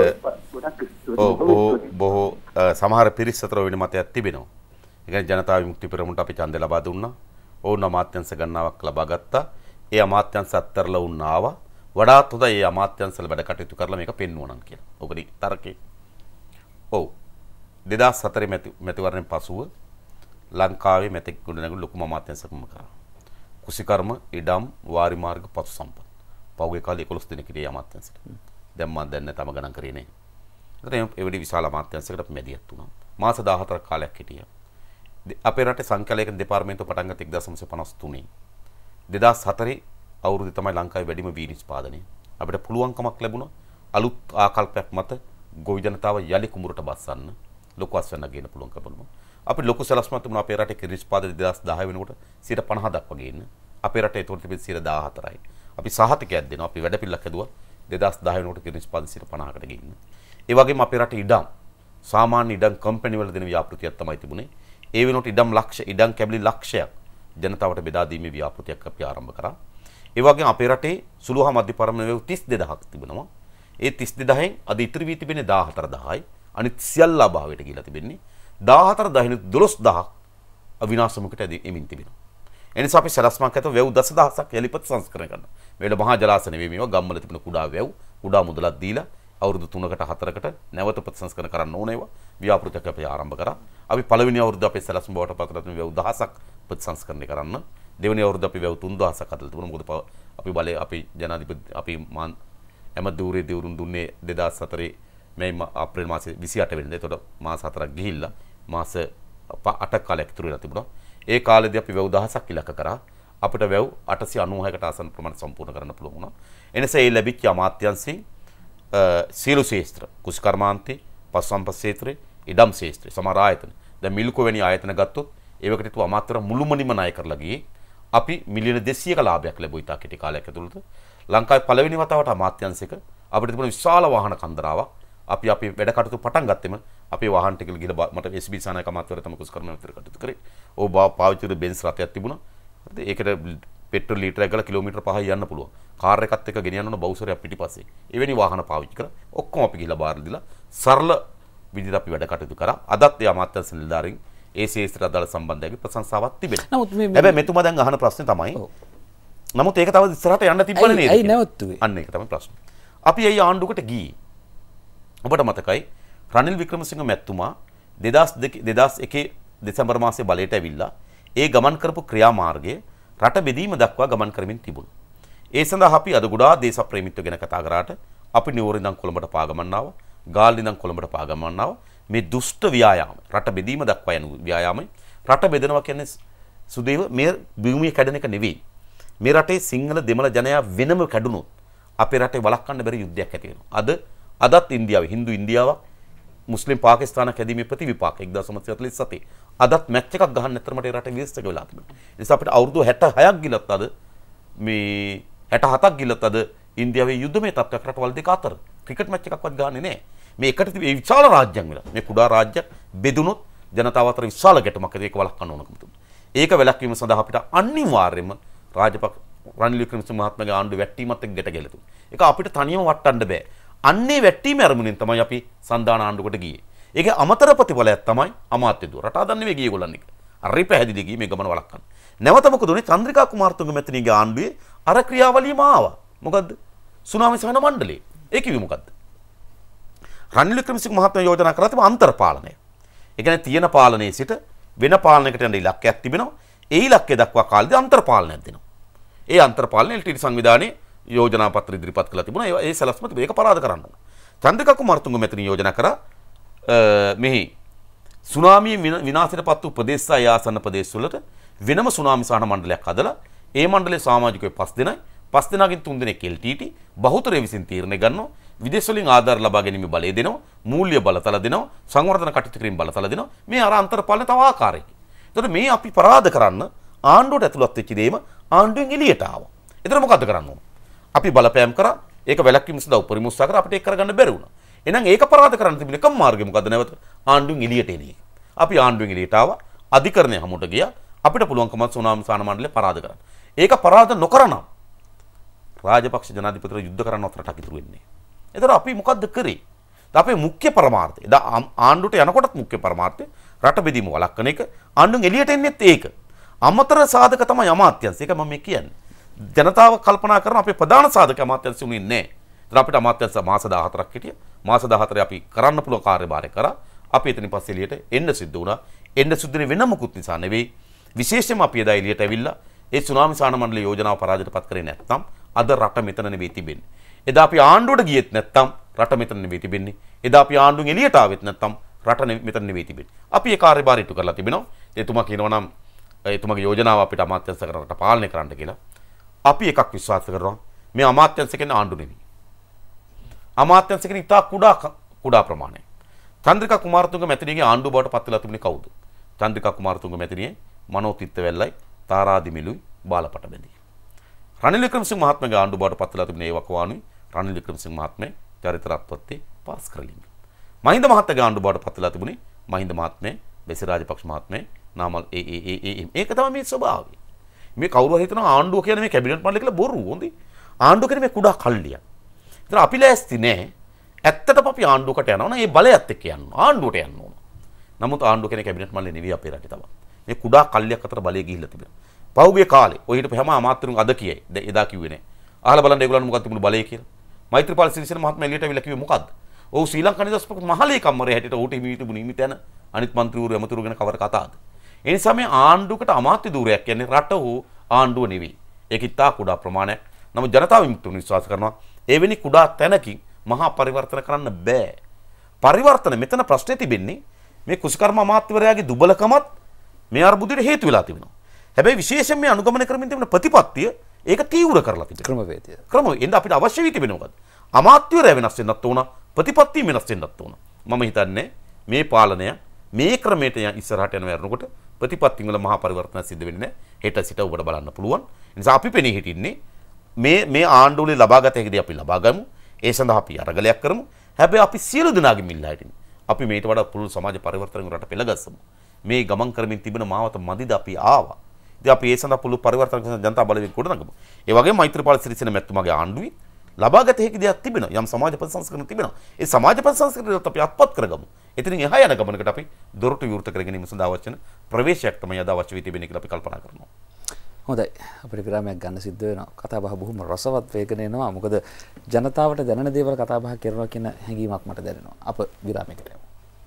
ගැටලුවක්. බොහෝ සමහර පිරිස් අතර වෙන මතයක් තිබෙනවා. ඒ කියන්නේ ජනතා විමුක්ති පෙරමුණට අපි ඡන්දය ලබා දුන්නා. ඕන අමාත්‍යංශ ගණනාවක් ලබා ගත්තා. ඒ අමාත්‍යංශ අත්තරලා වුණ ආවා. වඩාත් හොඳයි ඒ අමාත්‍යංශවල වැඩ කටයුතු කරලා මේක පෙන්වුවා කියලා. ඔබගේ තර්කේ. ඔව්. දෙදාස් හතරේ මැතිවරණයෙන් පසුව ලංකාවේ මෙතෙක් ගොඩනැගුණු ලොකුම අමාත්‍යංශකම කරා. කුසිකර්ම, ඉඩම්, වාරි මාර්ග, පසු සම්පත්. පහුගිය කාලේ එකොළොස් දිනක හිටියේ අමාත්‍යංශයට. දැන් මම දැන් තම ගණන් කරේ නේ. ඒකට එවැනි විශාල අමාත්‍යංශයකට අපි මැදිහත් වුණා. මාස දහහතරක් කාලයක් හිටියා. අපේ රටේ සංඛ්‍යාලේඛන දෙපාර්තමේන්තුව පටන් ගත්තේ එක්දාස් නවසිය පනස් තුනේ. දෙදාස් හතරේ අවුරුද්දේ තමයි ලංකාවේ වැඩිම වී නිෂ්පාදනය. අපිට පුළුවන්කමක් ලැබුණා අලුත් ආකල්පයක් මත ගොවි ජනතාව යලි කුඹුරට බස්සන්න, ලොකු අස්වැන්න ගේන්න පුළුවන් කරුණු. අපි ලොකු සලස්මක් තිබුණා අපේ රටේ කිරි නිෂ්පාදනය දෙදාස් දහය වෙනකොට සියයට පනහ දක්වා ගේන්න. අපේ රටේ ඒතකොට තිබෙන්නේ සියයට දාහතරයි. අපි සහතිකයක් දෙනවා. අපි වැඩ පිළිලක් හදුවා දෙදාස් දහය වෙනකොට කිරි නිෂ්පාදනය සියයට පනහකට ගේන්න. ඒ වගේම අපේ රටේ ඉඩම් සාමාන්‍ය ඉඩම් කම්පැනි වල දෙන ව්‍යාපෘතියක් තමයි තිබුණේ. ඒ වෙනකොට ඉඩම් ලක්ෂ ඉඩම් කැබලි ලක්ෂයක් ජනතාවට බෙදා දීමේ ව්‍යාපෘතියක් අපි ආරම්භ කරා. ඒ වගේම අපේ රටේ සුළු හා මධ්‍ය පරිමාණ වේව් තිස් දෙදහක් තිබෙනවා. ඒ තිස් දෙදහෙන් අද ඉතිරි වී තිබෙන්නේ දාහතර දහයි. අනිත් සියල්ල අභාවයට ගිහිලා තිබෙන්නේ. දාහතර දහයින් දොළොස් දහක් අවිනාශමුකට එමින් තිබෙනවා. එනිසා අපි සලස්මක් ඇතුව වැව් දසදහසක් යලිපත් සංස්කරණය කරනවා. මේවල මහා ජලාශ නෙවෙයි මේවා ගම්වල තිබෙන කුඩා වැව් කුඩා මුදලක් දීලා අවුරුදු තුනකට හතරකට නැවත ප්‍රතිසංස්කරණ කරන්න ඕන ඒවා ව්‍යාපෘතියක් අපි ආරම්භ කරා. අපි පළවෙනි අවුරුද්ද අපේ සලස්ම බවට පත් කරලා වැව් දහසක් ප්‍රතිසංස්කරණය කරන්න. දෙවෙනි අවුරුද්ද අපි වැව් තුන් දහසක් හදලා තිබුණා. මොකද අපි බලේ අපි ජනාධිපති අපි ඇමතිවරේ දිවුරුම් දුන්නේ දෙදාස් හතරේ මේ අප්‍රේල් මාසේ විසි අට වෙනිදා. ඒතකොට මාස හතරක් ගිහිල්ලා මාස අටක් කාලයක් ඉතුරු වෙලා තිබුණා. ඒ කාලෙදී අපි වැව් දහසක් ඉලක්ක කරා. අපිට වැව් අටසිය අනූහයකට ආසන්න ප්‍රමාණය සම්පූර්ණ කරන්න පුළුවන් වුණා. එනිසා ඒ ලැබිච්ච අමාත්‍යංශයෙන් සීළු ශේෂ්ත්‍ර, කුෂ්කර්මාන්තේ, පසු සම්පත් ශේත්‍රේ, ඉඩම් ශේත්‍රේ, සමහර ආයතන. දැන් මිල්කෝ වැනි ආයතන ගත්තොත් ඒවකට තු අමාත්‍යවර මුළුමනින්ම ණය කරලා ගියේ. අපි මිලියන දෙසීයක ලාභයක් ලැබුවා ඉතා කෙටි කාලයක් ඇතුළත. ලංකාවේ පළවෙනි වතාවට අමාත්‍යංශයක අපිට තිබුණ විශාල වාහන කන්දරාවක්. අපි අපි වැඩ කටයුතු පටන් ගත්තෙම අපේ වාහන ටික ගිහලා මට එස් බී සානායක අමාත්‍යවරයා තමයි කුෂ්කර්ම විතර කටයුතු කරේ. ඕ පාවිච්චි කරේ බෙන්ස් රථයක් තිබුණා. ඒකට පෙට්‍රල් ලීටරයක් ගාලා කිලෝමීටර පහයි යන්න පුළුවන්. කාර් එකත් එක්ක ගෙනියන්න ඕන බවුසරයක් පිටිපස්සේ. එවැනි වාහන පාවිච්චි කරා. ඔක්කොම අපි ගිහලා බාර දීලා සරල විදිහට අපි වැඩ කටයුතු කරා. අදත් ඒ අමාත්‍යංශ නිලධාරීන් ඒ ශේෂ්ත්‍රයට අදාළ සම්බන්ධයෙන් ප්‍රශංසාවක් තිබෙනවා. නමුත් මේ හැබැයි මෙතුමා දැන් අහන ප්‍රශ්නේ තමයි. නමුත් ඒක තව ඉස්සරහට යන්න තිබ්බනේ නේද? ඇයි නැවතුනේ? අන්න ඒක තමයි ප්‍රශ්නේ. අපි ඇයි ආණ්ඩුවකට ගියේ? ඔබට මතකයි රනිල් වික්‍රමසිංහ මැතිතුමා දෙදාස් එකේ දෙසැම්බර් මාසයේ බලයට ඇවිල්ලා ඒ ගමන් කරපු ක්‍රියාමාර්ගය රට බෙදීම දක්වා ගමන් කරමින් තිබුණා. ඒ සඳහා අපි අද ගොඩාක් දේශප්‍රේමීත්ව ගැන කතා කරාට අපි නියෝරේ ඉඳන් කොළඹට පාගමන් ආවා, ගාල්ලේ ඉඳන් කොළඹට පාගමන් ආවා. මේ දුෂ්ට ව්‍යායාම රට බෙදීම දක්වා යන ව්‍යායාමයි. රට බෙදනවා කියන්නේ සුදේව මේ භූමිය කැඩෙන එක නෙවෙයි. මේ රටේ සිංහල දෙමළ ජනයා වෙනම කැඩුනොත් අපේ රටේ වළක්වන්න බැරි යුද්ධයක් ඇති වෙනවා. අද අදත් ඉන්දියාවේ හින්දු ඉන්දියාවක් මුස්ලිම් පාකිස්තානක් හැදීමේ ප්‍රතිවිපාක එක්දාස් නවසිය හතළිස් සතේ අදත් මැච් එකක් ගහන්න නැතරම මේ රටේ විශ්සක වෙලා තිබෙනවා. ඒ නිසා අපිට අවුරුදු හැටහයක් ගිලත් අද මේ හැට හතක් ගිලත් අද ඉන්දියාවේ යුද්ධමය තත්ත්වයක් රටවල් දෙක අතර ක්‍රිකට් මැච් එකක්වත් ගහන්නේ නැහැ. මේ එකට තිබේ විශාල රාජ්‍යයක් වෙලා. මේ කුඩා රාජ්‍යයක් බෙදුනොත් ජනතාව අතර විශාල ගැටුමක් ඇති ඒක වළක්වන්න ඕනකම තිබුණා. ඒක වැළැක්වීම සඳහා අපිට අනිවාර්යයෙන්ම රාජපක්ෂ රනිල් වික්‍රමසිංහ මහත්මයාගේ ආණ්ඩුව වැට්ටීමත් එක්ක ගැට ගැලතුණා. ඒක අපිට තනියම වටන්න බෑ. අන්නේ වැට්ටීමේ අරමුණෙන් තමයි අපි සන්දාන ආණ්ඩුවකට ගියේ. ඒකේ අමතර ප්‍රතිඵලයක් තමයි අමාත්‍ය දුව. රට හදන්න නෙවෙයි ගියේ ඒගොල්ලන් එක. අරි පැහැදිලි ගියේ මේ ගමන වළක්වන්න. නැවත මොකද උනේ? චන්ද්‍රිකා කුමාරතුංග මැතිණියගේ ආණ්ඩුවේ අර ක්‍රියාවලියම ආවා. මොකද්ද? සුනාමි සහන මණ්ඩලය. ඒ කිව්වේ මොකද්ද? රනිල් වික්‍රමසිංහ මහත්මයා යෝජනා කරලා තිබුණ අන්තර් පාලනය. ඒ කියන්නේ තියෙන පාලනයේ සිට වෙන පාලනයකට යන ඉලක්කයක් තිබෙනවා. ඒ ඉලක්කය දක්වා කාලෙදී අන්තර් පාලනයක් දෙනවා. ඒ අන්තර් පාලනය එල් ටී ටී සංවිධානයේ යෝජනා පත්‍ර ඉදිරිපත් කළා තිබුණා. ඒ ඒ සැලැස්ම මේක පරාද කරන්න ඕන. චන්ද්‍රිකා කුමාරතුංග මැතිණිය යෝජනා කරා මෙහි සුනාමිය විනාශයට පත් වූ ප්‍රදේශ සහ ආසන්න ප්‍රදේශ වලට වෙනම සුනාමි සහන මණ්ඩලයක් හදලා ඒ මණ්ඩලයේ සමාජිකයෝ පස් දෙනයි පස් දෙනාගෙන් තුන් දෙනෙක් එල් ටී ටී බහුතරය විසින් තීරණය ගන්නවා විදේශ වලින් ආධාර ලබා ගැනීම බලය දෙනවා මූල්‍ය බලතල දෙනවා සංවර්ධන කටයුතු කිරීම බලතල දෙනවා මේ අර අන්තර් පාලන තව ආකාරයකින්. එතකොට මේ අපි පරාද කරන්න ආණ්ඩුවට ඇතුළත් වෙච්ච දේම ආණ්ඩුවෙන් එළියට ආවා. එතකොට මොකද්ද කරන්න ඕන? අපි බලපෑම් කරා ඒක වැළැක්වීම සඳහා උපරිම උත්සාහ කරා අපිට ඒක කරගන්න බැරි වුණා. එහෙනම් ඒක පරාද කරන්න තිබුණ එකම මාර්ගය මොකද්ද නැවත ආණ්ඩුවෙන් එළියට එන එක. අපි ආණ්ඩුවෙන් එළියට ආවා අධිකරණය හමුවට ගියා අපිට පුළුවන්කම සුනාමි සහන මණ්ඩලය පරාද කරන්න. ඒක පරාද නොකරනම් රාජපක්ෂ ජනාධිපතිතුමා යුද්ධ කරන්න අතරට අකිතුරු වෙන්නේ. එතකොට අපි මොකද්ද කරේ? අපේ මුඛ්‍ය පරමාර්ථය. දා ආණ්ඩුවට යනකොටත් මුඛ්‍ය පරමාර්ථය රට බෙදීම වළක්වන එක. ආණ්ඩුවෙන් එළියට එන්නෙත් ඒක. අමතර සාධක තමයි අමාත්‍යංශ. ඒක මම මේ කියන්නේ. ජනතාව කල්පනා කරන අපේ ප්‍රධාන සාධක අමාත්‍යංශ උනේ නැහැ. ඒතර අපිට අමාත්‍යංශ මාස දාහතරක් හිටියා. මාස දාහතරේ අපි කරන්න පුළුවන් කාර්යභාරය කරා. අපි එතනින් පස්සේ එළියට එන්න සිද්ධ වුණා. එන්න සිද්ධුනේ වෙන මොකුත් නිසා නෙවෙයි. විශේෂයෙන්ම අපි එදා එළියට ඇවිල්ලා ඒ සුනාමි සහන මණ්ඩල යෝජනාව පරාජයටපත් කරේ නැත්නම් අද රට මෙතන නෙවෙයි තිබෙන්නේ. එදා අපි ආණ්ඩුවට ගියෙත් නැත්නම් රට මෙතන නෙවෙයි තිබෙන්නේ. එදා අපි ආණ්ඩුවෙන් එළියට ආවෙත් නැත්නම් රට මෙතන නෙවෙයි තිබෙන්නේ. අපි ඒ කාර්යභාරය ඉටු කරලා තිබෙනවා. එතුමා කියනවා නම් එතුමාගේ යෝජනාව අපිට අමාත්‍යංශ කරකට පාලනය කරන්න කියලා. අපි එකක් විශ්වාස කරනවා මේ අමාත්‍යංශ කියන්නේ ආණ්ඩු නෙවෙයි. අමාත්‍යංශ කියන්නේ ඉතා කුඩා කුඩා ප්‍රමාණයක්. චන්ද්‍රිකා කුමාරතුංග මැතිණියගේ ආණ්ඩුව බවට පත් වෙලා තිබුණේ කවුද? චන්ද්‍රිකා කුමාරතුංග මැතිණියේ මනෝතිත්ත-වැල්ලයි තාරාදිමිලුයි බාලපට බැඳී. රනිල් වික්‍රමසිංහ මහත්මයාගේ ආණ්ඩුව බවට පත් වෙලා තිබුණේ ඒ වකවානුයි රනිල් වික්‍රමසිංහ මහත්මයා චරිතරාත්පත්ති පාස් කරලින්. මහින්ද මහත්තයාගේ ආණ්ඩුව බවට පත් වෙලා තිබුණේ මහින්ද මහත්මයා බෙසි රාජපක්ෂ මහත්මයා නාමල් ඒ ඒ ඒ ඒ ඒක තමයි මේ ස්වභාවය. මේ කවුරු හරි හිතනවා ආණ්ඩුව කියන්නේ මේ කැබිනට් මණ්ඩලය කියලා බොරු හොඳයි. ආණ්ඩුව කියන්නේ මේ කුඩා කල්ලියක්. ඒතර අපි ලෑස්ති නෑ. ඇත්තටම අපි ආණ්ඩුවකට යනවා නම් ඒ බලයත් එක්ක යන්න ආණ්ඩුවට යන්න ඕන. නමුත් ආණ්ඩුව කියන්නේ කැබිනට් මණ්ඩලය නෙවෙයි අපේ රටේ තමයි. මේ කුඩා කල්ලියක් අතර බලය ගිහිල්ලා තිබෙනවා. පහුගිය කාලේ ඔය හිටපු හැම අමාත්‍යරුන් අද කියයි. එදා කිව්වේ නෑ. අහලා බලන්න ඒගොල්ලන් මොකක්ද තිබුණු බලය කියලා. මෛත්‍රීපාල සිරිසේන මහත්මයා එළියට ඇවිල්ලා කිව්වේ මොකද්ද? ඔව් ශ්‍රී ලංකා නිදහස් මහලේකම්වරයා හැටියට ඌට හිමි තිබුණු හිමි තැන අනිත් മന്ത്രിවරු ඇමතුරු ගැන කවර කතාවද? ඒ නිසා මේ ආණ්ඩුවකට අමාත්‍ය ධූරයක් කියන්නේ රට හෝ ආණ්ඩුව නෙවෙයි. ඒක ඉතා කුඩා ප්‍රමාණයක්. නමුත් ජනතාව විමුක්තිය විශ්වාස කරනවා එවැනි කුඩා තැනකින් මහා පරිවර්තන කරන්න බෑ. පරිවර්තන මෙතන ප්‍රශ්නේ තිබෙන්නේ මේ කුසිකර්ම අමාත්‍යවරයාගේ දුබලකමත් මේ අර්බුදයට හේතු වෙලා තිබෙනවා. හැබැයි විශේෂයෙන් මේ අනුගමනය කරමින් තිබෙන ප්‍රතිපත්තිය ඒක තීව්‍ර කරලා තිබෙනවා. ක්‍රමවේදය. ක්‍රමවේද අපිට අවශ්‍ය වී තිබෙන මොකද්ද? අමාත්‍යවරයා වෙනස් වෙන්නත් ඕන, ප්‍රතිපත්තිය වෙනස් වෙන්නත් ඕන. මම හිතන්නේ මේ පාලනය මේ ක්‍රමයට ඉස්සරහට යන වරනකොට ප්‍රතිපත්ති වල මහා පරිවර්තන සිද්ධ වෙන්නේ නැහැ. හෙට සිට ඔබට බලන්න පුළුවන්. ඒ නිසා අපි පෙනී හිටින්නේ මේ මේ ආණ්ඩුවේ ලබාගත හැකිදී අපි ලබා ගමු. ඒ සඳහා අපි අරගලයක් කරමු. හැබැයි අපි සියලු දෙනාගේ මිල්ලා හිටින්නේ. අපි මේට වඩා පුළුල් සමාජ පරිවර්තනයකට රට පෙළගස්සමු. මේ ගමන් කරමින් තිබෙන මාවත මදිද අපි ආවා. ඉතින් අපි ඒ සඳහා පුළුල් පරිවර්තන කරන ජනතා බලවේග ගොඩනගමු. ඒ වගේම මෛත්‍රීපාල සිරිසේන මැතිතුමාගේ ආණ්ඩුවේ ලබාගත හැකි දෙයක් තිබෙනවා. යම් සමාජ ප්‍රතිසංස්කරණ තිබෙනවා. ඒ සමාජ ප්‍රතිසංස්කරණයට අපි අත්පත් කරගමු. එතනින් එහා යන ගමනකට අපි දොරටු විවෘත කර ගැනීම සඳහා අවශ්‍ය ප්‍රවේශයක් තමයි අද අවශ්‍ය වී තිබෙන්නේ කියලා අපි කල්පනා කරනවා. හොඳයි. අපිට විරාමයක් ගන්න සිද්ධ වෙනවා. කතා බහ බොහොම රසවත් වේගන එනවා. මොකද ජනතාවට දැනෙන දේවල් කතා බහ කරනවා කියන හැඟීමක් මට දැනෙනවා. අප විරාමයකට යමු.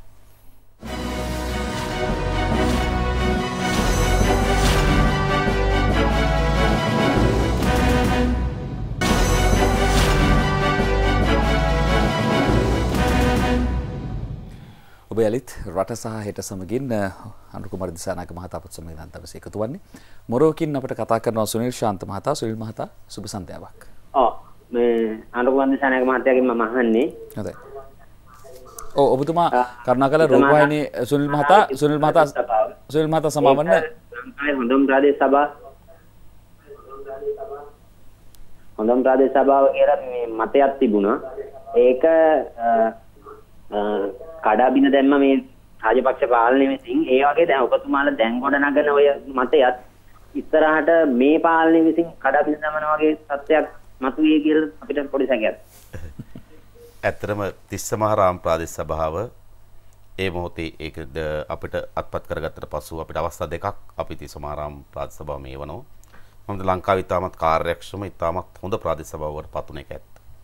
ඔබ යලිත් රට සහ හෙට සමගින් අනුර කුමාර දිසානායක මහතා අපත් සමග දවසේ එකතු වන්නේ. මොරෝකින් අපිට කතා කරනවා සුනිල් ශාන්ත මහතා. සුනිල් මහතා සුබ සන්ධ්‍යාවක්. ඔව් මේ අනුර කුමාර දිසානායක මහත්තයාගෙන් මම අහන්නේ. හොඳයි. ඔව් ඔබතුමා කරුණාකර රූපවාහිනී සුනිල් මහතා සුනිල් මහතා සුනිල් මහතා සමාවන්න ලංකාවේ හොඳම ප්‍රාදේශ සභාව හොඳම ප්‍රාදේශ සභාව කියලා මේ මතයක් තිබුණා. ඒක කඩාබින දැම්ම මේ රාජපක්ෂ පාලනය විසින්. ඒ වගේ දැන් ඔබතුමාලා දැන් ගොඩනගන ඔය මතයත් ඉස්සරහට මේ පාලනය විසින් කඩාබින දමන වගේ තත්ත්වයක් මතුවේ කියලා අපිට පොඩි සැකයක්. ඇත්තටම තිස්සමහාරාම ප්‍රාදේශ සභාව ඒ මොහොතේ ඒක අපිට අත්පත් කරගත්තට පසු අපිට අවස්ථා දෙකක් අපි තිස්සමහාරාම ප්‍රාදේශ සභාව මේවනවා. මොකද ලංකාවේ ඉතාමත් කාර්යක්ෂම ඉතාමත් හොඳ ප්‍රාදේශ සභාවකට පත් වුණ එක ඇත්ත.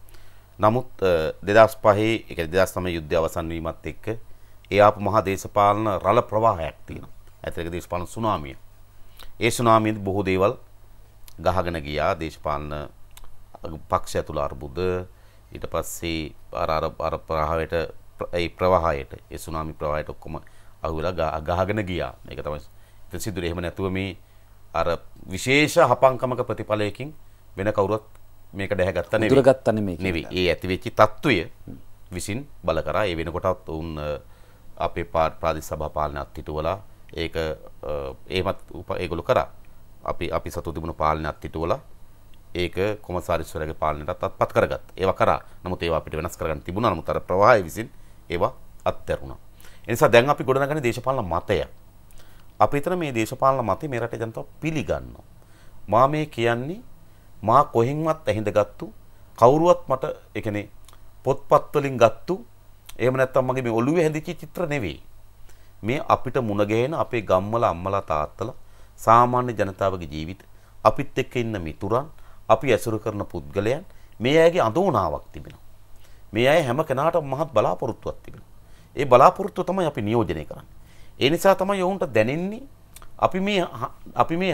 නමුත් දෙදහස් පහේ ඒ කියන්නේ දෙදහස් නවය යුද්ධය අවසන් වීමත් එක්ක ඒ ආපු මහා දේශපාලන රළ ප්‍රවාහයක් තියෙනවා. ඇත්තට දේශපාලන සුනාමිය. ඒ සුනාමියෙන් බොහෝ දේවල් ගහගෙන ගියා. දේශපාලන පක්ෂ ඇතුළ අර්බුද ඊට පස්සේ අර අර අර ප්‍රවාහයට ඒ ප්‍රවාහයට ඒ සුනාමි ප්‍රවාහයට ඔක්කොම අහුවෙලා ගහගෙන ගියා. මේක තමයි ප්‍රසිද්ධ එහෙම නැතුව මේ අර විශේෂ හපංකමක ප්‍රතිඵලයකින් වෙන කවුරුත් මේක දැහැගත්ත නෙවෙයි. දුරගත්ත නෙමෙයි. නෙවෙයි. ඒ ඇති වෙච්ච තත්ත්වය විසින් බල කරා. ඒ වෙනකොටත් උන් අපේ ප්‍රාදේශ සභා පාලනයත් හිටුවලා ඒක එහෙමත් ඒගොල්ලෝ කරා. අපි අපි සතු තිබුණු පාලනයත් හිටුවලා ඒක කොමසාරිස්වරයාගේ පාලනයටත් අත්පත් කරගත්තා. ඒවා කරා. නමුත් ඒවා අපිට වෙනස් කරගන්න තිබුණා. නමුත් අර ප්‍රවාහය විසින් ඒවා අත්හැරුණා. ඒ නිසා දැන් අපි ගොඩනගන්නේ දේශපාලන මතය. අපි හිතන මේ දේශපාලන මතය මේ රටේ ජනතාව පිළිගන්නවා. මා මේ කියන්නේ මා කොහෙන්වත් ඇහිඳගත්තු කවුරුවත් මට ඒ කියන්නේ පොත්පත් වලින් ගත්තු එහෙම නැත්නම් මගේ මේ ඔළුවේ හැදිච්ච චිත්‍ර නෙවෙයි. මේ අපිට මුණ ගැහෙන අපේ ගම්වල අම්මලා තාත්තලා සාමාන්‍ය ජනතාවගේ ජීවිත අපිත් එක්ක ඉන්න මිතුරන් අපි ඇසුරු කරන පුද්ගලයන් මේ අයගේ අඳෝනාවක් තිබෙනවා. මේ අය හැම කෙනාටම මහත් බලාපොරොත්තුවක් තිබෙනවා. ඒ බලාපොරොත්තුව තමයි අපි නියෝජනය කරන්නේ. ඒ නිසා තමයි ඔවුන්ට දැනෙන්නේ අපි මේ අපි මේ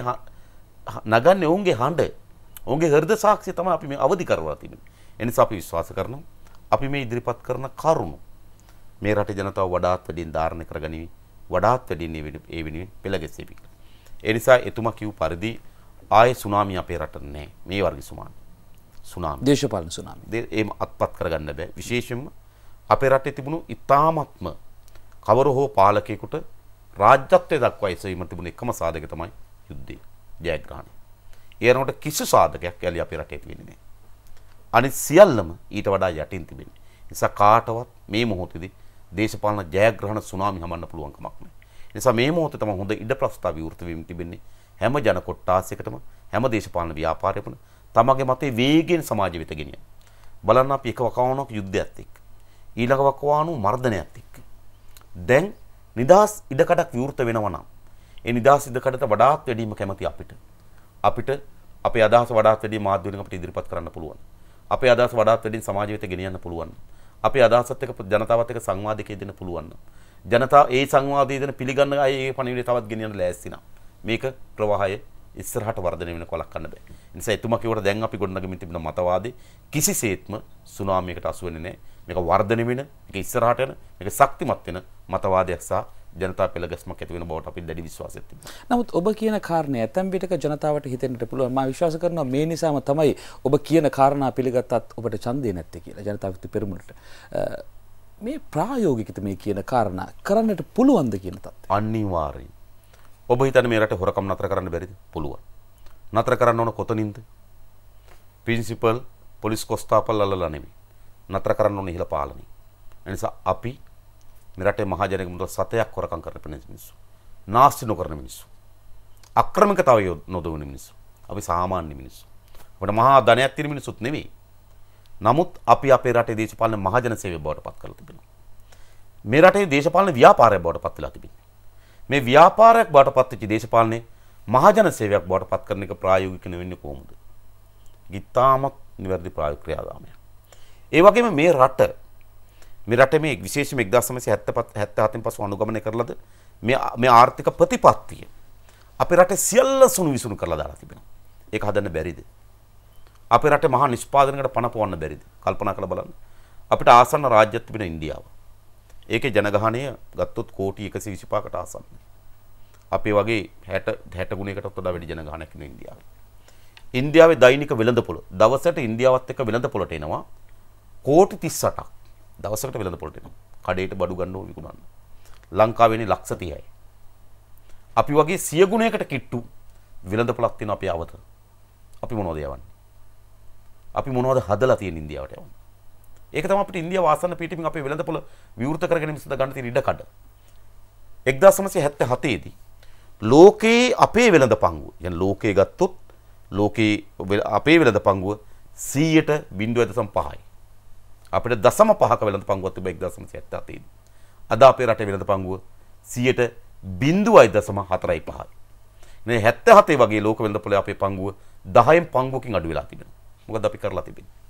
නගන්නේ ඔවුන්ගේ හඬ. ඔවුන්ගේ හෘද සාක්ෂිය තමයි අපි මේ අවදි කරවලා තිබෙන්නේ. ඒ නිසා අපි විශ්වාස කරනවා අපි මේ ඉදිරිපත් කරන කරුණු මේ රටේ ජනතාව වඩාත් වැඩියෙන් ධාරණය කරගනිවි. වඩාත් වැඩියෙන් ඒ වෙනුවෙන් පෙළගැසෙවි. ඒ නිසා එතුමා කිව් පරිදි ආයේ සුනාමිය අපේ රට නැහැ. මේ වර්ග සුනාමිය. සුනාමිය. දේශපාලන සුනාමිය. ඒම අත්පත් කරගන්න බෑ. විශේෂයෙන්ම අපේ රටේ තිබුණු ඉතාමත්ම කවර හෝ පාලකයෙකුට රාජ්‍යත්වයේ දක්වා ඉසීම තිබුණ එකම සාධකය තමයි යුද්ධය. ජයග්‍රහණය. ඒනකොට කිසි සාධකයක් යලි අපේ රටේ තිබෙන්නේ නැහැ. අනිත් සියල්ලම ඊට වඩා යටින් තිබෙන්නේ. නිසා කාටවත් මේ මොහොතේදී දේශපාලන ජයග්‍රහණ සුනාමි හමන්න පුළුවන් කමක් නැහැ. නිසා මේ මොහොතේ තමයි හොඳ ඉඩ ප්‍රස්තාව විවෘත වීම තිබෙන්නේ. හැම ජන කොට්ටාසයකටම හැම දේශපාලන ව්‍යාපාරයකම තමගේ මතේ වේගෙන් සමාජ වෙත ගෙනියන. බලන්න අපි එක වකවානුවක් යුද්ධයත් එක්ක. ඊළඟ වකවානුව මර්ධනයත් එක්ක. දැන් නිදහස් ඉඩකඩක් විවෘත වෙනවා නම් ඒ නිදහස් ඉඩකඩට වඩාත් වැඩිම කැමති අපිට. අපිට අපේ අදහස වඩාත් වැඩි මාධ්‍ය වලින් අපිට ඉදිරිපත් කරන්න පුළුවන්. අපේ අදහස වඩාත් වැඩි සමාජ වෙත ගෙනියන්න පුළුවන්. අපේ අදහසත් එක්ක ජනතාවත් එක්ක සංවාදයක දෙන්න පුළුවන්. ජනතාව ඒ සංවාදයේ දෙන පිළිගන්න අය ඒ පණිවිඩය තවත් ගෙනියන්න ලෑස්ති නම් මේක ප්‍රවාහය ඉස්සරහට වර්ධනය වෙන කොලක් ගන්න බෑ. ඒ නිසා එතුමා කිව්වට දැන් අපි ගොඩනගමින් තිබෙන මතවාදී කිසිසේත්ම සුනාමියකට අසු වෙන්නේ නැහැ. මේක වර්ධනය වෙන, මේක ඉස්සරහට යන, මේක ශක්තිමත් වෙන මතවාදයක් සහ ජනතා පෙළගැස්මක් ඇති වෙන බවට අපි දැඩි විශ්වාසයක් තිබෙනවා. නමුත් ඔබ කියන කාරණේ ඇතැම් විටක ජනතාවට හිතෙන්නට පුළුවන්. මම විශ්වාස කරනවා මේ නිසාම තමයි ඔබ කියන කාරණා පිළිගත්තත් ඔබට ඡන්දේ නැත්තේ කියලා ජනතාවට පෙරමුණට. මේ ප්‍රායෝගිකද මේ කියන කාරණා කරන්නට පුළුවන්ද කියන තත්ත්වය? අනිවාර්යයෙන්. ඔබ හිතන්නේ මේ රටේ හොරකම් නතර කරන්න බැරිද? පුළුවන්. නතර කරන්න ඕන කොතනින්ද? ප්‍රින්සිපල් පොලිස් කොස්තාපල් අල්ලලා නෙමෙයි. නතර කරන්න ඕන ඉහළ පාලනය. ඒ නිසා අපි මේ රටේ මහා ජනක මුද සතයක් හොරකම් කරන මිනිස්සු. නාස්ති නොකරන මිනිස්සු. අක්‍රමිකතාවය නොදවන මිනිස්සු. අපි සාමාන්‍ය මිනිස්සු. අපිට මහා ධනයක් තියෙන මිනිස්සුත් නෙමෙයි. නමුත් අපි අපේ රටේ දේශපාලන මහජන සේවය බවට පත් කරලා තිබෙනවා. මේ රටේ දේශපාලන ව්‍යාපාරයක් බවට පත් වෙලා තිබෙනවා. මේ ව්‍යාපාරයක් බවට පත් වෙච්ච දේශපාලනේ මහජන සේවයක් බවට පත් කරන එක ප්‍රායෝගික වෙන්නේ කොහොමද? ගිතාමත් නිවැරදි ප්‍රායෝගික ක්‍රියාදාමයක්. ඒ වගේම මේ රට මේ රටේ මේ විශේෂයෙන්ම එක්දාස් නවසිය හැත්තෑ හතෙන් පසු අනුගමනය කරලාද මේ මේ ආර්ථික ප්‍රතිපත්තිය අපේ රටේ සියල්ල සුණු විසුණු කරලා දාලා තිබෙනවා. ඒක හදන්න බැරිද? අපේ රටේ මහා නිෂ්පාදනයකට පණ පොවන්න බැරිද? කල්පනා කරලා බලන්න. අපිට ආසන්න රාජ්‍යයක් තිබෙන ඉන්දියාව. ඒකේ ජනගහනය ගත්තොත් කෝටි එකසිය විසිපහකට ආසන්න. අපේ වගේ හැට හැට ගුණයකටත් වඩා වැඩි ජනගහනයක් ඉන්න ඉන්දියාවේ. ඉන්දියාවේ දෛනික වෙළඳපොළ දවසට ඉන්දියාවත් එක්ක වෙළඳපොළට එනවා කෝටි තිස් අටක්. දවසකට වෙළඳපොළට එනවා. කඩේට බඩු ගන්න ඕන විකුණන්න. ලංකාවේනේ ලක්ෂ තිහයි. අපි වගේ සිය ගුණයකට කිට්ටු වෙළඳපොළක් තියෙන අපේ අවත. අපි මොනවද යවන්නේ? අපි මොනවද හදලා තියෙන ඉන්දියාවට යවන්නේ? ඒක තමයි අපිට ඉන්දියාව ආසන්න පීඨිමින් අපේ වෙළඳපොළ විවෘත කරගෙන ඉස්සද ගන්න තියෙන ඉඩකඩ. එක්දාස් නවසිය හැත්තෑ හතේ දී ලෝකේ අපේ වෙළඳ පංගුව, يعني ලෝකේ ගත්තොත් ලෝකේ අපේ වෙළඳ පංගුව සීයට බිංදුව දශම පහයි. අපිට දශම පහක වෙළඳ පංගුවක් තිබ්බ එක්දාස් නවසිය හැත්තෑ හතේ දී. අද අපේ රටේ වෙළඳ පංගුව සීයට බිංදුවයි දශම හතරයි පහයි. මේ හැත්තෑ හතේ වගේ ලෝක වෙළඳ පොළේ අපේ පංගුව දහයෙන් පංගුවකින් අඩු වෙලා තිබෙනවා. මොකද අපි කරලා තිබෙන්නේ?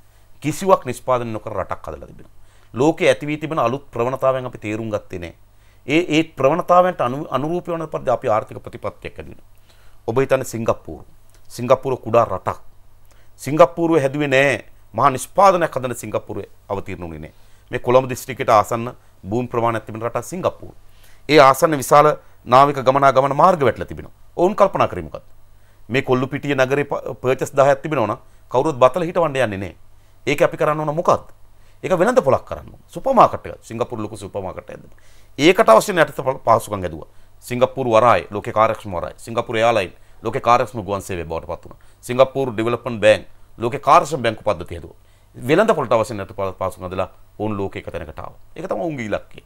කිසිවක් නිෂ්පාදනය නොකර රටක් හදලා තිබෙනවා. ලෝකයේ ඇති වී තිබෙන අලුත් ප්‍රවණතාවයන් අපි තේරුම් ගත්තේ නැහැ. ඒ ඒ ප්‍රවණතාවයන්ට අනුරූපී වන පරිදි අපි ආර්ථික ප්‍රතිපත්තියක් ඇතිවෙනවා. ඔබ හිතන්නේ සිංගප්පූරු. සිංගප්පූරු කුඩා රටක්. සිංගප්පූරුවේ හැදුවේ නැහැ. මහා නිෂ්පාදනයක් හදන සිංගප්පූරුවේ අවතීර්ණ වුණේ නැහැ. මේ කොළඹ දිස්ත්‍රික්කයට ආසන්න භූමි ප්‍රමාණයක් තිබෙන රටක් සිංගප්පූරු. ඒ ආසන්න විශාල නාවික ගමනාගමන මාර්ග වැටලා තිබෙනවා. ඔවුන් කල්පනා කරේ මොකක්ද? මේ කොල්ලුපිටිය නගරේ පර්චස් දහයක් තිබෙනවා නම් කවුරුත් බතල හිටවන්න යන්නේ නැහැ. ඒක අපි කරන්න ඕන මොකක්ද? ඒක වෙළඳ පොලක් කරන්න ඕන. සුපර් මාකට් එක. සිංගප්පූරු ලොකු සුපර් මාකට් එකක්. ඒකට අවශ්‍ය නැටත පහසුකම් ගැදුවා. සිංගප්පූරු වරාය ලෝකේ කාර්යක්ෂම වරාය. සිංගප්පූරු එයාලයින් ලෝකේ කාර්යක්ෂම ගුවන් සේවය බවට පත් වුණා. සිංගප්පූරු ඩෙවලොප්මන්ට් බැංක් ලෝකේ කාර්යක්ෂම බැංකු පද්ධතිය හදුවා. වෙළඳ පොලට අවශ්‍ය නැටත පහසුකම් දලා ඕන් ලෝකේ එක තැනකට ආවා. ඒක තමයි උන්ගේ ඉලක්කය.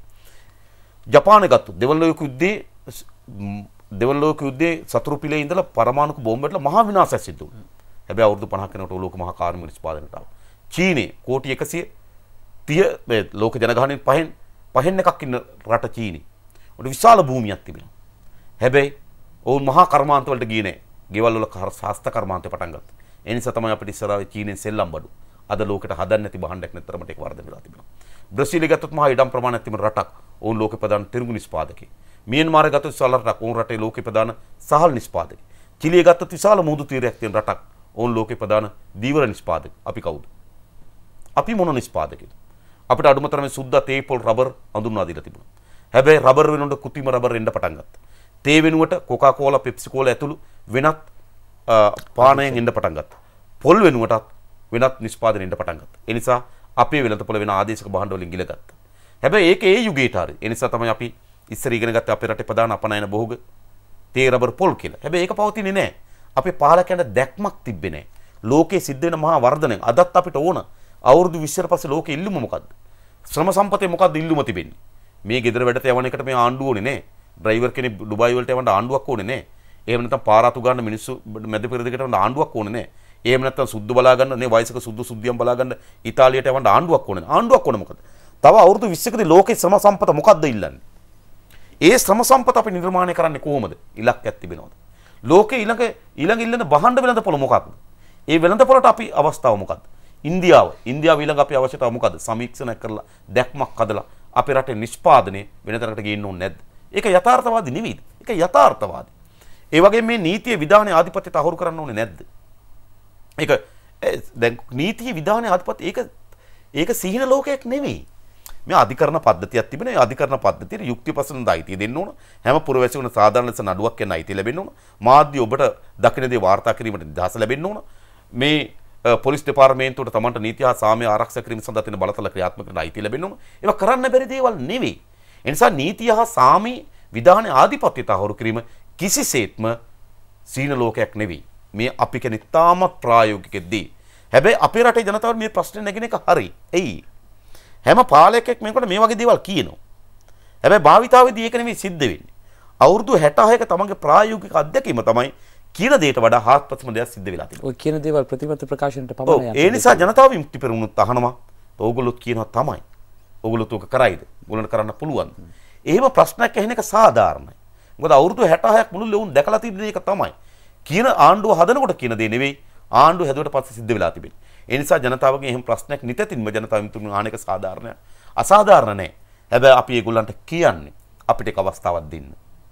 ජපානයේ ගත්තු දෙවන ලෝක යුද්ධයේ දෙවන ලෝක යුද්ධයේ සතුරු පිළේ ඉඳලා පරමාණු බෝම්බ වලට මහා විනාශයක් සිදු වුණා. හැබැයි අවුරුදු පනහක් යනකොට ලෝක මහා කාර්මික නිෂ්පාදනයට ආවා. චීනේ කෝටි එකසිය තිහ මේ ලෝක ජනගහනයෙන් පහෙන් පහෙන් එකක් ඉන්න රට චීනේ. උඩ විශාල භූමියක් තිබෙනවා. හැබැයි ඔවුන් මහා කර්මාන්ත වලට ගියේ නැහැ. ගෙවල් වල හස්ත කර්මාන්තේ පටන් ගත්තා. ඒ නිසා තමයි අපිට ඉස්සරහා චීනෙන් සෙල්ලම් බඩු. අද ලෝකෙට හදන්න නැති බහණ්ඩයක් නැතරමට ඒක වර්ධනය වෙලා තිබෙනවා. බ්‍රසීලිය ගත්තොත් මහා ඉඩම් ප්‍රමාණයක් තිබෙන රටක්. ඔවුන් ලෝකේ ප්‍රධාන තිරිඟු නිෂ්පාදකේ. මියන්මාරය ගත්තොත් විශාල රටක්. ඔවුන් රටේ ලෝකේ ප්‍රධාන සහල් නිෂ්පාදකේ. චිලිය ගත්තොත් විශාල මුහුදු තීරයක් තියෙන රටක්. ඔවුන් ලෝකේ ප්‍රධාන දීවර නිෂ්පාදක. අපි කවුද? අපි මොන නිෂ්පාදකද? අපිට අඩුම තරමේ සුද්දා තේ පොල් රබර් අඳුන්වා දීලා තිබුණා. හැබැයි රබර් වෙනුවට කෘත්‍රිම රබර් එන්න පටන් ගත්තා. තේ වෙනුවට කොකා කෝලා පෙප්සි කෝලා ඇතුළු වෙනත් පානයන් එන්න පටන් ගත්තා. පොල් වෙනුවටත් වෙනත් නිෂ්පාදන එන්න පටන් ගත්තා. ඒ නිසා අපේ වෙළඳ පොළ වෙන ආදේශක භාණ්ඩ වලින් ගිල ගත්තා. හැබැයි ඒක ඒ යුගයට හරි. ඒ නිසා තමයි අපි ඉස්සර ඉගෙන ගත්තේ අපේ රටේ ප්‍රධාන අපනයන බොහෝග තේ රබර් පොල් කියලා. හැබැයි ඒක පවතින්නේ නැහැ. අපේ පාලකයන්ට දැක්මක් තිබ්බේ නැහැ. ලෝකයේ සිද්ධ වෙන මහා වර්ධනය අදත් අපිට ඕන. අවුරුදු විස්සකට පස්සේ ලෝකෙ ඉල්ලුම මොකද්ද? ශ්‍රම සම්පතේ මොකද්ද ඉල්ලුම තිබෙන්නේ? මේ ගෙදර වැඩට යවන එකට මේ ආණ්ඩුව ඕනේ නේ. ඩ්‍රයිවර් කෙනෙක් ඩුබායි වලට යවන්න ආණ්ඩුවක් ඕනේ නේ. එහෙම නැත්නම් පාරාතු ගන්න මිනිස්සු මැද පෙරදිගට යවන්න ආණ්ඩුවක් ඕනේ නේ. එහෙම නැත්නම් සුද්ධ බලා ගන්න නේ වයසක සුද්ධ සුද්ධියම් බලා ගන්න ඉතාලියට යවන්න ආණ්ඩුවක් ඕනේ. ආණ්ඩුවක් ඕනේ මොකද? තව අවුරුදු විස්සකදී ලෝකේ ශ්‍රම සම්පත මොකද්ද ඉල්ලන්නේ? ඒ ශ්‍රම සම්පත අපි නිර්මාණය කරන්නේ කොහොමද? ඉලක්කයක් තිබෙනවද? ලෝකේ ඊළඟ ඊළඟ ඉල්ලන බහණ්ඩ වෙළඳ පොළ මොකක්ද? ඒ වෙළඳ පොළට අපි අවස්ථාව මොකද්ද? ඉන්දියාව ඉන්දියාව ඊළඟ අපේ අවශ්‍යතාව මොකද්ද? සමීක්ෂණ කරලා දැක්මක් හදලා අපේ රටේ නිෂ්පාදනය වෙන තැනකට ගේන්න ඕනේ නැද්ද? ඒක යථාර්ථවාදී නෙවෙයිද? ඒක යථාර්ථවාදී. ඒ වගේම මේ නීතිය විධානයේ ආධිපත්‍යයට අහුරු කරන්න ඕනේ නැද්ද? ඒක දැන් නීතිය විධානයේ ආධිපත්‍ය ඒක ඒක සිහින ලෝකයක් නෙවෙයි. මේ අධිකරණ පද්ධතියක් තිබෙනවා. ඒ අධිකරණ පද්ධතියේ යුක්තිපසන දායිතිය දෙන්න ඕන. හැම පුරවැසියෙකුට සාධාරණ ලෙස නඩුවක් යන අයිතිය ලැබෙන්න ඕන. මාධ්‍ය ඔබට දකින දේ වාර්තා කිරීමට නිදහස ලැබෙන්න ඕන. මේ පොලිස් දෙපාර්තමේන්තුවට තමන්ට නීතිය හා සාමය ආරක්ෂා කිරීම සඳහා තියෙන බලතල ක්‍රියාත්මක කරන අයිතිය ලැබෙන්න ඕන. ඒවා කරන්න බැරි දේවල් නෙවෙයි. ඒ නිසා නීතිය හා සාමී විධානයේ ආධිපත්‍යයට අහුරු කිරීම කිසිසේත්ම සීන ලෝකයක් නෙවෙයි. මේ අපි කෙනෙක් තාමත් ප්‍රායෝගිකෙද්දී. හැබැයි අපේ රටේ ජනතාව මේ ප්‍රශ්නේ නැගින එක හරි. එයි. හැම පාලකයෙක් මේකට මේ වගේ දේවල් කියනවා. හැබැයි භාවිතාවේදී ඒක නෙවෙයි සිද්ධ වෙන්නේ. අවුරුදු හැටහයක තමන්ගේ ප්‍රායෝගික අත්දැකීම තමයි කියන දේට වඩා හාත්පසම දෙයක් සිද්ධ වෙලා තියෙනවා. ඔය කියන දේවල් ප්‍රතිපත්ති ප්‍රකාශනට පමණයි යන්නේ. ඒ නිසා ජනතාව විමුක්ති පෙරමුණුත් අහනවා. ඕගොල්ලොත් කියනවා තමයි. ඕගොල්ලොත් ඔක කරයිද? ඕගොල්ලන්ට කරන්න පුළුවන්ද? එහෙම ප්‍රශ්නයක් ඇහෙන එක සාධාරණයි. මොකද අවුරුදු හැටහයක් මුළුල්ලේ උන් දැකලා තිබෙන එක තමයි. කියන ආණ්ඩුව හදනකොට කියන දේ නෙවෙයි ආණ්ඩුව හැදුවට පස්සේ සිද්ධ වෙලා තිබෙන්නේ. ඒ නිසා ජනතාවගේ එහෙම ප්‍රශ්නයක් නිතැතින්ම ජනතාව විමුක්ති ආන එක සාධාරණයි. අසාධාරණ නැහැ. හැබැයි අපි ඒගොල්ලන්ට කියන්නේ අපිට එක අවස්ථාවක් දෙන්න.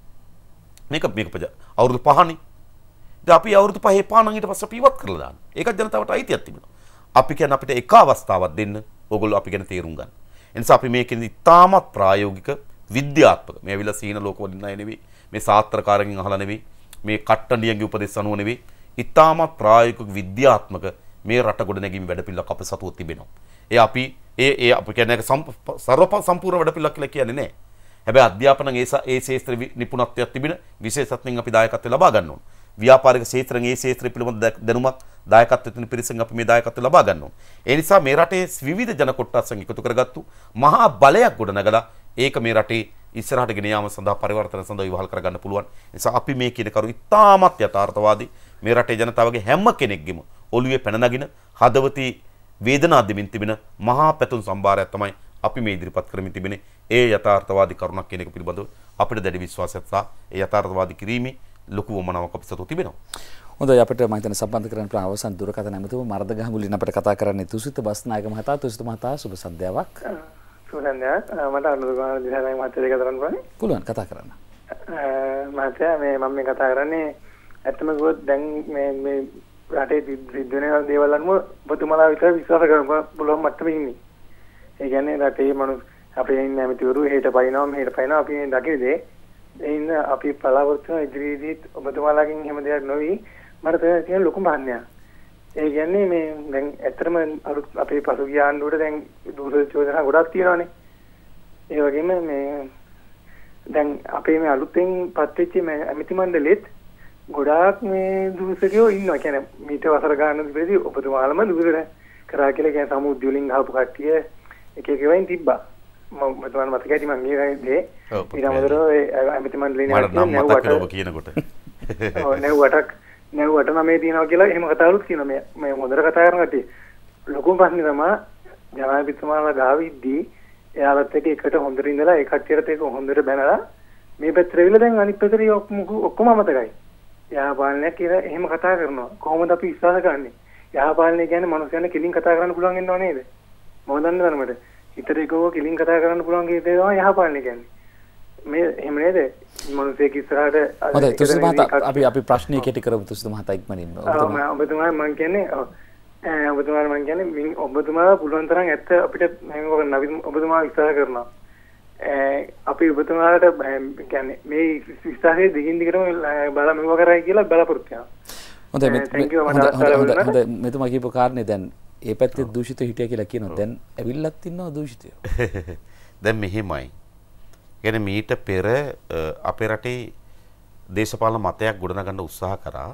මේක මේක අවුරුදු පහනේ. ඉතින් අපි අවුරුදු පහේ පානන් ඊට පස්සේ අපි ඉවත් කරලා දාන්න. ඒකත් ජනතාවට අයිතියක් තිබෙනවා. අපි කියන්නේ අපිට එක අවස්ථාවක් දෙන්න. ඕගොල්ලෝ අපි ගැන තේරුම් ගන්න. ඒ නිසා අපි මේකෙන්දි තාමත් ප්‍රායෝගික විද්‍යාත්මක මේ ඇවිල්ලා සීන ලෝකවලින් අය නෙවෙයි. මේ සාත්‍රකාරකින් අහලා නෙවෙයි. මේ කට්ටඩියන්ගේ උපදෙස් අනුව නෙවෙයි. ඉතාමත් ප්‍රායෝගික විද්‍යාත්මක මේ රට ගොඩ නැගීමේ වැඩපිළිවෙලක් අප සතුව තිබෙනවා. ඒ අපි ඒ ඒ අපි කියන්නේ සර්ව සම්පූර්ණ වැඩපිළිවෙලක් කියලා කියන්නේ නැහැ. හැබැයි අධ්‍යාපනයේ ඒ ඒ ශාස්ත්‍ර නිපුණත්වයක් තිබෙන විශේෂඥයින් අපි දායකත්වය ලබා ගන්න ඕන. ව්‍යාපාරික ක්ෂේත්‍රයෙන් ඒ ක්ෂේත්‍රය පිළිබඳ දැනුමක් දායකත්වයෙන් තියෙන පිරිසෙන් අපි මේ දායකත්වය ලබා ගන්න ඕන. ඒ නිසා මේ රටේ විවිධ ජන කොට්ටාසන් එකතු කරගත්තු මහා බලයක් ගොඩනගලා ඒක මේ රටේ ඉස්සරහට ගෙන යාම සඳහා පරිවර්තන සඳහා විවහල් කරගන්න පුළුවන්. ඒ නිසා අපි මේ කියන කරු ඉතාමත් යථාර්ථවාදී මේ රටේ ජනතාවගේ හැම කෙනෙක්ගෙම ඔළුවේ පැන නගින හදවතේ වේදනා දෙමින් තිබෙන මහා පැතුම් සම්භාරයක් තමයි අපි මේ ඉදිරිපත් කරමින් තිබෙන්නේ. ඒ යථාර්ථවාදී කරුණක් කියන එක පිළිබඳව අපිට දැඩි විශ්වාසයක් සහ ඒ යථාර්ථවාදී කිරීමේ ලොකු වමනාවක් අපි සතු තිබෙනවා. හොඳයි අපිට මම හිතන්නේ සම්බන්ධ කරන්න පුළුවන් අවසන් දුරකථන ඇමතුම මර්ධගහ මුලින් අපිට කතා කරන්නේ තුසිත බස්නායක මහතා. තුසිත මහතා සුබ සන්ධ්‍යාවක්. සුබ සන්ධ්‍යාවක්. මට අනුරාධපුර දිසානායක මහත්තයා දෙක කරන්න පුළුවන්. පුළුවන් කතා කරන්න. මහත්තයා මේ මම මේ කතා කරන්නේ ඇත්තම කිව්වොත් දැන් මේ මේ රටේ සිද්ධ වෙන දේවල් අනුව ඔබතුමාලා විතර විශ්වාස කරන්න පුළුවන් මට්ටමේ ඉන්නේ. ඒ කියන්නේ රටේ මනුස්ස අපේ ඉන්න ඇමතිවරු හෙට පයින්නවා මෙහෙට පයින්නවා අපි මේ දකින්නේ එයින් අපි බලාපොරොත්තු වෙන ඉදිරියේදීත් ඔබතුමාලාගෙන් හැම දෙයක් නොවි මට තියෙන ලොකු මාන්නයක්. ඒ කියන්නේ මේ දැන් ඇත්තටම අලුත් අපේ පසුගිය ආණ්ඩුවට දැන් දුරද චෝදනා ගොඩක් තියෙනවානේ. ඒ වගේම මේ දැන් අපේ මේ අලුතෙන් පත් වෙච්ච මේ ඇමති මණ්ඩලෙත් ගොඩාක් මේ දුසකයෝ ඉන්නවා. කියන්නේ මීට වසර ගානක් ඉඳි ඔබතුමාලම දුසර කරා කියලා කියන සමුද්‍ය වලින් ආපු කට්ටිය එක එක වෙයින් තිබ්බා. මම මතක මතකයි මම ගියේ ඊළඟට ඒ ඇමති මණ්ඩලේ නෑ කියනකොට ඔව් නෙව්වටක් නෙව්වට නමේ තියනවා කියලා එහෙම කතාවලුත් කියනවා. මේ මේ හොඳට කතා කරන කට්ටිය ලොකුම ප්‍රශ්නේ තමයි ජනාධිපතිතුමාලා ගාවිද්දී එයාලත් එක්ක එකට හොඳට ඉඳලා ඒ කට්ටියට ඒක හොඳට බැනලා මේ පැත්තට ඇවිල්ලා දැන් අනිත් පැත්තට ඔක්කොම අමතකයි. යහපාලනයක් කියලා එහෙම කතා කරනවා. කොහොමද අපි විශ්වාස කරන්නේ? යහපාලනය කියන්නේ මනුස්සයන්ට කිලින් කතා කරන්න පුළුවන් වෙනව නේද? මම දන්නේ ධර්මයට. හිතට එකව කිලින් කතා කරන්න පුළුවන් කියන දේ තමයි යහපාලනය කියන්නේ. මේ එහෙම නේද? මනුස්සයෙක් ඉස්සරහට හොඳයි තුසිත මහතා අපි අපි ප්‍රශ්නේ කෙටි කරමු තුසිත මහතා ඉක්මනින්ම. ඔබතුමා ඔබතුමා මම කියන්නේ ඔබතුමා මම කියන්නේ ඔබතුමා පුළුවන් තරම් ඇත්ත අපිට මේක කරන්න ඔබතුමා විශ්වාස කරනවා. අපි ඔබතුමාට කියන්නේ මේ විශ්වාසයේ දිගින් දිගටම බල මෙව කරයි කියලා බලාපොරොත්තු වෙනවා. හොඳයි හොඳයි මෙතුමා කියපු කාරණේ දැන් ඒ පැත්තේ දූෂිත හිටියා කියලා කියනවා. දැන් ඇවිල්ලත් ඉන්නවා දූෂිතයෝ. දැන් මෙහෙමයි. කියන්නේ මීට පෙර අපේ රටේ දේශපාලන මතයක් ගොඩනගන්න උත්සාහ කරා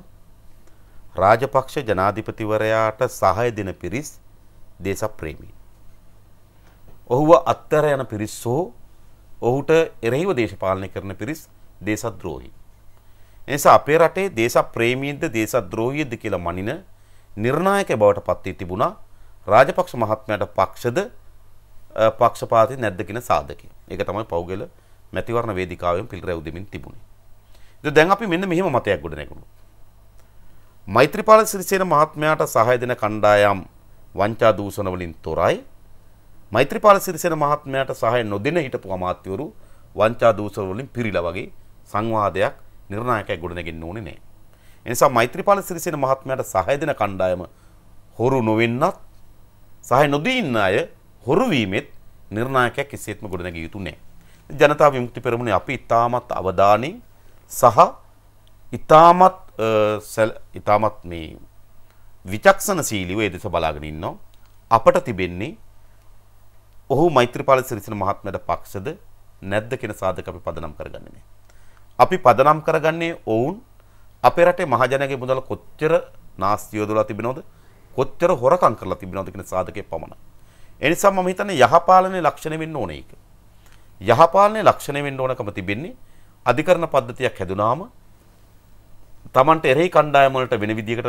රාජපක්ෂ ජනාධිපතිවරයාට සහාය දෙන පිරිස් දේශප්‍රේමී. ඔහුව අත්තර යන පිරිස් හෝ ඔහුට එරෙහිව දේශපාලනය කරන පිරිස් දේශද්‍රෝහී. එනිසා අපේ රටේ දේශප්‍රේමීද්ද දේශද්‍රෝහීද්ද කියලා මනින නිර්ණායක බවට පත් වී තිබුණා රාජපක්ෂ මහත්මයාට පක්ෂද පක්ෂපාතී නැද්ද කියන සාධකය. ඒක තමයි පෞගල මැතිවරණ වේදිකාවෙන් පිළිරැව් දෙමින් තිබුණේ. ඉතින් දැන් අපි මෙන්න මෙහෙම මතයක් ගොඩ නැගුණා. මෛත්‍රීපාල සිරිසේන මහත්මයාට සහාය දෙන කණ්ඩායම් වංචා දූෂණ වලින් තොරයි. මෛත්‍රීපාල සිරිසේන මහත්මයාට සහාය නොදෙන හිටපු අමාත්‍යවරු වංචා දූෂණ වලින් පිරීලා වගේ සංවාදයක් නිර්ණායකයක් ගොඩ නැගෙන්න ඕනේ නැහැ. ඒ නිසා මෛත්‍රීපාල සිරිසේන මහත්මයාට සහාය දෙන කණ්ඩායම හොරු නොවෙන්නත් සහාය නොදී ඉන්න අය හොරු වීමෙත් නිර්ණායකයක් කිසිසේත්ම ගොඩ නැගිය යුතු නැහැ. ජනතා විමුක්ති පෙරමුණේ අපි ඉතාමත් අවධානයෙන් සහ ඉතාමත් ඉතාමත් මේ විචක්ෂණශීලීව ඒ දෙස බලාගෙන ඉන්නවා. අපට තිබෙන්නේ ඔහු මෛත්‍රීපාල සිරිසේන මහත්මයාට පක්ෂද නැද්ද කියන සාධක අපි පදනම් කරගන්නේ නැහැ. අපි පදනම් කරගන්නේ ඔවුන් අපේ රටේ මහජනයාගේ මුදල කොච්චර නාස්ති යොදලා තිබෙනවද කොච්චර හොරකම් කරලා තිබෙනවද කියන සාධකයේ පමණයි. ඒ නිසා මම හිතන්නේ යහපාලනයේ ලක්ෂණ වෙන්න ඕනේ ඒක. යහපාලනයේ ලක්ෂණ වෙන්න ඕනකම තිබෙන්නේ අධිකරණ පද්ධතියක් හැදුනාම Tamanට එරෙහි කණ්ඩායම් වලට වෙන විදියකට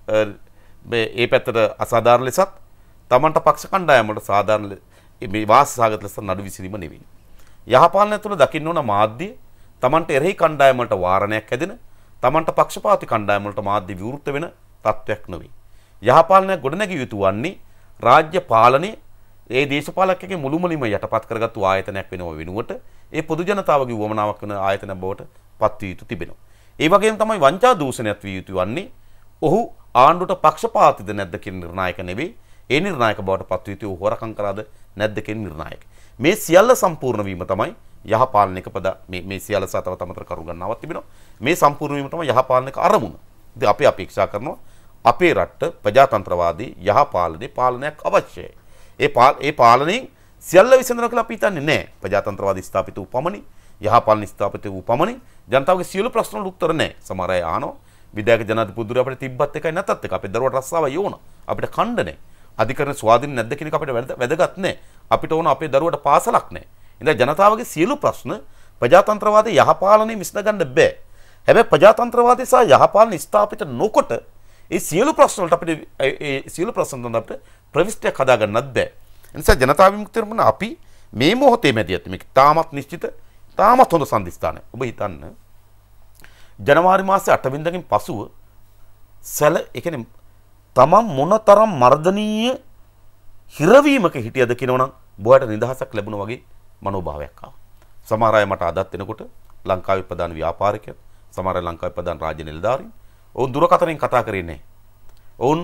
මේ පැත්තට අසාධාරණ ලෙසත් Tamanට පක්ෂ කණ්ඩායම් වලට සාධාරණ මේ වාසසාගත ලෙස නඩු විසඳීම නෙවෙයි. යහපාලනය තුළ දකින්න ඕන මාධ්‍ය Tamanට එරෙහි කණ්ඩායම් වලට වාරණයක් හැදෙන Tamanට පක්ෂපාතී කණ්ඩායම් වලට මාධ්‍ය විවෘත වෙන තත්ත්වයක් නෙවෙයි. යහපාලනය ගොඩනැගිය යුතු වන්නේ රාජ්‍ය පාලනයේ ඒ දේශපාලකගේ මුළුමනින්ම යටපත් කරගත්තු ආයතනයක් වෙනව වෙනුවට ඒ පොදු ජනතාවගේ වමනාවක් වෙන ආයතනයක් බවට පත් වී යුතු තිබෙනවා. ඒ වගේම තමයි වංචා දූෂණයත් විය යුතු වන්නේ ඔහු ආණ්ඩුවට පක්ෂපාතීද නැද්ද කියන නිර්ණායක නෙවෙයි. ඒ නිර්ණායක බවට පත් වී යුතු හොරකම් කරාද නැද්ද කියන නිර්ණායක. මේ සියල්ල සම්පූර්ණ වීම තමයි යහපාලනික පද මේ මේ සියල්ල සතව තමතර කරු ගන්නවක් තිබෙනවා. මේ සම්පූර්ණ වීම තමයි යහපාලනික අරමුණ. ඉතින් අපි අපේක්ෂා කරනවා අපේ රටට ප්‍රජාතන්ත්‍රවාදී යහපාලනයේ පාලනයක් අවශ්‍යයි. ඒ ඒ පාලනයෙන් සියල්ල විසඳනවා කියලා අපි හිතන්නේ නැහැ. ප්‍රජාතන්ත්‍රවාදී ස්ථාපිත වූ පමණින් යහපාලන ස්ථාපිත වූ පමණින් ජනතාවගේ සියලු ප්‍රශ්න වලට උත්තර නැහැ. සමහර අය අහනවා විද්‍යාක ජනාධිපතිතුරු අපිට තිබ්බත් එකයි නැතත් එකයි. අපේ දරුවට රස්සාවයි ඕන. අපිට කණ්ඩ නැහැ. අධිකරණ ස්වාධීන නැද්ද කියන එක අපිට වැදගත් නැහැ. අපිට ඕන අපේ දරුවට පාසලක් නැහැ. ඉතින් ජනතාවගේ සියලු ප්‍රශ්න ප්‍රජාතන්ත්‍රවාදී යහපාලනයේ විසඳ ගන්න බෑ. හැබැයි ප්‍රජාතන්ත්‍රවාදී සහ යහපාලන ස්ථාපිත නොකොට ඒ සියලු ප්‍රශ්න වලට අපිට ඒ සියලු ප්‍රශ්න වලට අපිට ප්‍රවිෂ්ටයක් හදා ගන්නත් බෑ. ඒ නිසා ජනතා විමුක්ති පෙරමුණ අපි මේ මොහොතේ මැදිහත් මේක තාමත් නිශ්චිත තාමත් හොඳ සම්දිස්ථානයක්. ඔබ හිතන්න ජනවාරි මාසේ අට වෙනිදාකින් පසුව සැල ඒ කියන්නේ තමන් මොනතරම් මර්ධනීය හිරවීමක හිටියද කියනවනම් බොයට නිදහසක් ලැබුණා වගේ මනෝභාවයක් ආවා. සමහර අය මට අදත් වෙනකොට ලංකාවේ ප්‍රධාන ව්‍යාපාරිකයන්, සමහර ලංකාවේ ප්‍රධාන රාජ්‍ය නිලධාරීන් ඔවුන් දුරකථනයෙන් කතා කරේ නැහැ. ඔවුන්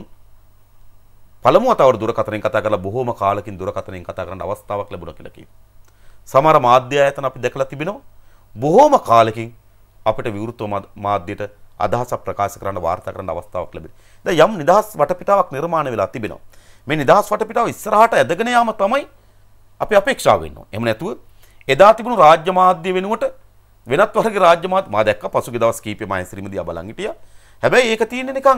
පළමු වතාවට දුරකථනයෙන් කතා කරලා බොහෝම කාලෙකින් දුරකථනයෙන් කතා කරන්න අවස්ථාවක් ලැබුණා කියලා කිව්වා. සමහර මාධ්‍ය ආයතන අපි දැකලා තිබෙනවා බොහෝම කාලෙකින් අපිට විවෘත මාධ්‍යයට අදහසක් ප්‍රකාශ කරන්න වාර්තා කරන්න අවස්ථාවක් ලැබෙනවා. දැන් යම් නිදහස් වටපිටාවක් නිර්මාණය වෙලා තිබෙනවා. මේ නිදහස් වටපිටාව ඉස්සරහට ඇදගෙන යාම තමයි අපි අපේක්ෂාව වෙන්න ඕනේ. එහෙම නැතුව එදා තිබුණු රාජ්‍ය මාධ්‍ය වෙනුවට වෙනත් වර්ගයේ රාජ්‍ය මාධ්‍ය මා දැක්ක පසුගිය දවස් කීපෙ මම ශ්‍රීම දිහා බලන් හිටියා. හැබැයි ඒක තියෙන්නේ නිකන්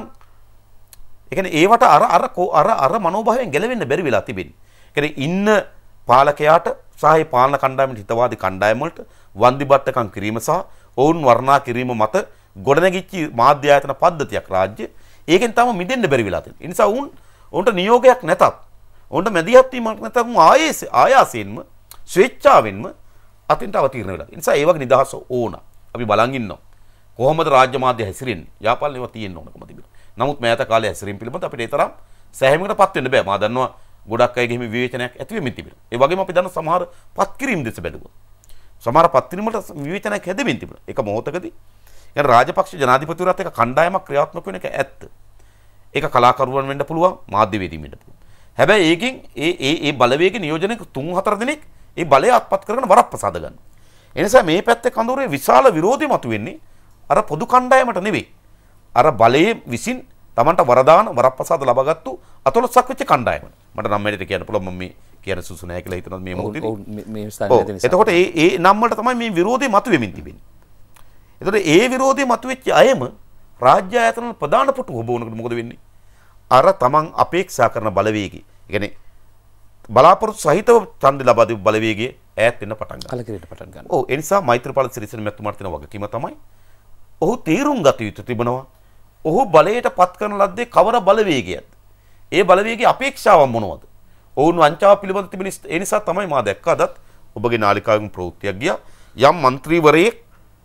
ඒ කියන්නේ ඒවට අර අර අර අර මනෝභාවයෙන් ගැලවෙන්න බැරි වෙලා තිබෙන්නේ. ඒ කියන්නේ ඉන්න පාලකයාට සහ පාලන කණ්ඩායමේ හිතවාදී කණ්ඩායම වලට වන්දිබට්ටකම් කිරීම සහ ඔවුන් වර්ණනා කිරීම මත ගොඩනැගිච්ච මාධ්‍ය ආයතන පද්ධතියක් රාජ්‍ය ඒකෙන් තම මිදෙන්න බැරි වෙලා තියෙනවා. ඒ නිසා උන් උන්ට නියෝගයක් නැතත් උන්ට මැදිහත් වීමක් නැතත් උන් ආයෙත් ආයාසයෙන්ම ස්වේච්ඡාවෙන්ම අතින්ට අවතීර්ණ වෙලා. ඒ නිසා ඒ වගේ නිදහස ඕන. අපි බලන් ඉන්නවා. කොහොමද රාජ්‍ය මාධ්‍ය හැසිරෙන්නේ? යාපල් ඒවා තියෙන්න ඕනකම තිබෙනවා. නමුත් මෑත කාලේ හැසිරීම පිළිබඳ අපිට ඒ තරම් සෑහීමකටපත් වෙන්න බෑ. මා දන්නවා ගොඩක් අයගේ හිමි විවේචනයක් ඇති වෙමින් තිබෙනවා. ඒ වගේම අපි දන්න සමහර පත්කිරීම් දෙස බැලුවා. සමහර පත්කිරීම් වලට විවේචනයක් හැදෙමින් තිබුණා. ඒක මොහොතකදී يعني රාජපක්ෂ ජනාධිපතිවරයාත් එක කණ්ඩායමක් ක්‍රියාත්මක වෙන එක ඇත්ත. ඒක කලාකරුවන් වෙන්න පුළුවන්, මාධ්‍යවේදීන් වෙන්න පුළුවන්. හැබැයි ඒකෙන් ඒ ඒ ඒ බලවේග නියෝජනයක තුන් හතර දෙනෙක් ඒ බලය අත්පත් කරගෙන වරප්‍රසාද ගන්නවා. ඒ නිසා මේ පැත්තේ කඳවුරේ විශාල විරෝධය මතුවෙන්නේ අර පොදු කණ්ඩායමට නෙවෙයි. අර බලයේ විසින් Tamanට වරදාන වරප්‍රසාද ලබාගත්තු අතලොස්සක් වෙච්ච කණ්ඩායම. මට නම් මෙහෙට කියන්න පුළුවන් මම මේ කියන සුසු නැහැ කියලා හිතනවා මේ මොහොතේදී. මේ ස්ථානයේ නිසා. එතකොට ඒ ඒ නම් වලට තමයි මේ විරෝධය මතුවෙමින් තිබෙන්නේ. එතකොට ඒ විරෝධය මතුවෙච්ච අයම රාජ්‍ය ආයතන වල ප්‍රධාන පුටු හොබවනකොට මොකද වෙන්නේ? අර Taman අපේක්ෂා කරන බලවේගය. ඒ කියන්නේ බලාපොරොත්තු සහිතව ඡන්ද ලබා දෙපු බලවේගය ඈත් වෙන්න පටන් ගන්නවා. කලකිරීමට පටන් ගන්නවා. ඔව් ඒ නිසා මෛත්‍රීපාල සිරිසේන මැතිතුමාට තියෙන වගකීම තමයි ඔහු තීරුම් ගත යුතු තිබෙනවා. ඔහු බලයට පත් කරන ලද්දේ කවර බලවේගයක්ද? ඒ බලවේගයේ අපේක්ෂාව මොනවද? ඔවුන් වංචාව පිළිබඳ තිබෙන ඒ නිසා තමයි මා දැක්ක අදත් ඔබගේ නාලිකාවෙන් ප්‍රවෘත්තියක් ගියා. යම් മന്ത്രിවරයෙක්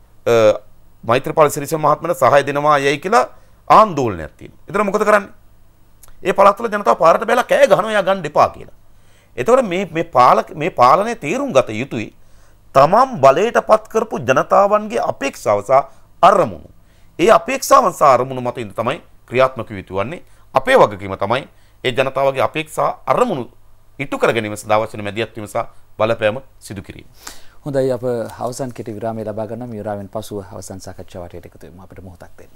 මෛත්‍රීපාල සිරිසේන මහත්මයාට සහාය දෙනවා යයි කියලා ආందోලනයක් තියෙනවා. ඒතර මොකද කරන්නේ? ඒ පළාත්වල ජනතාව පාරට බැලලා කෑ ගහනවා යා ගන්න එපා කියලා. එතකොට මේ මේ පාලක මේ පාලනයේ තීරුම් ගත යුතුයි. තමන් බලයට පත් කරපු ජනතාවන්ගේ අපේක්ෂාව සහ අරමුණු. ඒ අපේක්ෂාවන් සහ අරමුණු මත ඉඳ තමයි ක්‍රියාත්මක වෙන්නේ. අපේ වගකීම තමයි ඒ ජනතාවගේ අපේක්ෂා අරමුණු ඉටු කර ගැනීම සඳහා අවශ්‍ය මැදිහත් වීම සහ බලපෑම සිදු කිරීම. හොඳයි අප අවසන් කෙටි විරාමය ලබා ගන්න මේ විරාමයෙන් පසුව අවසන් සාකච්ඡා වටේට එකතු වෙමු. අපිට මොහොතක් දෙන්න.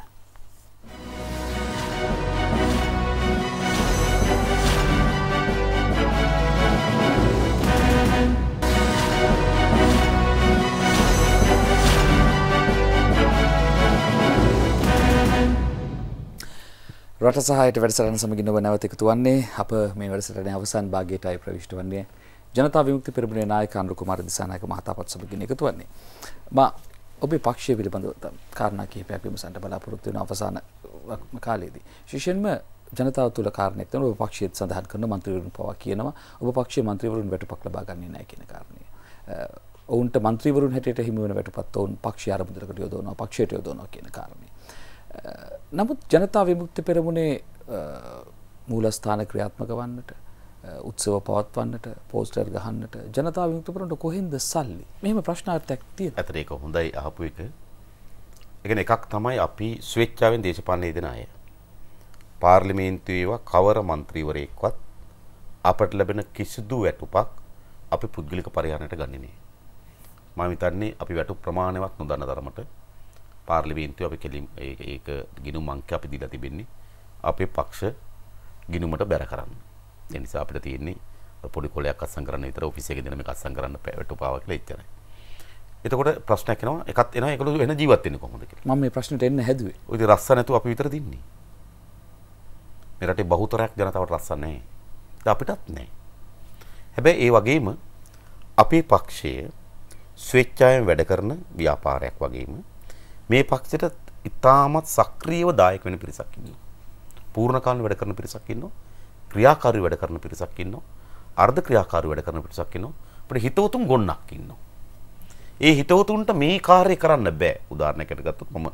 රට සහායට වැඩසටහන සමගින් ඔබ නැවත එකතු වන්නේ අප මේ වැඩසටහනේ අවසන් භාගයටයි ප්‍රවිෂ්ඨ වන්නේ ජනතා විමුක්ති පෙරමුණේ නායක අනුර කුමාර දිසානායක මහතාපත් සමගින් එකතු වන්නේ මා ඔබේ පක්ෂය පිළිබඳව කාරණා කිහිපයක් විමසන්න බලාපොරොත්තු වෙන අවසාන කාලයේදී විශේෂයෙන්ම ජනතාව තුළ කාරණයක් තමයි ඔබ පක්ෂයේත් සඳහන් කරන മന്ത്രിවරුන් පවා කියනවා ඔබ පක්ෂයේ മന്ത്രിවරුන් වැටුපක් ලබා ගන්නේ නැහැ කියන කාරණය. ඔවුන්ට മന്ത്രിවරුන් හැටියට හිමි වෙන වැටුපත් ඔවුන් පක්ෂය ආරම්භයකට යොදවනවා පක්ෂයට යොදවනවා කියන කාරණය. නමුත් ජනතා විමුක්ති පෙරමුණේ මූලස්ථාන ක්‍රියාත්මක වන්නට උත්සව පවත්වන්නට පෝස්ටර් ගහන්නට ජනතා විමුක්ති පෙරමුණට කොහෙන්ද සල්ලි? මෙහෙම ප්‍රශ්නාර්ථයක් තියෙනවා. ඇත්තට ඒක හොඳයි අහපු එක. ඒ කියන්නේ එකක් තමයි අපි ස්වේච්ඡාවෙන් දේශපාලනය දෙන අය. පාර්ලිමේන්තුවේව කවර മന്ത്രിවරයෙක්වත් අපට ලැබෙන කිසිදු වැටුපක් අපි පුද්ගලික පරිහරණයට ගන්නේ නැහැ. මම හිතන්නේ අපි වැටුප් ප්‍රමාණයක් නොදන්න තරමට පාර්ලිමේන්තුව අපි කෙලින් ඒක ගිණුම් අංක අපි දීලා තිබෙන්නේ අපේ පක්ෂ ගිණුමට බැර කරන්න. ඒ නිසා අපිට තියෙන්නේ පොඩි කොලයක් අස්සම් කරන්න විතර ඔෆිස් එකේ දෙන මේක අස්සම් කරන්න වැටුපාව කියලා ඉච්චරයි. එතකොට ප්‍රශ්නයක් එනවා එකත් එනවා ඒකලු වෙන ජීවත් වෙන්නේ කොහොමද කියලා. මම මේ ප්‍රශ්නෙට එන්න හැදුවේ. ඔය ඉතින් රස්ස නැතුව අපි විතර දින්නේ. මේ රටේ බහුතරයක් ජනතාවට රස්ස නැහැ. ඒක අපිටත් නැහැ. හැබැයි ඒ වගේම අපේ පක්ෂය ස්වේච්ඡාවෙන් වැඩ කරන ව්‍යාපාරයක් වගේම මේ පක්ෂයට ඉතාමත් සක්‍රියව දායක වෙන පිරිසක් ඉන්නවා. පූර්ණ කාලීන වැඩ කරන පිරිසක් ඉන්නවා. ක්‍රියාකාරී වැඩ කරන පිරිසක් ඉන්නවා. අර්ධ ක්‍රියාකාරී වැඩ කරන පිරිසක් ඉන්නවා. අපිට හිතවතුන් ගොන්නක් ඉන්නවා. ඒ හිතවතුන්ට මේ කාර්යය කරන්න බෑ. උදාහරණයකට ගත්තොත් මම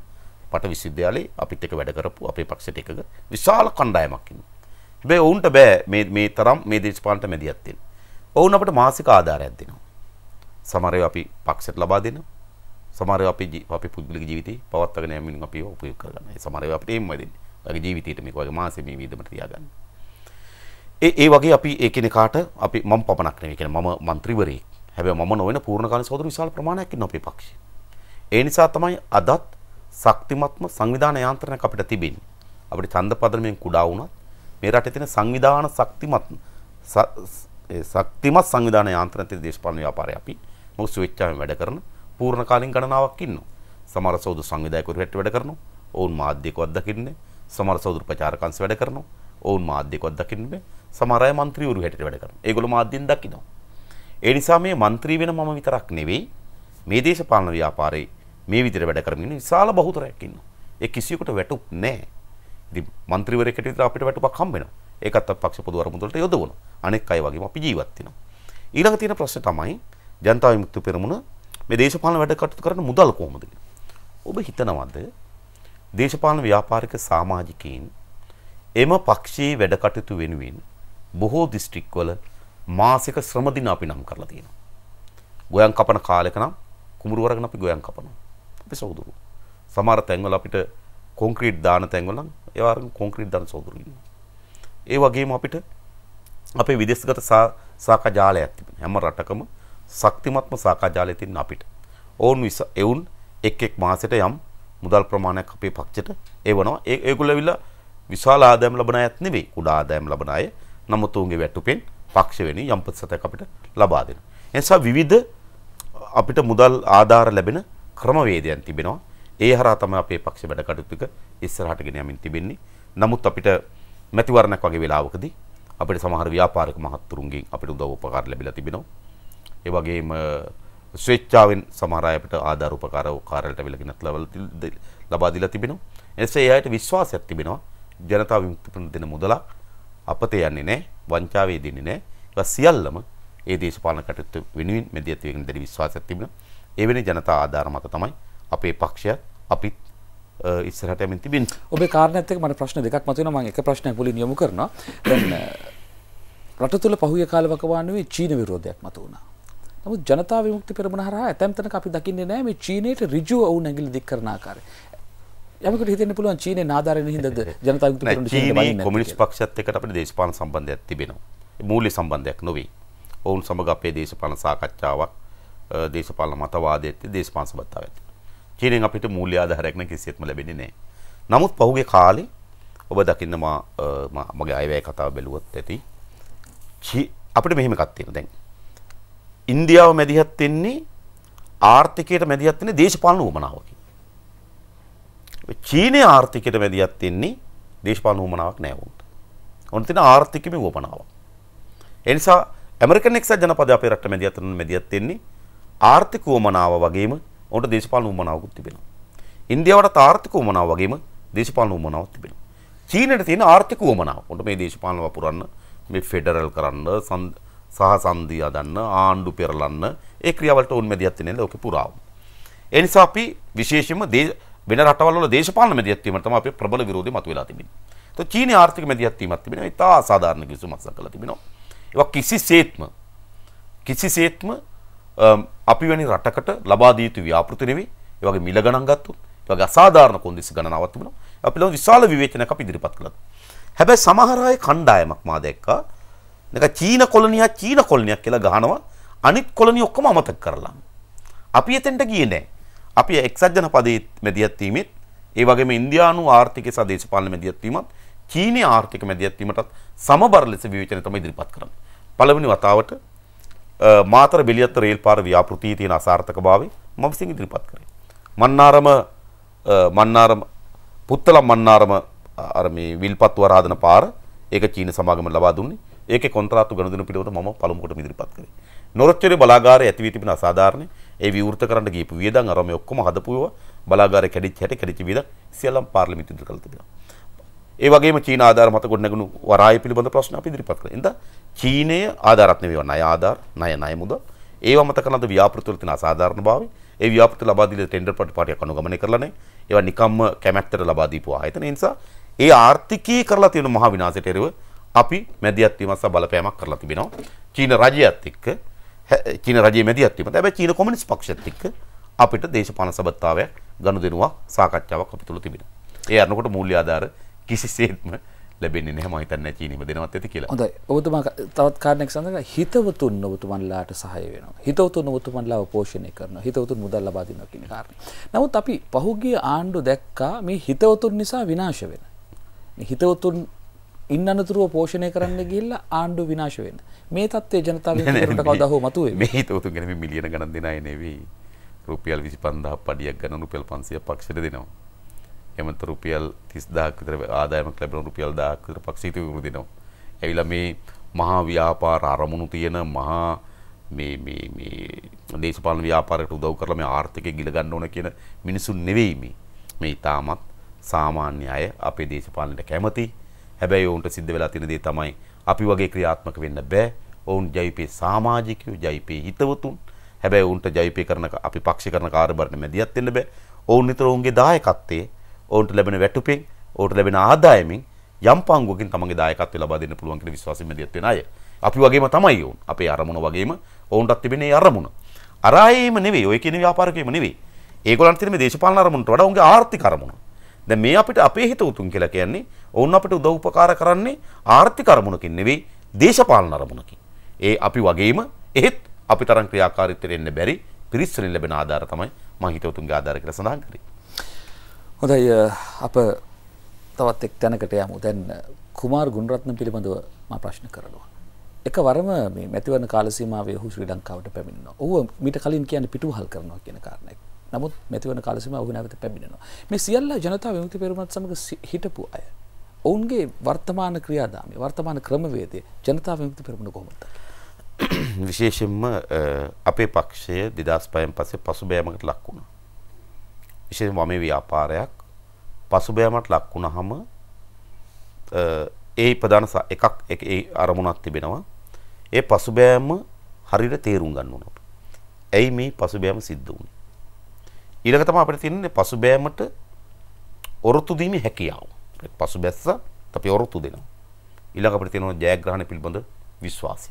පට විශ්වවිද්‍යාලේ අපිත් එක්ක වැඩ කරපු අපේ පක්ෂයට එකක විශාල කණ්ඩායමක් ඉන්නවා. හැබැයි ඔවුන්ට බෑ මේ මේ තරම් මේ දේශපාලනට මැදිහත් වෙන්න. ඔවුන් අපිට මාසික ආධාරයක් දෙනවා. සමහර ඒවා අපි පක්ෂයට ලබා දෙනවා. සමහර ඒවා අපි අපි පුද්ගලික ජීවිතේ පවත්වාගෙන යමින් අපි උපයෝග කරගන්නවා. සමහර ඒවා අපිට එම්ම දෙන්නේ. ඔයගේ ජීවිතේට මේක වගේ මාසෙ මේ විදිහට තියාගන්න. ඒ ඒ වගේ අපි ඒකිනෙකාට අපි මම පපනක් නෙවෙයි කියන්නේ මම മന്ത്രിවරයෙක්. හැබැයි මම නොවන පූර්ණකාලීන සහෝදර විශාල ප්‍රමාණයක් ඉන්නවා අපේ පක්ෂේ. ඒ නිසා තමයි අදත් ශක්තිමත්ම සංවිධාන යාන්ත්‍රණයක් අපිට තිබෙන්නේ. අපිට ඡන්ද පදනමෙන් කුඩා වුණත් මේ රටේ තියෙන සංවිධාන ශක්තිමත් ශක්තිමත් සංවිධාන යාන්ත්‍රණ තියෙන දේශපාලන ව්‍යාපාරය අපි මොකද ස්වේච්ඡාවෙන් වැඩ කරන පූර්ණකාලීන ගණනාවක් ඉන්නවා. සමහර සහෝදර සංවිධායකවරු හැට වැඩ කරනවා. ඔවුන් මාධ්‍යකවත් දකින්නේ. සමහර සහෝදර ප්‍රචාරකංශ වැඩ කරනවා. ඔවුන් මාධ්‍යකවත් දකින්නේ. සමහර අය മന്ത്രിවරු හැටියට වැඩ කරනවා. ඒගොල්ලෝ මාධ්‍යෙන් දකිනවා. ඒ නිසා මේ മന്ത്രി වෙන මම විතරක් නෙවෙයි මේ දේශපාලන ව්‍යාපාරේ මේ විදිහට වැඩ කරමින් විශාල බහුතරයක් ඉන්නවා. ඒ කිසියෙකුට වැටුප් නැහැ. ඉතින් മന്ത്രിවරයෙක් හැටියට අපිට වැටුපක් හම්බ වෙනවා. ඒකත් අප පක්ෂ පොදු අරමුදලට යොදවනවා. අනෙක් අය වගේම අපි ජීවත් වෙනවා. ඊළඟ තියෙන ප්‍රශ්නේ තමයි ජනතා විමුක්ති පෙරමුණ මේ දේශපාලන වැඩ කටයුතු කරන මුදල් කොහොමද කියලා. ඔබ හිතනවද දේශපාලන ව්‍යාපාරික සමාජිකයින් එම පක්ෂයේ වැඩ කටයුතු වෙනුවෙන් බොහෝ දිස්ත්‍රික්කවල මාසික ශ්‍රම දින අපි නම් කරලා තියෙනවා. ගෝයන් කපන කාලෙක නම් කුඹුරු වරගෙන අපි ගෝයන් කපනවා. අපි සහෝදරු. සමහර තැන්වල අපිට කොන්ක්‍රීට් දාන තැන්වල නම් ඒ වගේ කොන්ක්‍රීට් දාන සහෝදරු ඉන්නවා. ඒ වගේම අපිට අපේ විදේශගත සාකා ජාලයක් තිබෙනවා. හැම රටකම ශක්තිමත්ම සාකා ජාලය තියෙන අපිට. ඕන් විස එවුන් එක් එක් මාසෙට යම් මුදල් ප්‍රමාණයක් අපේ පක්ෂයට එවනවා. ඒ ඒගොල්ලෝ ඇවිල්ලා විශාල ආදායම් ලබන අයත් නෙවෙයි. කුඩා ආදායම් ලබන අය. නමුත් උන්ගේ වැටුපෙන් පක්ෂ වෙනින් යම් ප්‍රතිශතයක් අපිට ලබා දෙනවා. ඒ නිසා විවිධ අපිට මුදල් ආධාර ලැබෙන ක්‍රමවේදයන් තිබෙනවා. ඒ හරහා තමයි අපේ පක්ෂ වැඩ කටයුතු ටික ඉස්සරහට ගෙන යමින් තිබෙන්නේ. නමුත් අපිට මැතිවරණයක් වගේ වෙලාවකදී අපිට සමහර ව්‍යාපාරික මහත්තුරුන්ගෙන් අපිට උදව් උපකාර ලැබිලා තිබෙනවා. ඒ වගේම ස්වේච්ඡාවෙන් සමහර අය අපිට ආධාර උපකාර කාර්යාලයට වෙලගෙනත් ලබා දීලා තිබෙනවා. එනිසා ඒ අයට විශ්වාසයක් තිබෙනවා. ජනතා විමුක්ති පෙරමුණ දෙන මුදලක් අපතේ යන්නේ නැහැ, වංචාවේ දෙන්නේ නැහැ. ඒක සියල්ලම ඒ දේශපාලන කටයුතු වෙනුවෙන් මෙදියත් වේගෙන දෙවි විශ්වාසයක් තිබෙනවා. ඒ වෙන්නේ ජනතා ආධාර මත තමයි අපේ පක්ෂය අපිත් ඉස්සරහට යමින් තිබෙන්නේ. ඔබේ කාරණාත් එක්ක මට ප්‍රශ්න දෙකක් මතුවෙනවා. මම එක ප්‍රශ්නයක් මුලින් යොමු කරනවා. දැන් රට තුළ පහුගිය කාලේ වකවානුවේ චීන විරෝධයක් මතුවුණා. නමුත් ජනතා විමුක්ති පෙරමුණ හරහා ඇතැම් තැනක අපි දකින්නේ නැහැ මේ චීනයට ඍජුව වුණ ඇඟිලි දික් කරන ආකාරය. යමකට හිතෙන්න පුළුවන් චීනේ නාදාරෙන් හින්දාද ජනතා විමුක්ති පෙරමුණ චීනට වයින් නැහැ. කොමියුනිස්ට් පක්ෂයත් එක්ක අපිට දේශපාලන සම්බන්ධයක් තිබෙනවා. මූල්‍ය සම්බන්ධයක් නොවේ. ඔවුන් සමග අපේ දේශපාලන සාකච්ඡාවක් දේශපාලන මතවාදයට දේශපාලන සම්බන්ධතාවයක්. චීනෙන් අපිට මූල්‍ය ආධාරයක් නම් කිසිසේත්ම ලැබෙන්නේ නැහැ. නමුත් පහුගිය කාලේ ඔබ දකින්න මා මගේ අයවැය කතාව බැලුවොත් ඇති. අපිට මෙහෙම එකක් තියෙනවා දැන්. ඉන්දියාව මැදිහත් වෙන්නේ ආර්ථිකයට මැදිහත් වෙන්නේ දේශපාලන උවමනාවකින්. චීනයේ ආර්ථිකයට මැදිහත් වෙන්නේ දේශපාලන උවමනාවක් නෑ වුන්ට. උන් තියෙන ආර්ථිකෙම උවමනාවක්. ඒ නිසා ඇමරිකන් එක්සත් ජනපදයේ අපේ රට මැදිහත් වෙන මැදිහත් වෙන්නේ ආර්ථික උවමනාව වගේම උන්ට දේශපාලන උවමනාවකුත් තිබෙනවා. ඉන්දියාවට ආර්ථික උවමනාව වගේම දේශපාලන උවමනාවක් තිබෙනවා. චීනයට තියෙන ආර්ථික උවමනාව උන්ට මේ දේශපාලන වපුරන්න මේ ෆෙඩරල් කරන්න සහ සංධිය හදන්න ආණ්ඩු පෙරලන්න ඒ ක්‍රියාවලට උන් මැදිහත් වෙන්නේ ලෝකේ පුරාම. ඒ නිසා අපි විශේෂයෙන්ම වෙන රටවල් වල දේශපාලන මැදිහත් වීම තමයි අපේ ප්‍රබල විරෝධය මතුවලා තිබෙන්නේ. તો චීනයේ ආර්ථික මැදිහත් වීමක් තිබෙනවා. ඒ තා අසාධාරණ කිසිමක් සකලා තිබෙනවා. ඒක කිසිසේත්ම කිසිසේත්ම අපි වැනි රටකට ලබා දී යුතු ව්‍යාපෘති නෙවෙයි. ඒ වගේ මිල ගණන් ගත්තොත් ඒ වගේ අසාධාරණ කොන්දේසි ගණනාවක් තිබෙනවා. අපි ලෝ විශාල විවේචනයක් අපි ඉදිරිපත් කළා. හැබැයි සමහර අය කණ්ඩායමක් මා දැක්කා. නේද චීන කොලොනියක් චීන කොලොනියක් කියලා ගහනවා. අනිත් කොලොනිය ඔක්කොම අමතක කරලා. අපි එතෙන්ට ගියේ නැහැ. අපි එක්සත් ජනපදයේ මැදිහත් වීමෙත් ඒ වගේම ඉන්දියානු ආර්ථිකය සහ දේශපාලන මැදිහත් වීමත් චීනීය ආර්ථික මැදිහත් වීමටත් සමබර ලෙස විවේචනය තමයි ඉදිරිපත් කරන්නේ. පළවෙනි වතාවට මාතර බෙලියත්ත රේල් පාර ව්‍යාපෘතියේ තියෙන අසාර්ථකභාවය මම විසින් ඉදිරිපත් කරේ. මන්නාරම මන්නාරම පුත්තලම් මන්නාරම අර මේ විල්පත් වරාදන පාර ඒක චීන සමාගම ලබා දුන්නේ. ඒකේ කොන්ත්‍රාත්තු ගනුදෙනු පිළිවෙත මම පළමු කොට ඉදිරිපත් කරේ. නොරොච්චරේ බලාගාරයේ ඇති වී තිබෙන අසාධාරණ ඒ විවෘත කරන්න ගියපු වියදම් අර මේ ඔක්කොම හදපුව බලාගාරයේ කැඩිච්ච හැටි කැඩිච්ච වියදම් සියල්ලම පාර්ලිමේන්තුවට ඉදිරි කරලා තිබෙනවා. ඒ වගේම චීන ආධාර මත ගොඩනැගුණු වරාය පිළිබඳ ප්‍රශ්න අපි ඉදිරිපත් කළා. එඳ චීනයේ ආධාරත් නෙවෙයි ණය ආධාර ණය ණය මුදල් ඒව මත කරන ව්‍යාපෘති වල තියෙන අසාධාරණ භාවය ඒ ව්‍යාපෘති ලබා දීලා ටෙන්ඩර් පාටියක් අනුගමනය කරලා නැහැ. ඒවා නිකම්ම කැමැත්තට ලබා දීපු ආයතන. ඒ නිසා ඒ ආර්ථිකී කරලා තියෙන මහා විනාශයට එරෙහිව අපි මැදිහත් වීමත් සහ බලපෑමක් කරලා තිබෙනවා. චීන රජයත් එක්ක චීන රජයේ මැදිහත් වීමත් හැබැයි චීන කොමියුනිස්ට් පක්ෂයත් එක්ක අපිට දේශපාලන සබඳතාවයක් ගනුදෙනුවක් සාකච්ඡාවක් අපි තුල තිබෙනවා. ඒ අරනකොට මූල්‍ය ආධාර කිසිසේත්ම ලැබෙන්නේ නැහැ. මම හිතන්නේ චීනෙම දෙනවත් ඇති කියලා. හොඳයි. ඔබතුමා තවත් කාරණයක් සඳහන් හිතවතුන් ඔබතුමන්ලාට සහාය වෙනවා. හිතවතුන් ඔබතුමන්ලාව පෝෂණය කරනවා. හිතවතුන් මුදල් ලබා දෙනවා කියන කාරණේ. නමුත් අපි පහුගිය ආණ්ඩු දැක්කා මේ හිතවතුන් නිසා විනාශ වෙන. මේ හිතවතුන් ඉන්න අනතුරුව පෝෂණය කරන්න ගිහිල්ලා ආණ්ඩු විනාශ වෙන. මේ තත්ත්වය ජනතාව විරුද්ධව කවදා හෝ මතුවේ. මේ හිතවතුන් ගැන මේ මිලියන ගණන් දෙන අය නෙවෙයි. රුපියල් විසිපන්දාහක් පඩියක් ගන්න රුපියල් පන්සියයක් පක්ෂයට දෙනවා. එමන්ත රුපියල් තිස්දාහක් විතර ආදායමක් ලැබෙන රුපියල් දහයක් විතර පක්ෂීත විමුණු දෙනවා. එවිලා මේ මහා ව්‍යාපාර අරමුණු තියෙන මහා මේ මේ මේ දේශපාලන ව්‍යාපාරයට උදව් කරලා මේ ආර්ථිකය ගිල ගන්න ඕන කියන මිනිසුන් නෙවෙයි මේ. මේ ඊටමත් සාමාන්‍ය අය අපේ දේශපාලනයට කැමති. හැබැයි ඔවුන්ට සිද්ධ වෙලා තියෙන දේ තමයි අපි වගේ ක්‍රියාත්මක වෙන්න බෑ. ඔවුන් ජයිපේ සමාජිකයෝ ජයිපේ හිතවතුන්. හැබැයි ඔවුන්ට ජයිපේ කරන අපි පක්ෂ කරන කාර්යබරණ මැදිහත් වෙන්න බෑ. ඔවුන් නිතර ඔවුන්ගේ දායකත්වයේ ඔවුන්ට ලැබෙන වැටුපෙන් ඔවුන්ට ලැබෙන ආදායමින් යම් පංගුවකින් තමන්ගේ දායකත්වය ලබා දෙන්න පුළුවන් කියන විශ්වාසයෙන් මැදිහත් වෙන අය. අපි වගේම තමයි ඔවුන්. අපේ අරමුණ වගේම ඔවුන්ටත් තිබෙන ඒ අරමුණ. අරායේම නෙවෙයි. ඔය කියන ව්‍යාපාරිකයෙම නෙවෙයි. ඒගොල්ලන්ට තියෙන මේ දේශපාලන අරමුණට වඩා උන්ගේ ආර්ථික අරමුණ. දැන් මේ අපිට අපේ හිතවතුන් කියලා කියන්නේ ඔවුන් අපිට උදව් උපකාර කරන්නේ ආර්ථික අරමුණකින් නෙවෙයි දේශපාලන අරමුණකින්. ඒ අපි වගේම එහෙත් අපි තරම් ක්‍රියාකාරීත්වයට එන්න බැරි පිරිස්සෙන් ලැබෙන ආධාර තමයි මම හිතවතුන්ගේ ආධාර කියලා සඳහන් කරේ. හොඳයි අප තවත් එක් තැනකට යමු. දැන් කුමාර් ගුණරත්න පිළිබඳව මම ප්‍රශ්න කරනවා. එකවරම මේ මැතිවරණ කාල සීමාවේ ඔහු ශ්‍රී ලංකාවට පැමිණෙනවා. ඔහු මීට කලින් කියන්නේ පිටුවහල් කරනවා කියන කාරණයක්. නමුත් මැතිවරණ කාල සීමාව ඔහු නැවත පැමිණෙනවා. මේ සියල්ල ජනතා විමුක්ති පෙරමුණත් සමග හිටපු අය. ඔවුන්ගේ වර්තමාන ක්‍රියාදාමය, වර්තමාන ක්‍රමවේදය ජනතා විමුක්ති පෙරමුණ කොහොමද? විශේෂයෙන්ම අපේ පක්ෂය දෙදාස් පහෙන් පස්සේ පසුබෑමකට ලක් වුණා. විශේෂයෙන්ම මේ ව්‍යාපාරයක් පසුබෑමකට ලක් වුණාම ඒ ප්‍රධාන එකක් ඒ අරමුණක් තිබෙනවා. ඒ පසුබෑම හරියට තේරුම් ගන්න ඕන. ඇයි මේ පසුබෑම සිද්ධ වුනේ? ඊළඟ තමයි අපිට තියෙන්නේ පසුබෑමට ඔරොත්තු දීමේ හැකියාව. පසුබැස්ස අපි ඔරොත්තු දෙනවා. ඊළඟ අපිට තියෙනවා ජයග්‍රහණ පිළිබඳ විශ්වාසය.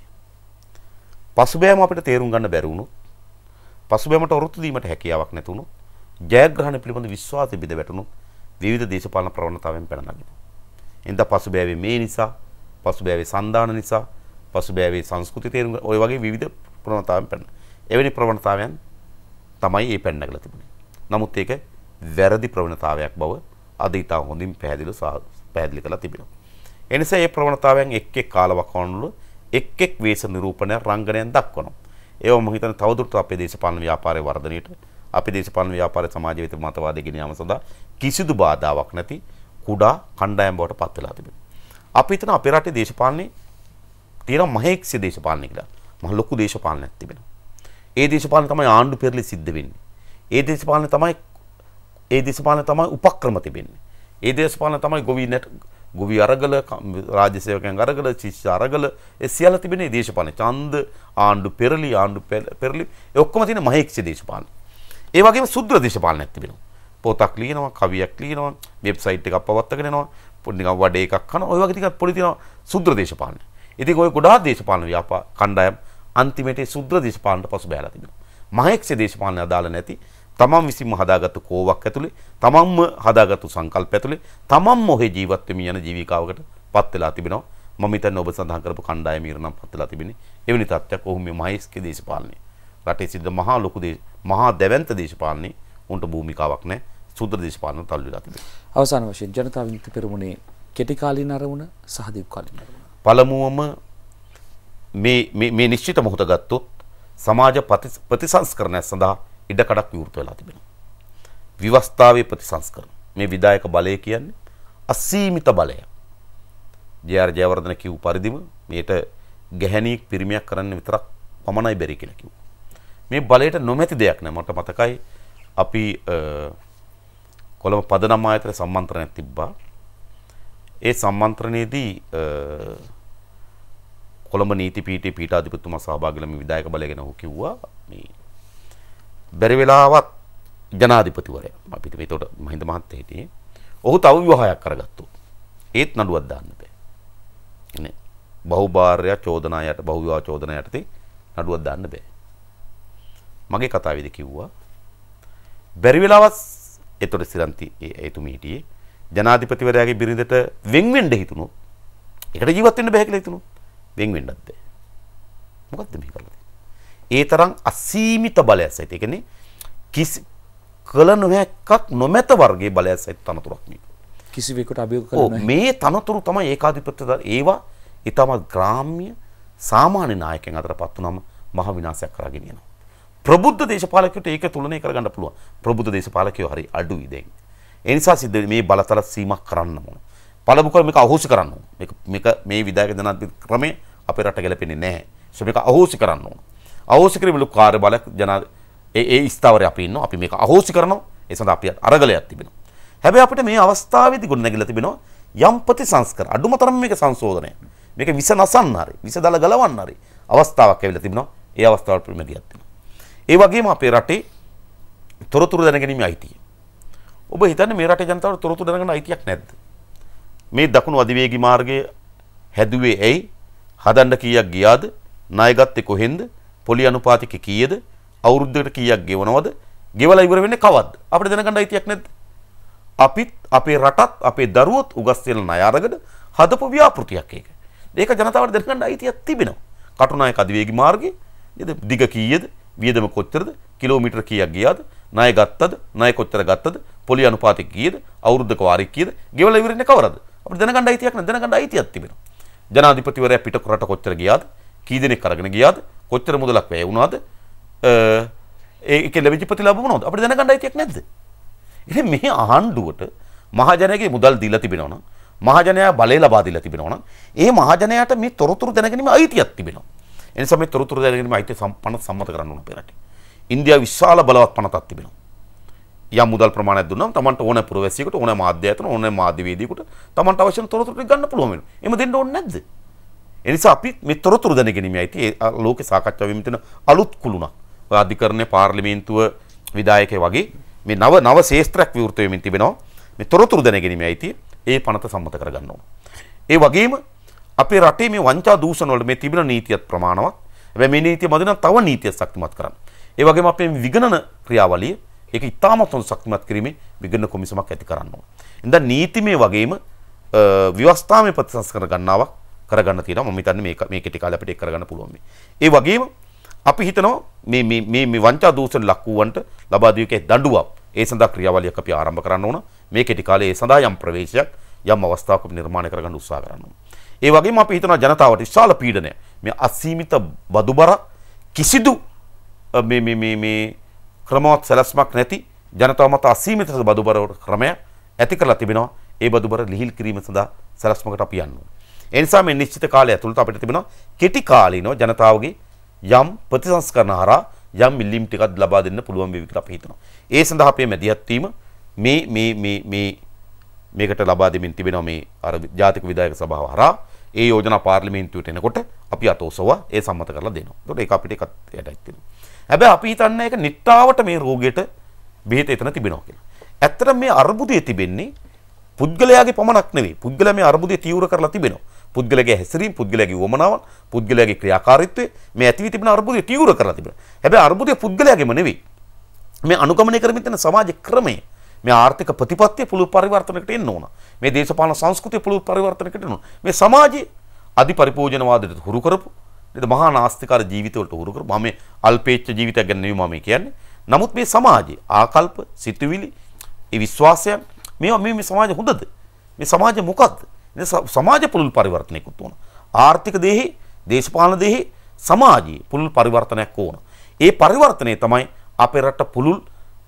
පසුබෑම අපිට තේරුම් ගන්න බැරි වුණොත්, පසුබෑමට ඔරොත්තු දීමට හැකියාවක් නැති වුණොත්, ජයග්‍රහණ පිළිබඳ විශ්වාසය බිඳ වැටුණොත් විවිධ දේශපාලන ප්‍රවණතාවෙන් පැන නගිනවා. එඳ පසුබෑවේ මේ නිසා, පසුබෑවේ සන්දාන නිසා, පසුබෑවේ සංස්කෘති තේරුම් ඔය වගේ විවිධ ප්‍රවණතාවෙන් පැන. එවැනි ප්‍රවණතාවයන් තමයි මේ පැන නගලා තිබුණේ. නමුත් ඒක වැරදි ප්‍රවණතාවයක් බව අද ඉතා හොඳින් පැහැදිලිව පැහැදිලි කරලා තිබෙනවා. ඒ නිසා මේ ප්‍රවණතාවයන් එක් එක් කාලවකවානුවල එක් එක් වේශ නිරූපණය රංගනයන් දක්වනවා. ඒව මම හිතන්නේ තවදුරටත් අපේ දේශපාලන ව්‍යාපාරයේ වර්ධනයට, අපේ දේශපාලන ව්‍යාපාරයේ සමාජ විත මතවාදය ගෙන යාම සඳහා කිසිදු බාධාවක් නැති කුඩා කණ්ඩායම් බවට පත් වෙලා තිබෙනවා. අපි හිතන අපේ රටේ දේශපාලනේ තියෙන මහේක්ෂ දේශපාලනය කියලා. මහ ලොකු දේශපාලනයක් තිබෙනවා. ඒ දේශපාලන තමයි ආණ්ඩු පෙරළි සිද්ධ වෙන්නේ. ඒ දේශපාලන තමයි ඒ දේශපාලන තමයි උපක්‍රම තිබෙන්නේ. ඒ දේශපාලන තමයි ගොවි net ගොවි අරගල රාජ්‍ය සේවකයන් අරගල ශිෂ්‍ය අරගල ඒ සියල්ල තිබෙන්නේ දේශපාලන. ඡන්ද ආණ්ඩු පෙරළි ආණ්ඩු පෙරළි ඒ ඔක්කොම තියෙන මහේක්ෂ දේශපාලන. ඒ වගේම සුද්ධ දේශපාලනයක් තිබෙනවා. පොතක් ලියනවා, කවියක් ලියනවා, වෙබ්සයිට් එකක් පවත්වාගෙන යනවා, පොඩි නිකන් වඩේ එකක් කරනවා. ඔය වගේ ටිකක් පොඩි තියෙනවා සුද්ධ දේශපාලන. ඉතින් ඔය ගොඩාක් දේශපාලන ව්‍යාපාර කණ්ඩායම් අන්තිමට සුද්ධ දේශපාලනට පසු බැහැලා තිබෙනවා. මහේක්ෂ දේශපාලන අදාළ නැති තමන් විසින්ම හදාගත්තු කෝවක් ඇතුලේ, තමන්ම හදාගත්තු සංකල්ප ඇතුලේ, තමන්ම ඔහේ ජීවත් වෙමින් යන ජීවිකාවකට පත් වෙලා තිබෙනවා. මම හිතන්නේ ඔබ සඳහන් කරපු කණ්ඩායම ඊරනම් පත් වෙලා තිබෙන්නේ එවැනි තත්ත්වයක්. ඔහු මේ මහේක්ෂ දේශපාලනේ රටේ සිද්ධ මහා ලොකු මහා දැවැන්ත දේශපාලනේ උන්ට භූමිකාවක් නැහැ. සුද්ධ දේශපාලන තල්ලු වෙලා තිබෙනවා. අවසාන වශයෙන් ජනතා විමුක්ති පෙරමුණේ කෙටි කාලීන අරමුණ සහ දීර්ඝ කාලීන අරමුණ. පළමුවම මේ මේ මේ නිශ්චිත මොහොත ගත්තොත් සමාජ ප්‍රතිසංස්කරණය සඳහා ඉඩකඩක් විවෘත වෙලා තිබෙනවා. විවස්ථාවේ ප්‍රතිසංස්කරණ. මේ විධායක බලය කියන්නේ අසීමිත බලය. ජේ.ආර්. ජයවර්ධන කිව් පරිදිම මේට ගැහැණියක් පිරිමියක් කරන්න විතරක් පමණයි බැරි කියලා කිව්වා. මේ බලයට නොමැති දෙයක් නෑ. මට මතකයි අපි කොළඹ පදනම් ආයතන සම්මන්ත්‍රණයක් තිබ්බා. ඒ සම්මන්ත්‍රණයේදී කොළඹ නීති පීඨයේ පීඨාධිපතිතුමා සහභාගී වෙලා මේ විධායක බලය ගැන ඔහු කිව්වා මේ බැරි වෙලාවත් ජනාධිපතිවරයා අපිට මේකට මහින්ද මහත්තයා හිටියේ. ඔහු තව විවාහයක් කරගත්තොත් ඒත් නඩුවක් දාන්න බෑ. ඉන්නේ බහුභාර්ය චෝදනා යට බහු විවාහ චෝදනා යටතේ නඩුවක් දාන්න බෑ. මගේ කතාවේදී කිව්වා බැරි වෙලාවත් ඒතර සිරන්ති එතුමී හිටියේ ජනාධිපතිවරයාගේ බිරිඳට වෙන් වෙන්න හිතුණොත් ඒකට ජීවත් වෙන්න බෑ කියලා හිතුණොත් වෙන් වෙන්නත් බෑ. මොකද්ද මේ කරන්නේ? ඒ තරම් අසීමිත බලයක් සහිත. ඒ කියන්නේ කිසි කල නොහැක්කක් නොමැත වර්ගයේ බලයක් සහිත තනතුරක් මේ. කිසිවෙකුට අභියෝග කරන්න බෑ. මේ තනතුරු තමයි ඒකාධිපත්‍ය ඒවා ඊටම ග්‍රාම්‍ය සාමාන්‍ය නායකයන් අතරපත් වුනම මහ විනාශයක් කරගෙන යනවා. ප්‍රබුද්ධ දේශපාලකයන්ට ඒක තුලනය කරගන්න පුළුවන්. ප්‍රබුද්ධ දේශපාලකයෝ හරි අඩුයි දැන්. ඒ නිසා සිද්ධ මේ බලතල සීමා කරන්න ඕන. පළමු කර මේක අහෝසි කරන්න ඕන. මේක මේක මේ විධායක ජනාධිපති ක්‍රමය අපේ රට ගැලපෙන්නේ නැහැ. so මේක අහෝසි කරන්න ඕන. අහෝසි කිරීමලු කාර්ය බලයක් ජනා ඒ ඒ ස්ථාවරේ අපි ඉන්නවා. අපි මේක අහෝසි කරනවා. ඒ සඳහා අපි අරගලයක් තිබෙනවා. හැබැයි අපිට මේ අවස්ථාවේදී ගොඩනැගිලා තිබෙනවා යම් ප්‍රතිසංස්කර අඩුම තරම මේක සංශෝධනය. මේක විස නසන්න හරි විස දල ගලවන්න හරි අවස්ථාවක් ඇවිල්ලා තිබෙනවා. ඒ අවස්ථාවට ප්‍රමදියක් තියෙනවා. ඒ වගේම අපේ රටේ තොරතුරු දැනගැනීමේ අයිතිය. ඔබ හිතන්නේ මේ රටේ ජනතාවට තොරතුරු දැනගන්න අයිතියක් නැද්ද? මේ දකුණු අධිවේගී මාර්ගය හැදුවේ ඇයි? හදන්න කීයක් ගියාද? ණය ගත්තේ කොහෙන්ද? පොලි අනුපාතික කීයද? අවුරුද්දකට කීයක් ගෙවනවද? ගෙවලා ඉවර වෙන්නේ කවද්ද? අපිට දැනගන්න අයිතියක් නැද්ද? අපිත් අපේ රටත් අපේ දරුවොත් උගස් වෙන ණය අරගෙන හදපු ව්‍යාපෘතියක් ඒක. ඒක ජනතාවට දැනගන්න අයිතියක් තිබෙනවා. කටුනායක අධිවේගී මාර්ගයේ නේද? දිග කීයද? වියදම කොච්චරද? කිලෝමීටර කීයක් ගියාද? ණය ගත්තද? ණය කොච්චර ගත්තද? පොලි අනුපාතික කීයද? අවුරුද්දක වාරික කීයද? ගෙවලා ඉවර වෙන්නේ කවරද? අපිට දැනගන්න අයිතියක් නැද්ද? දැනගන්න අයිතියක් තිබෙනවා. ජනාධිපතිවරයා පිට රට කොච්චර ගියාද? කී දෙනෙක් අරගෙන ගියාද? කොච්චර මුදලක් වැය වුණාද? ඒකේ ලැබිච්ච ප්‍රතිලාභ මොනවද? අපිට දැනගන්න අයිතියක් නැද්ද? ඉතින් මේ ආණ්ඩුවට මහජනයාගේ මුදල් දීලා තිබෙනවා නම් මහජනයා බලය ලබා දීලා තිබෙනවා නම් ඒ මහජනයාට මේ තොරතුරු දැනගැනීමේ අයිතියක් තිබෙනවා. ඒ නිසා මේ තොරතුරු දැනගැනීමේ අයිතිය සම්පන්න සම්මත කරන්න ඕන අපේ රටේ. ඉන්දියාව විශාල බලවත් පනතක් තිබෙනවා. යම් මුදල් ප්‍රමාණයක් දුන්නාම Tamanට ඕන පුරවැසියෙකුට ඕන මාධ්‍ය ආයතන ඕන මාධ්‍යවේදියෙකුට Tamanට අවශ්‍ය කරන තොරතුරු ටික ගන්න පුළුවන් වෙනවා. එහෙම දෙන්න ඕනේ නැද්ද? ඒ නිසා අපි මේ තොරතුරු දැනගැනීමේ අයිතිය ලෝකේ සාකච්ඡා වෙමින් තියෙන අලුත් කුළුණක්. ඔය අධිකරණයේ පාර්ලිමේන්තුව විධායකයෙක් වගේ මේ නව නව ශේෂ්ත්‍රයක් විවෘත වෙමින් තිබෙනවා. මේ තොරතුරු දැනගැනීමේ අයිතිය ඒ පනත සම්මත කරගන්න ඕන. ඒ වගේම අපේ රටේ මේ වංචා දූෂණ වල මේ තිබෙන නීතියත් ප්‍රමාණවත්. හැබැයි මේ නීතිය මදින තව නීතියක් ශක්තිමත් කරන්න. ඒ වගේම අපේ විගණන ක්‍රියාවලිය ඒක ඉතාමත් හොඳ ශක්තිමත් කිරීමේ විගණන කොමිසමක් ඇති කරන්න ඕන. ඉතින් නීතිමය වගේම ව්‍යවස්ථාමය ප්‍රතිසංස්කරණ ගණනාවක් කරගන්න තියෙනවා. මම හිතන්නේ මේක මේ කෙටි කාලේ අපිට ඒක කරගන්න පුළුවන් මේ. ඒ වගේම අපි හිතනවා මේ මේ මේ මේ වංචා දූෂණ ලක් වූවන්ට ලබා දිය යුතු දඬුවම් ඒ සඳහා ක්‍රියාවලියක් අපි ආරම්භ කරන්න ඕන. මේ කෙටි කාලේ ඒ සඳහා යම් ප්‍රවේශයක් යම් අවස්ථාවක අපි නිර්මාණය කරගන්න උත්සාහ කරන්න ඕන. ඒ වගේම අපි හිතනවා ජනතාවට විශාල පීඩනය මේ අසීමිත බදුබර කිසිදු මේ මේ මේ මේ ක්‍රමවත් සැලැස්මක් නැති ජනතාව මත අසීමිත බදුබර ක්‍රමය ඇති කරලා තිබෙනවා. ඒ බදුබර ලිහිල් කිරීම සඳහා සැලැස්මකට අපි යන්න ඕන. ඒ නිසා මේ නිශ්චිත කාලය ඇතුළත අපිට තිබෙනවා කෙටි කාලීනව ජනතාවගේ යම් ප්‍රතිසංස්කරණ හරහා යම් මිල්ලීම් ටිකක් ලබා දෙන්න පුළුවන් වේවි කියලා අපි හිතනවා. ඒ සඳහා අපේ මැදිහත් වීම මේ මේ මේ මේ මේකට ලබා දෙමින් තිබෙනවා මේ අර ජාතික විධායක සභාව හරහා ඒ යෝජනා පාර්ලිමේන්තුවට එනකොට අපි අතෝසවා ඒ සම්මත කරලා දෙනවා. ඒකට ඒක අපිට එකත් යටයි තියෙනවා. හැබැයි අපි හිතන්නේ ඒක නිට්ටාවට මේ රෝගයට බෙහෙත එතන තිබෙනවා කියලා. ඇත්තටම මේ අර්බුදය තිබෙන්නේ පුද්ගලයාගේ පමණක් නෙවෙයි. පුද්ගලයා මේ අර්බුදය තීව්‍ර කරලා තිබෙනවා. පුද්ගලයාගේ හැසිරීම, පුද්ගලයාගේ වමනාවන්, පුද්ගලයාගේ ක්‍රියාකාරීත්වය මේ ඇති වී තිබෙන අර්බුදය තීව්‍ර කරලා තිබෙනවා. හැබැයි අර්බුදය පුද්ගලයාගේම නෙවෙයි. මේ අනුගමනය කරමින් තියෙන සමාජ ක්‍රමය, මේ ආර්ථික ප්‍රතිපත්තිය පුළුල් පරිවර්තනයකට එන්න ඕන. මේ දේශපාලන සංස්කෘතිය පුළුල් පරිවර්තනයකට එන්න ඕන. මේ සමාජයේ අධි පරිපෝෂණවාදයට හුරු කරපු නේද මහා නාස්තිකාර ජීවිතවලට හුරු කරපු මම මේ අල්පේච්ඡ ජීවිතයක් ගැන නෙවෙයි මම කියන්නේ. නමුත් මේ සමාජයේ ආකල්ප, සිතුවිලි, ඒ විශ්වාසයන් මේවා මේ මේ සමාජය හොඳද? මේ සමාජය මොකක්ද? සමාජ පුළුල් පරිවර්තනයකුත් ඕන. ආර්ථික දෙහි, දේශපාලන දෙහි සමාජයේ පුළුල් පරිවර්තනයක් ඕන. ඒ පරිවර්තනය තමයි අපේ රට පුළුල්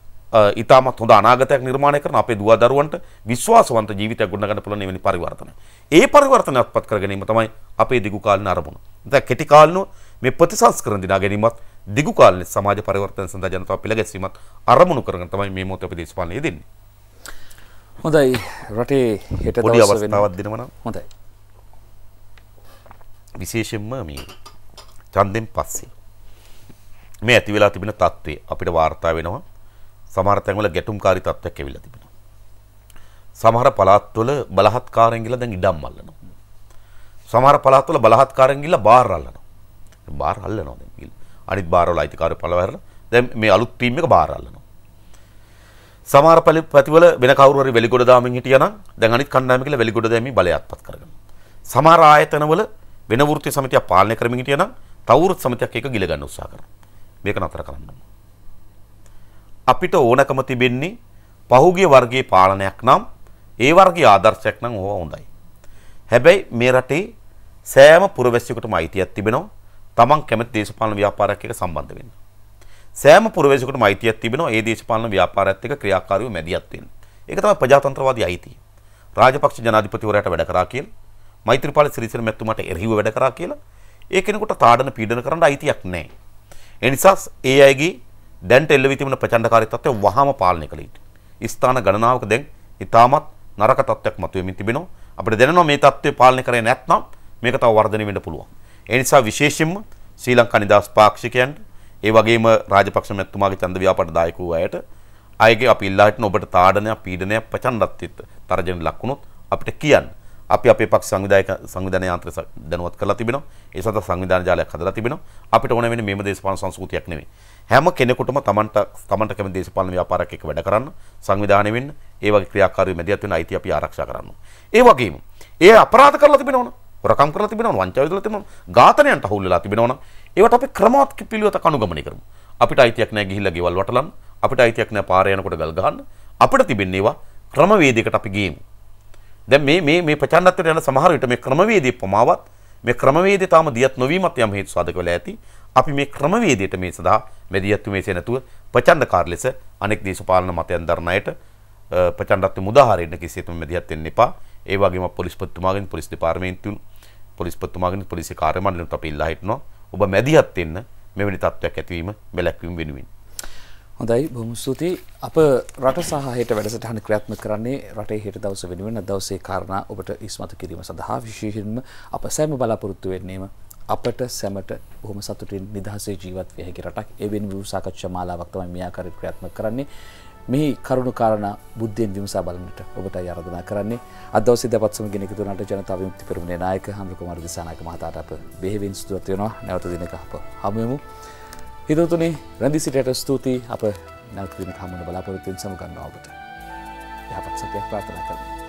ඉතාමත් හොඳ අනාගතයක් නිර්මාණය කරන අපේ දුව දරුවන්ට විශ්වාසවන්ත ජීවිතයක් ගොඩනගන්න පුළුවන් එවැනි පරිවර්තනය. ඒ පරිවර්තනයක්පත් කර ගැනීම තමයි අපේ දිගු කාලින අරමුණ. දැන් කෙටි කාලිනව මේ ප්‍රතිසංස්කරණ දිනා ගැනීමත් දිගු කාලින සමාජ පරිවර්තන සඳහා ජනතාව පිළිගැස්වීමත් අරමුණු කරගෙන තමයි මේ මොහොතේ අපි දේශපාලනය දෙන්නේ. හොඳයි රටේ හෙට පොඩි දවස් වෙන අවස්ථාවක් දෙනවා නම් හොඳයි. විශේෂයෙන්ම මේ ඡන්දෙන් පස්සේ මේ ඇති වෙලා තිබෙන තත්ත්වය අපිට වාර්තා වෙනවා. සමහර තැන්වල ගැටුම්කාරී තත්ත්වයක් ඇවිල්ලා තිබෙනවා. සමහර පළාත්වල බලහත්කාරයෙන් ගිහලා දැන් ඉඩම් අල්ලනවා. සමහර පළාත්වල බලහත්කාරයෙන් ගිහලා බාර් අල්ලනවා. බාර් අල්ලනවා දැන් ගිහලා. අනිත් බාරවල අයිතිකාරය පළවහැරලා දැන් මේ අලුත් ටීම් එක බාර් අල්ලනවා. සමහර පැතිවල වෙන කවුරු හරි වෙලිගොඩ දාමින් හිටියා නම් දැන් අනිත් කණ්ඩායම කියලා වෙලිගොඩ දැමී බලය අත්පත් කරගන්නවා. සමහර ආයතනවල වෙන වෘත්තීය සමිතියක් පාලනය කරමින් හිටියා නම් තවුරුත් සමිතියක් එක ගිල ගන්න උත්සාහ කරනවා. මේක නතර කරන්න. අපිට ඕනකම තිබෙන්නේ පහුගිය වර්ගයේ පාලනයක් නම් ඒ වර්ගයේ ආදර්ශයක් නම් ඕවා හොඳයි. හැබැයි මේ රටේ සෑම පුරවැසියෙකුටම අයිතියක් තිබෙනවා තමන් කැමති දේශපාලන ව්‍යාපාරයක් එක්ක සම්බන්ධ වෙන්න. සෑම පුරවැසියෙකුටම අයිතියක් තිබෙනවා ඒ දේශපාලන ව්‍යාපාරයත් එක්ක ක්‍රියාකාරීව මැදිහත් වෙන්න. ඒක තමයි ප්‍රජාතන්ත්‍රවාදී අයිතිය. රාජපක්ෂ ජනාධිපතිවරයාට වැඩ කරා කියලා, මෛත්‍රීපාල සිරිසේන මැතිතුමාට එරෙහිව වැඩ කරා කියලා ඒ කෙනෙකුට තාඩන පීඩන කරන්න අයිතියක් නැහැ. ඒ නිසා ඒ අයගේ දැන් ටෙල්ලවි තිබෙන ප්‍රචණ්ඩකාරී තත්ත්වය වහාම පාලනය කළ යුතුයි. ස්ථාන ගණනාවක දැන් ඉතාමත් නරක තත්ත්වයක් මතුවෙමින් තිබෙනවා. අපිට දැනෙනවා මේ තත්ත්වය පාලනය කරේ නැත්නම් මේක තව වර්ධනය වෙන්න පුළුවන්. ඒ නිසා විශේෂයෙන්ම ශ්‍රී ලංකා නිදහස් පාක්ෂිකයන්ට ඒ වගේම රාජපක්ෂ මැතිතුමාගේ ඡන්ද ව්‍යාපාර දායක වූ අයට අයගේ අපි ඉල්ලා හිටන ඔබට තාඩනයක් පීඩනයක් ප්‍රචණ්ඩත්වයට තරජන ලක් වුණොත් අපිට කියන්න. අපි අපේ පක්ෂ සංවිධායක සංවිධාන යාන්ත්‍රය දැනුවත් කරලා තිබෙනවා. ඒ සඳහා සංවිධාන ජාලයක් හදලා තිබෙනවා. අපිට ඕන වෙන්නේ මේම දේශපාලන සංස්කෘතියක් නෙවෙයි. හැම කෙනෙකුටම තමන්ට තමන්ට කැමති දේශපාලන ව්‍යාපාරයක් එක්ක වැඩ කරන්න, සංවිධානය වෙන්න, ඒ වගේ ක්‍රියාකාරී මැදිහත් වෙන අයිතිය අපි ආරක්ෂා කරන්න. ඒ වගේම ඒ අපරාධ කරලා තිබෙනවනේ, හොරකම් කරලා තිබෙනවනේ, වංචාව විදලා තිබෙනවනේ, ඝාතනයන්ට අහුල් වෙලා තිබෙනවනේ. ඒවට අපි ක්‍රමවත් පිළිවෙතක් අනුගමනය කරමු. අපිට අයිතියක් නැහැ ගිහිල්ලා ගෙවල් වටලන්න, අපිට අයිතියක් නැහැ පාරේ යනකොට ගල් ගහන්න. අපිට තිබෙන්නේ ඒවා ක්‍රමවේදයකට අපි ගේමු. දැන් මේ මේ මේ ප්‍රචණ්ඩත්වයට යන සමහර විට මේ ක්‍රමවේදයේ ප්‍රමාවත් මේ ක්‍රමවේදය තාම දියත් නොවීමත් යම් හේතු සාධක වෙලා ඇති. අපි මේ ක්‍රමවේදයට මේ සඳහා මෙදියත් මේසේ නැතුව ප්‍රචණ්ඩකාර ලෙස අනෙක් දේශපාලන මතයන් දරන අයට ප්‍රචණ්ඩත්ව මුදාහරින්න කිසිසේත්ම මෙදියත් වෙන්න එපා. ඒ වගේම පොලිස්පතිතුමාගෙන් පොලිස් දෙපාර්තමේන්තුව පොලිස්පතිතුමාගෙන් පොලිසිය කාර්ය මණ්ඩලයට අපි ඉල්ලා හිටනවා. ඔබ මෙදියත් වෙන්න මෙවැනි තත්ත්වයක් ඇතිවීම බැලැක්වීම වෙනුවෙන්. හොඳයි, බොහොම ස්තුතියි. අප රට සහ හෙට වැඩසටහන ක්‍රියාත්මක කරන්නේ රටේ හෙට දවස වෙනුවෙන්. අද දවසේ කාරණා ඔබට ඉස්මතු කිරීම සඳහා විශේෂයෙන්ම අප සෑම බලාපොරොත්තු වෙන්නේම අපට සැමට බොහොම සතුටින් නිදහසේ ජීවත් විය හැකි රටක්. ඒ වෙනුවෙන් සාකච්ඡා මාලාවක් තමයි මේ ආකාරයට ක්‍රියාත්මක කරන්නේ. මේ කරුණු කාරණා බුද්ධියෙන් විමසා බලන්නට ඔබටයි ආරාධනා කරන්නේ. අද දවසේ දපත් සමගින් එකතු වුණාට ජනතා විමුක්ති පෙරමුණේ නායක හම්බ කුමාර දිසානායක මහතාට අප බෙහෙවින් ස්තුතිවන්ත වෙනවා. නැවත දිනක අප හමු වෙමු. හිතවතුනි, රැඳී සිටියට ස්තුතියි. අප නැවත දිනක හමු වෙන බලාපොරොත්තු වෙන සමු ගන්නවා ඔබට. යහපත් සතියක් ප්‍රාර්ථනා කරමු.